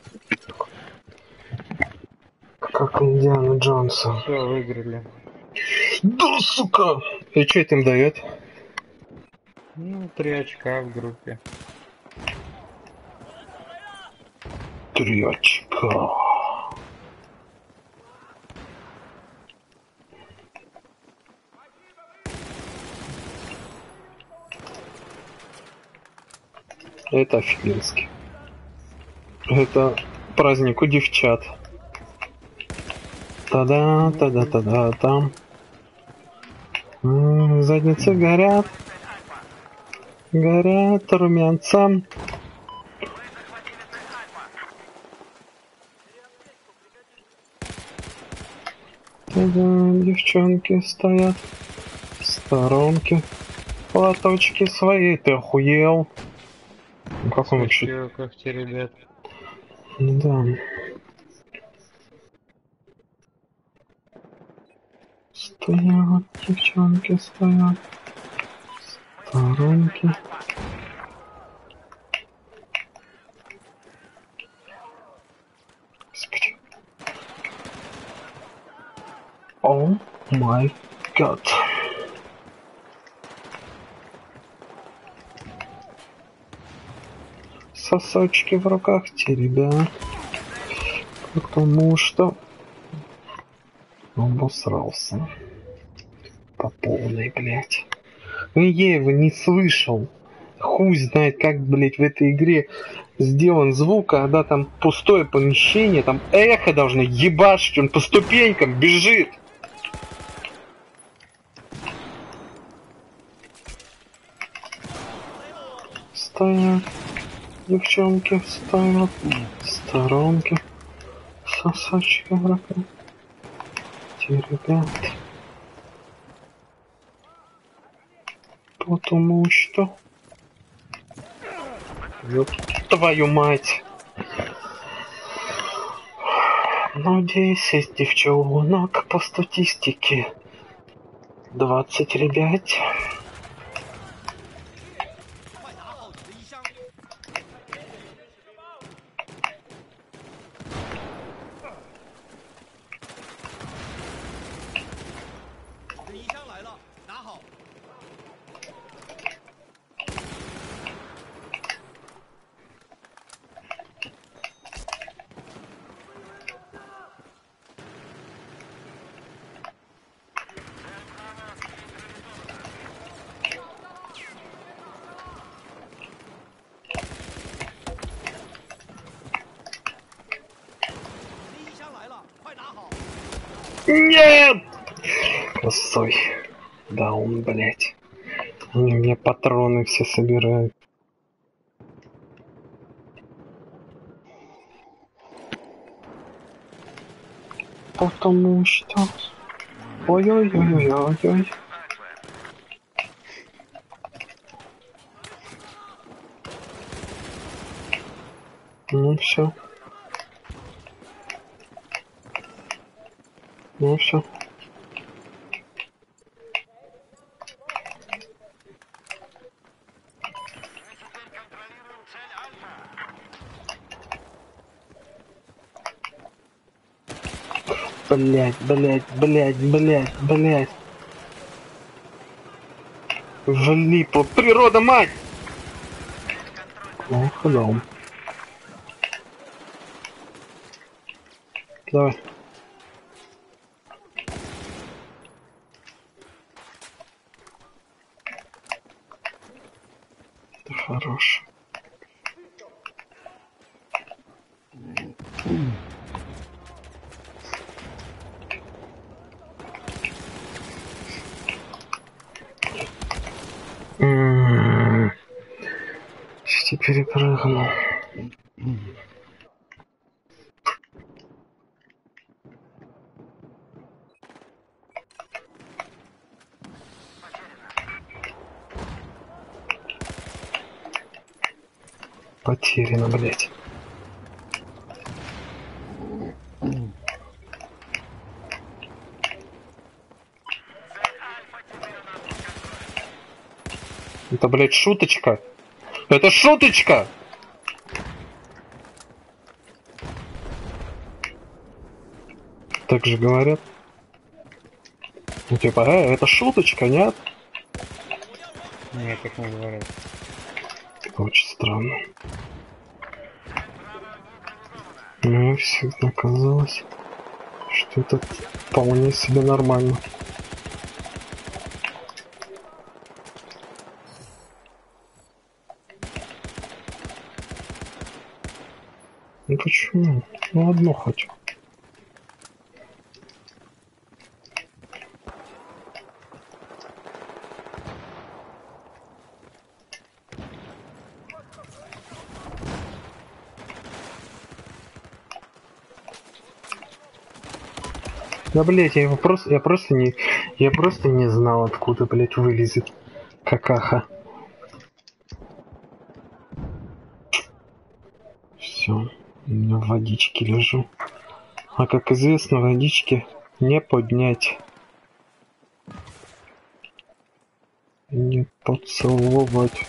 Как Индиана Джонса. Все, выиграли. Да, сука! И что это им дает? Ну, 3 очка в группе. 3 очка. Это офигенски. Это праздник у девчат. Та-да, та-да, та-да, там. Задницы горят. Горят румянцам. Та-да, девчонки стоят в сторонке. Платочки свои, ты охуел? Ну, как он вообще? Чё, как те ребят? Да. Стоят, девчонки стоят. Сторонки. Господи. О май гад. Сосочки в руках те ребят. Потому что обосрался. По полной, блядь. Ну я его не слышал. Хуй знает, как, блядь, в этой игре сделан звук, когда там пустое помещение, там эхо должно ебашить, он по ступенькам бежит. Стоят, девчонки стоят, сторонки, сосочки в руках. Те ребят. Потому что... Ёб твою мать. Ну, 10 девчонок по статистике. 20 ребят. Нет! Косой. Да он, блядь. Они мне патроны все собирают. Потому что... Ой-ой-ой-ой-ой-ой. Ну все. Ну все. Блять, блять, блять, блять, блять. Влипла природа, мать! Ох, да. Давай. Ты хорош. Почти перепрыгнул. Потеряно, блять. Это, блять, шуточка. Это шуточка! Так же говорят. Ну типа, это шуточка, нет? Нет, так не говорят. Очень странно. Мне всегда казалось, что это вполне себе нормально. Ну почему? Ну одно хоть. Да, блять, я просто не знал, откуда, блять, вылезет какаха. Все, в водичке лежу. А как известно, водички не поднять, не поцеловать.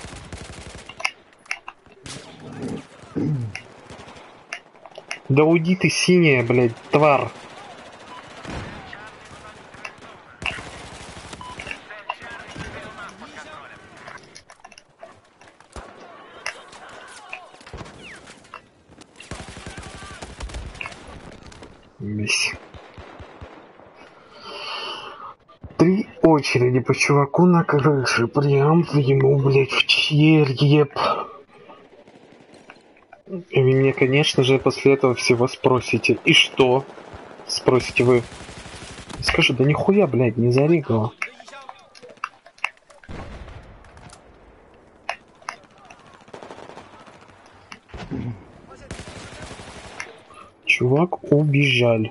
Да уйди ты, синяя, блять, тварь. Весь. 3 очереди по чуваку на крыше, прям ему, блять, в череп. И вы мне, конечно же, после этого всего спросите, и что? Спросите вы. Скажу, да нихуя, блядь, не зарегало. Чувак убежал.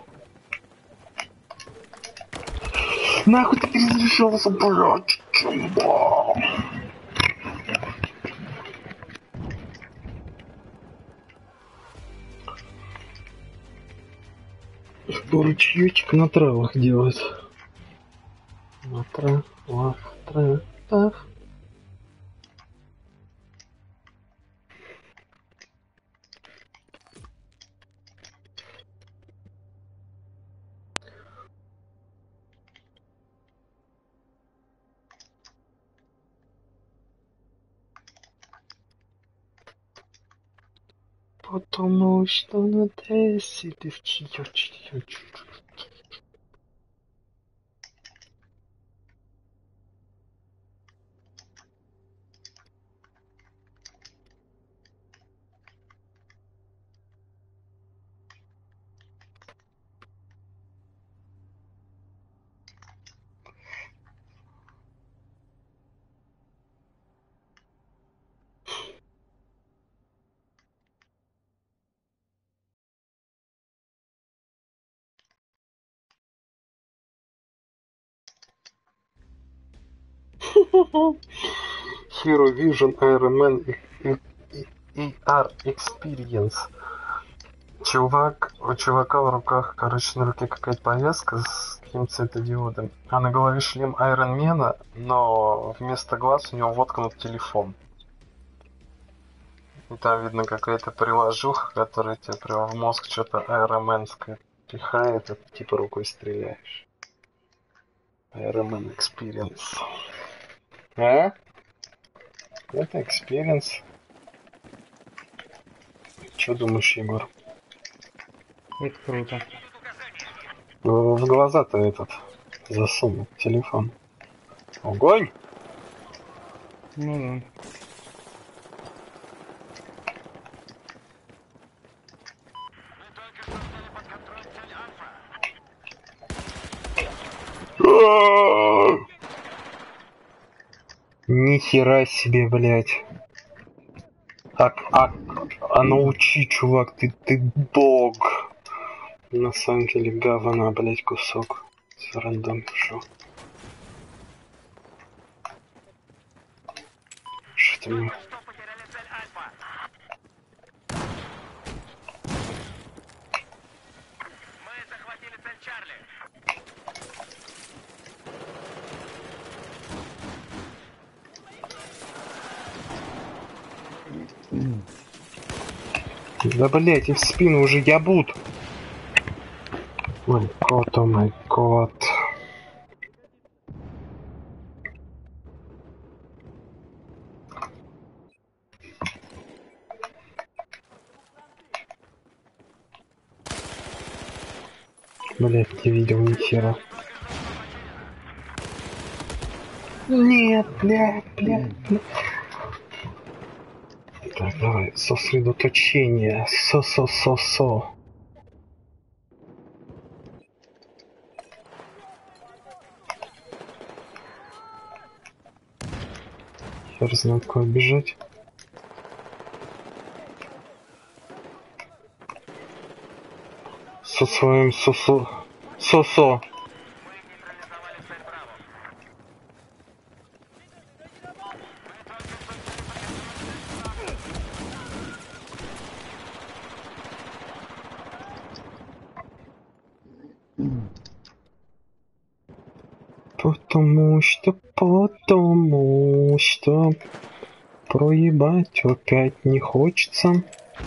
Нахуй ты перезаряжался, блядь, чувак. Ручеечек на травах делать. На травах. Потому что на Тессе ты в чьё. Hero Vision Iron Man AR Experience. У чувака в руках, короче, на руке какая-то повязка с каким-то светодиодом, а на голове шлем Айронмена, но вместо глаз у него воткнут телефон. И там видно какая-то приложуха, которая тебе прямо в мозг что-то айронменское пихает, а ты типа рукой стреляешь. Iron Man Experience. А? Это Experience. Что думаешь, Егор? Это круто. В глаза-то этот засунул телефон. Огонь! Ну Нихера себе, блять. А научи, чувак, ты бог. На самом деле говна, блять, кусок. Зарандомившего. Что мне? Мы захватили цель Чарли. Да, блять, и в спину уже ябут. Май год, о май год. Блять, не видел ни хера. Нет, блядь. Так, давай, сосредоточение. Со. Хер знает, куда бежать. Со своим сосо. Потому что проебать опять не хочется.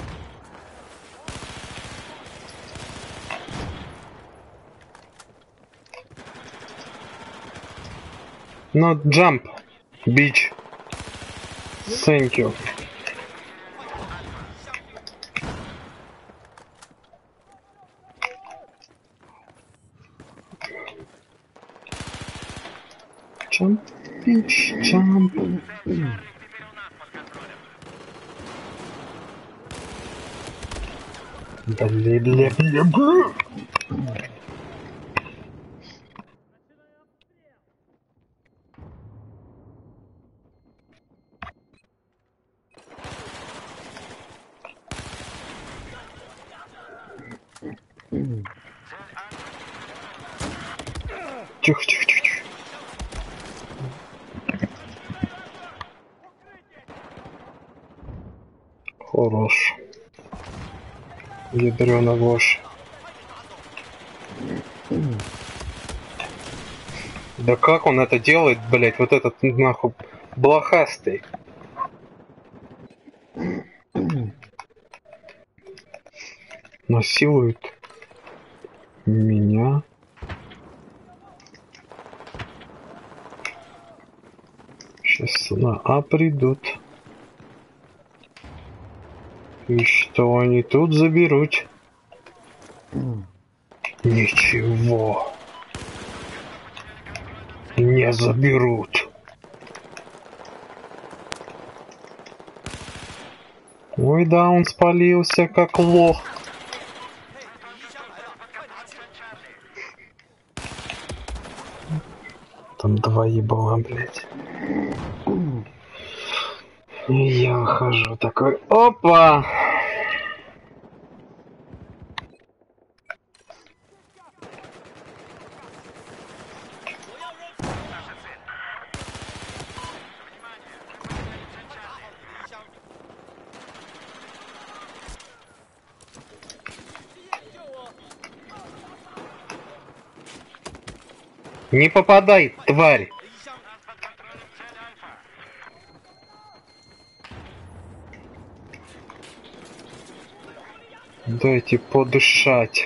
Not jump, bitch. Thank you. Jump, bitch, jump. Бля. Тихо. Хорош. Ядрёна ложь. Да как он это делает, блять, вот этот нахуй блохастый. Насилует меня. Сейчас на А придут. И что они тут заберут? Ничего. Не заберут. Ой, да, он спалился как лох. Там два ебала, блядь. И я выхожу такой, опа! Не попадай, тварь! Дайте подышать.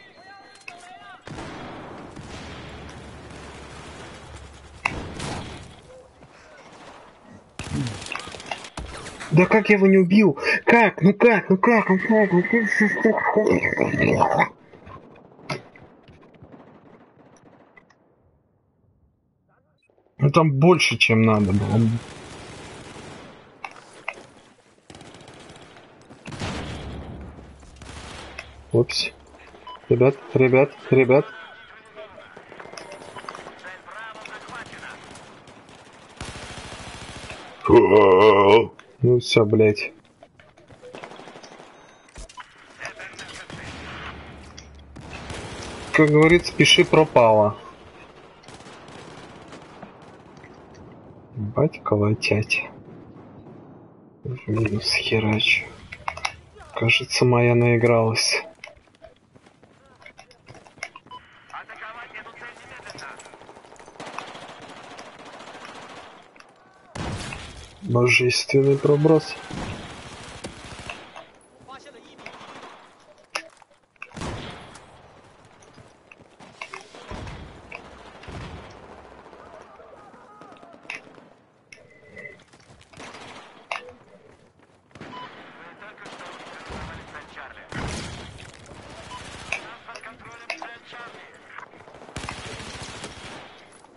Да как я его не убил? Как? Ну как? Ну там больше, чем надо было. Упс. Ребят. Ну все, блять. Как говорится, пиши пропало. Бать колотять. В минус херач. Кажется, моя наигралась. Божественный проброс.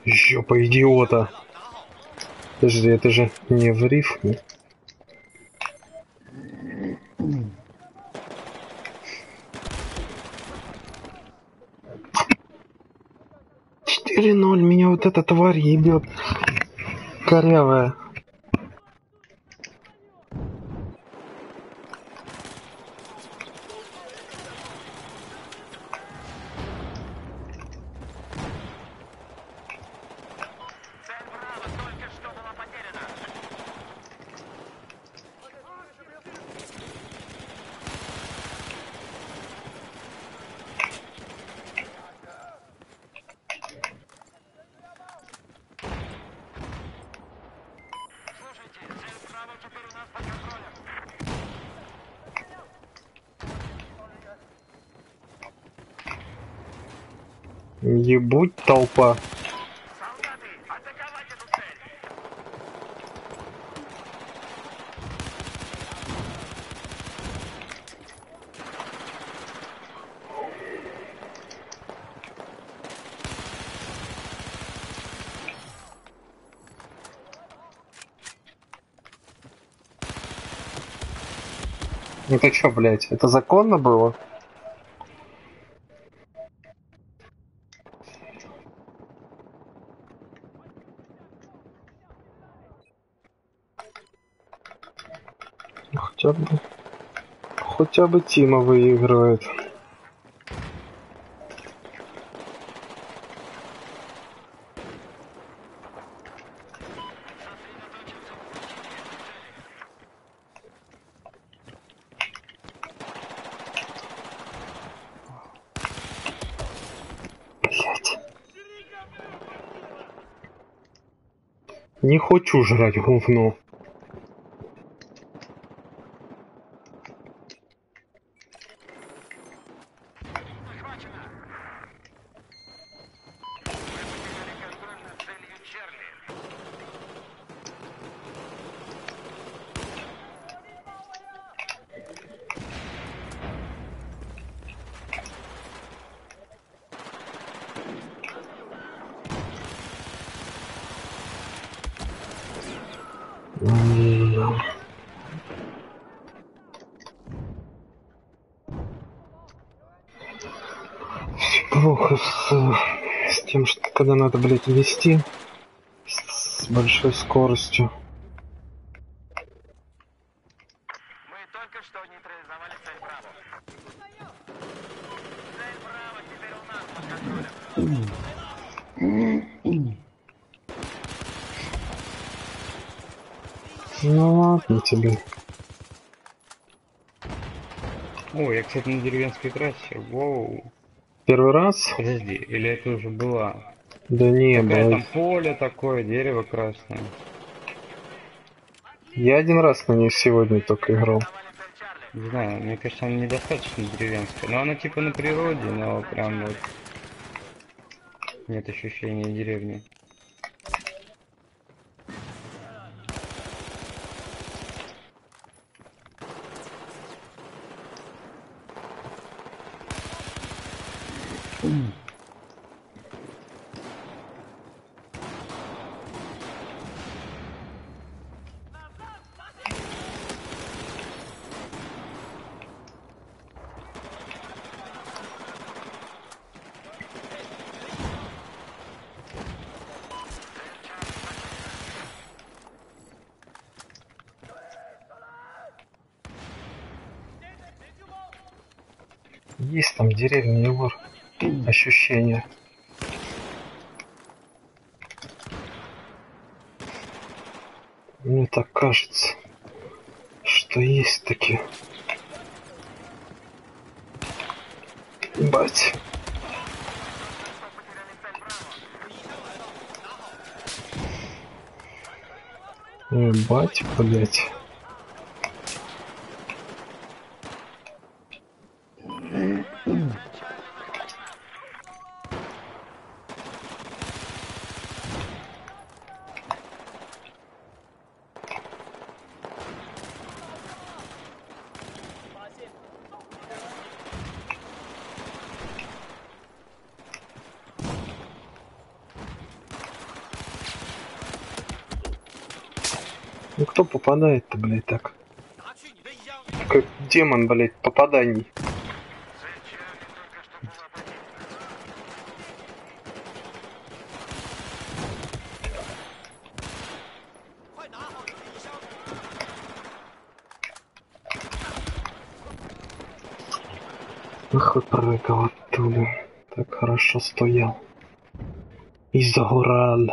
Жопа идиота. Подожди, это же не в рифме. 4:0, меня вот эта тварь ебет. Корявая. Цель Браво только что была потеряна. Слушайте, цель Браво теперь у нас под контролем. Ебуть толпа. Солдаты, атаковать эту цель. Это чё, блядь, это законно было? Хотя бы Тима выигрывает. Блять. Не хочу жрать говно. Захвачено. Мы потеряли контроль над целью Чарли. Плохо с тем, что когда надо, блядь, вести с большой скоростью. Мы только что нейтрализовали цель Браво. Цель Браво теперь у нас под контролем. Ну ладно тебе. О, я, кстати, на деревенской трассе. Воу. Первый раз? Подожди, или это уже была? Да не, Какая там блядь. поле такое, дерево красное. Я один раз на ней сегодня только играл. Нейтрализовали цель Чарли. Не знаю, мне кажется, она недостаточно деревенская. Но она типа на природе, но прям вот нет ощущения деревни. Есть там деревня, Егор. Ощущение. Мне так кажется, что есть такие. Ебать. Ебать, блять. Ну кто попадает-то, блядь, так? Как демон, блядь, попаданий. Ах, прыгал оттуда. Так хорошо стоял. И загорал.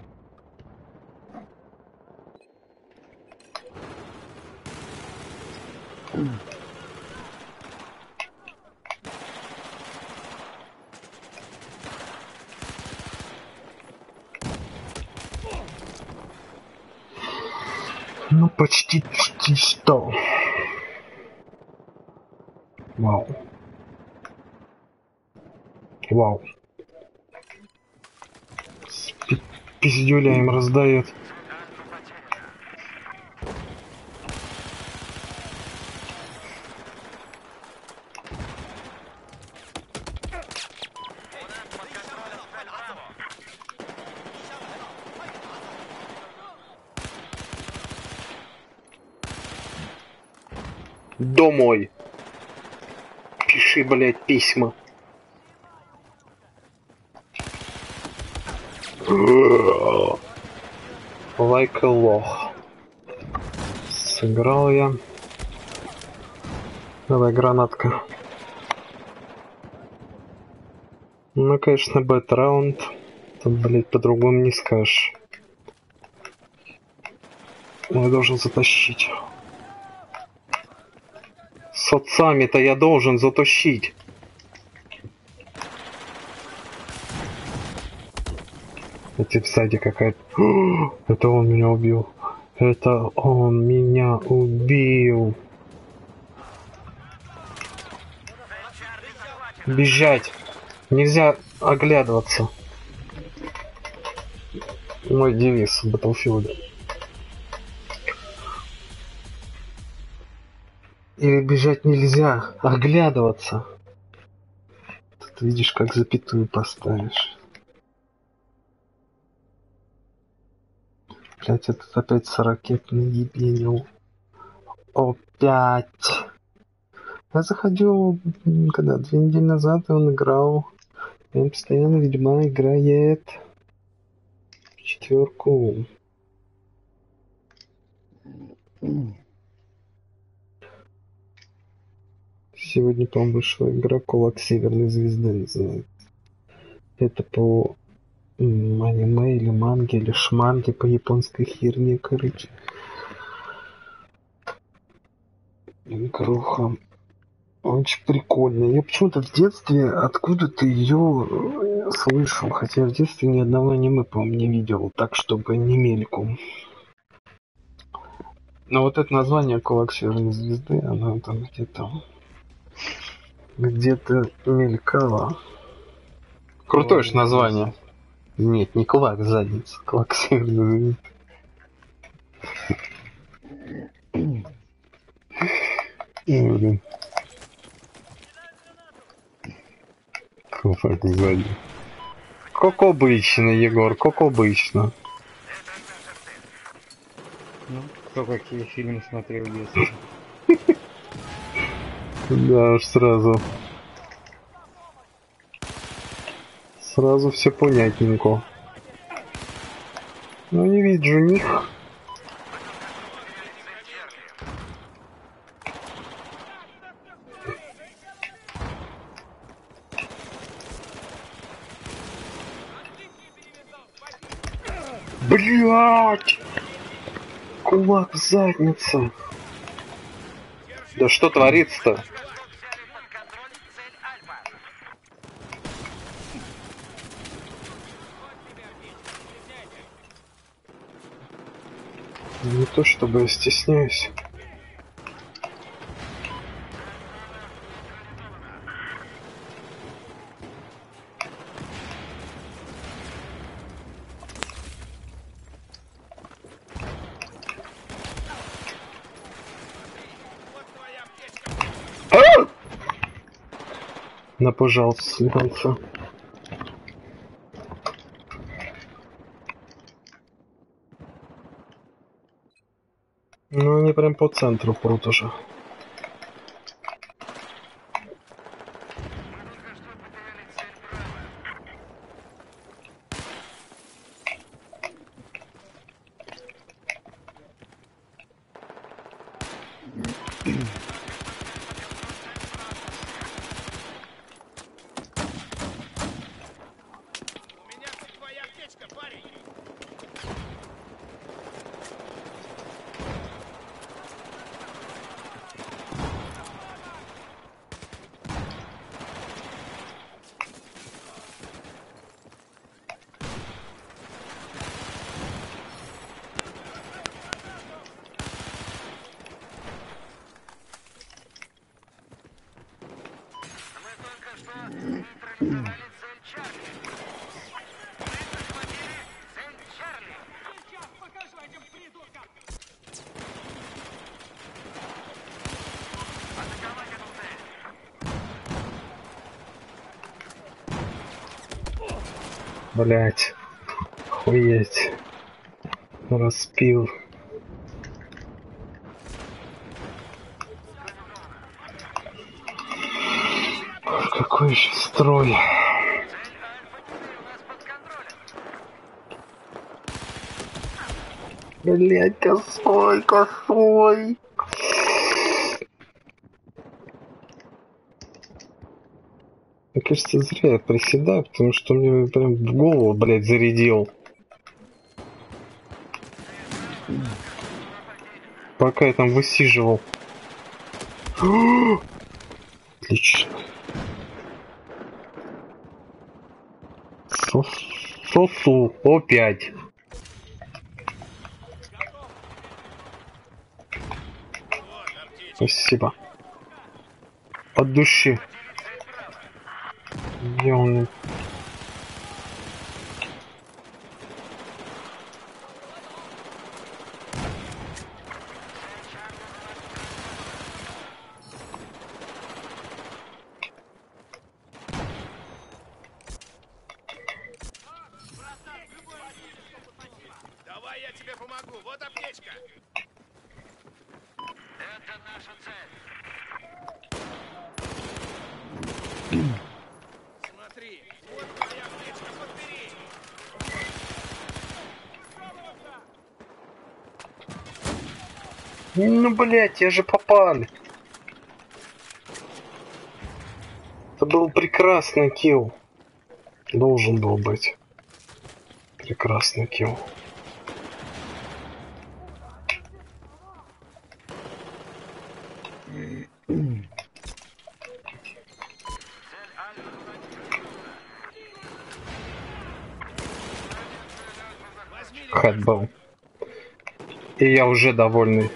Ну, почти что. Вау. Вау. Пиздюля им раздает. Домой. Пиши, блядь, письма. Like a лох. Сыграл я. Давай, гранатка. Ну, конечно, бэт-раунд. Тут, блядь, по-другому не скажешь. Я должен затащить. С отцами-то я должен затащить. Эти сзади какая-то... Это он меня убил. Это он меня убил. Бежать. Нельзя оглядываться. Мой девиз в Battlefield. Или бежать нельзя, оглядываться. Тут видишь, как запятую поставишь. Блять, этот опять 40-ный ебенил. Опять. Я заходил, когда 2 недели назад, и он играл. И он постоянно, видимо, играет в 4. Сегодня, по-моему, вышла игра Кулак Северной Звезды называется. Это по аниме или манге, или шманге по японской херне, короче. Игруха. Очень прикольная. Я почему-то в детстве откуда-то ее слышал, хотя в детстве ни одного аниме, по-моему, не видел, так чтобы не мельком. Но вот это название Кулак Северной Звезды, оно там где-то мелькало. Крутое же название. Нет, не кулак, задница. Кулак Северной Звезды. Кулак сзади. Как обычно, Егор, как обычно. Ну, кто какие фильмы смотрел в детстве. Да уж сразу. Сразу все понятненько. Ну не вижу них. Блять! Кулак в задницу. Да что творится-то? Не то чтобы я стесняюсь. Напожался, слился. прям по центру прут уже. У меня тут твоя аптечка, парень. Блять. Охуеть. Распил. Какой еще строй. Блять, косой, косой. Мне кажется, зря я приседаю, потому что мне прям в голову, блядь, зарядил. Пока я там высиживал. Отлично. Сосу. Опять. Спасибо. От души. Где он? Давай я тебе помогу. Вот аптечка. Это наша цель. Смотри, вот твоя аптечка, подбери. Ну, блядь, я же попал. Это был прекрасный килл. Должен был быть. Прекрасный килл. Хэдбол. И я уже довольный.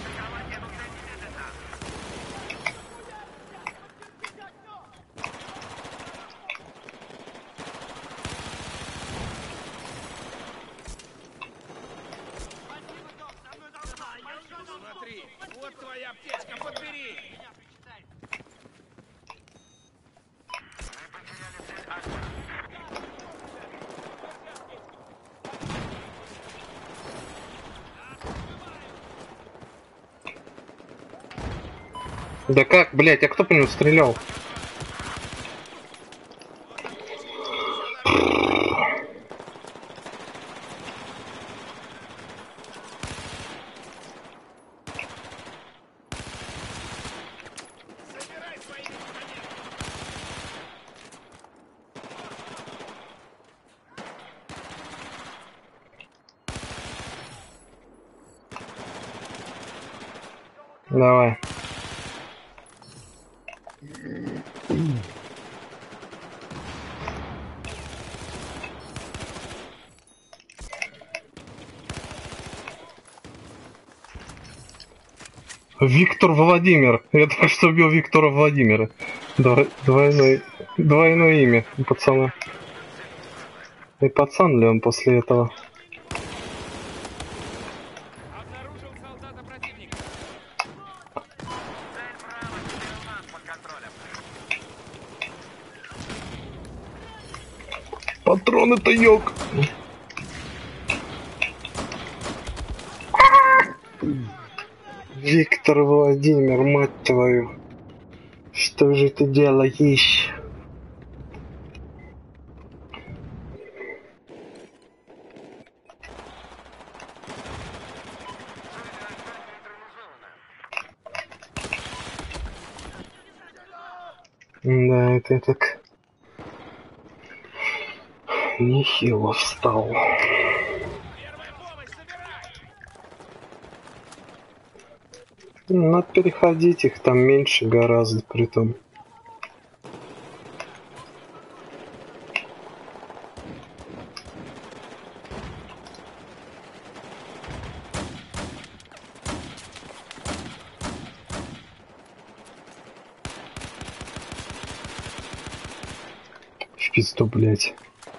Смотри, вот твоя аптечка, подбери. Да как, блядь, а кто по нему стрелял? Собирай свои медикаменты. Давай. Виктор Владимир. Я только что убил Виктора Владимира. Двойное имя у пацана. И пацан ли он после этого? Обнаружил солдата противника. Патроны-то ёк. Виктор Владимир, мать твою. Что же ты делаешь? Да, это так нехило встал. Первая помощь, собирай! Надо переходить, их там меньше гораздо притом. В пизду, блядь.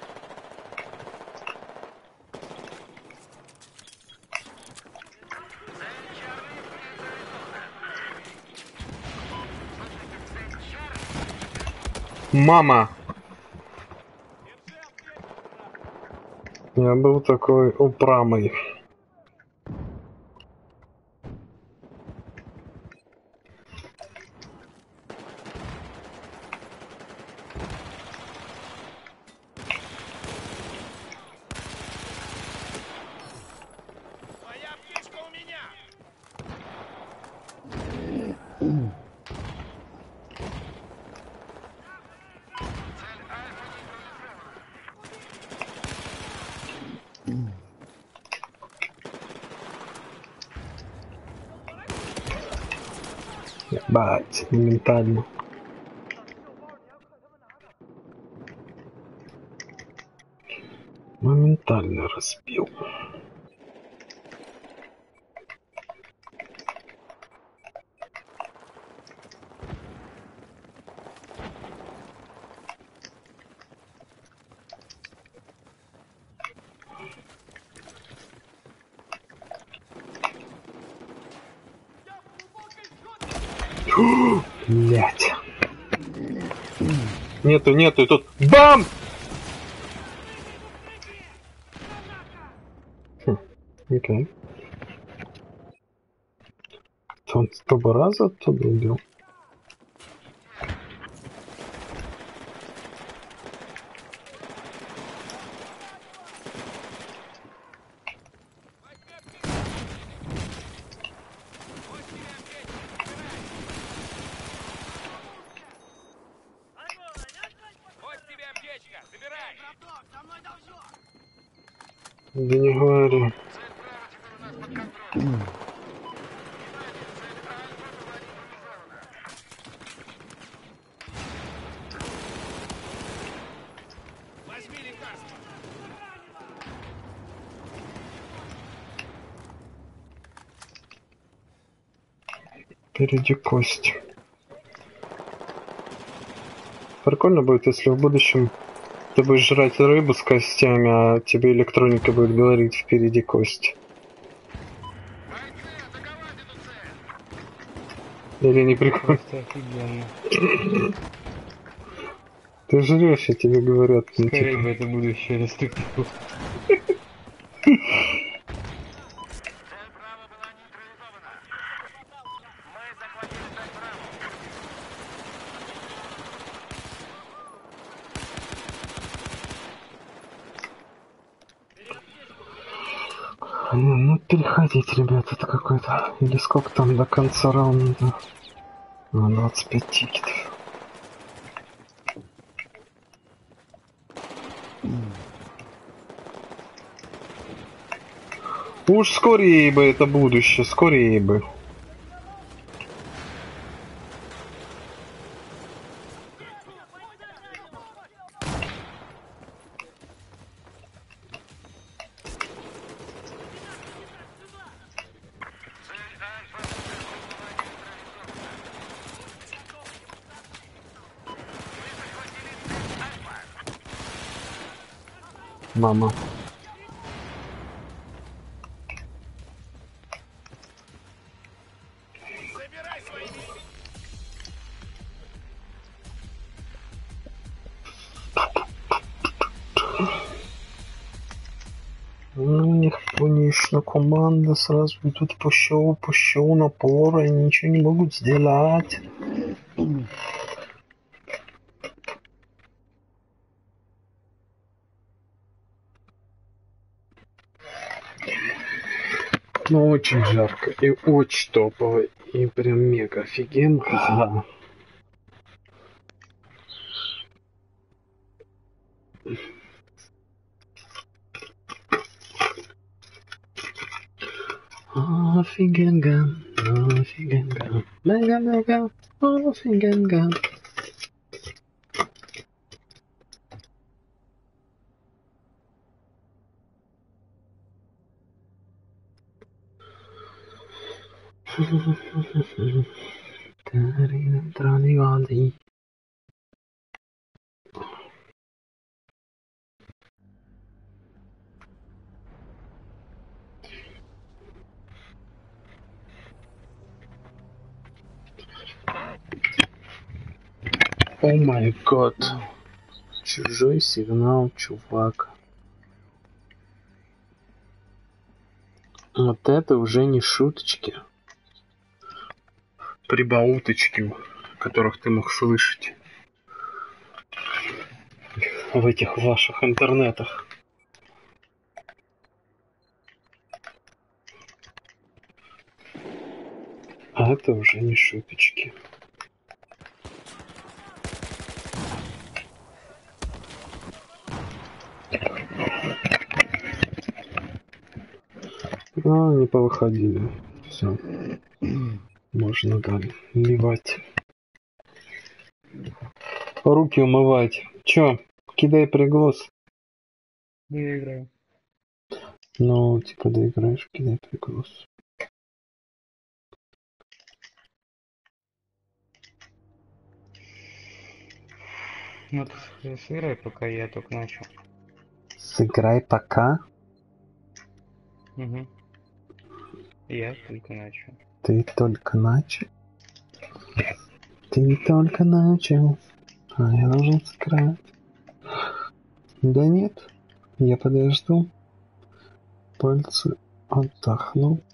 Мама! Я был такой упрямый. Твоя птичка у меня! Ебать, моментально. Моментально разбил. Блять. Нету, и тут бам! Окей. Он 100 раз оттуда убил. Вот тебе аптечка, забирай! Браток, со мной должок! Да не говори. Возьми лекарство! Впереди кость. Прикольно будет, если в будущем ты будешь жрать рыбу с костями, а тебе электроника будет говорить впереди кость. Или не прикольно? Просто офигенно. Ты жрешь, я тебе говорят. Ну, Скорее типа, бы это будущее наступило. ну переходить, ребят, это какой-то. Или сколько там до конца раунда? 25 тикетов. Уж скорее бы это будущее, скорее бы. Мама. Забирай свои вещи! Ну, у них, конечно, команда сразу идут по напор, и ничего не могут сделать. Ну, очень жарко и очень топово, и прям мега офигенно. Ага. Офигенга, офигенга, мега-мега, офигенга. Транивали. О май гад. Чужой сигнал, чувак. Вот это уже не шуточки. Прибауточки, которых ты мог слышать в этих ваших интернетах. А это уже не шуточки. А, не повыходили. Все. Можно далее ливать. Руки умывать. Чё? Кидай приглас. Не играю. Ну, типа доиграешь, кидай приглас. Ну ты сыграй, пока я только начал. Сыграй пока. Угу. Я только начал. Ты только начал. Ты только начал. А я должен сыграть. Да нет. Я подожду. Пальцы отдохнут.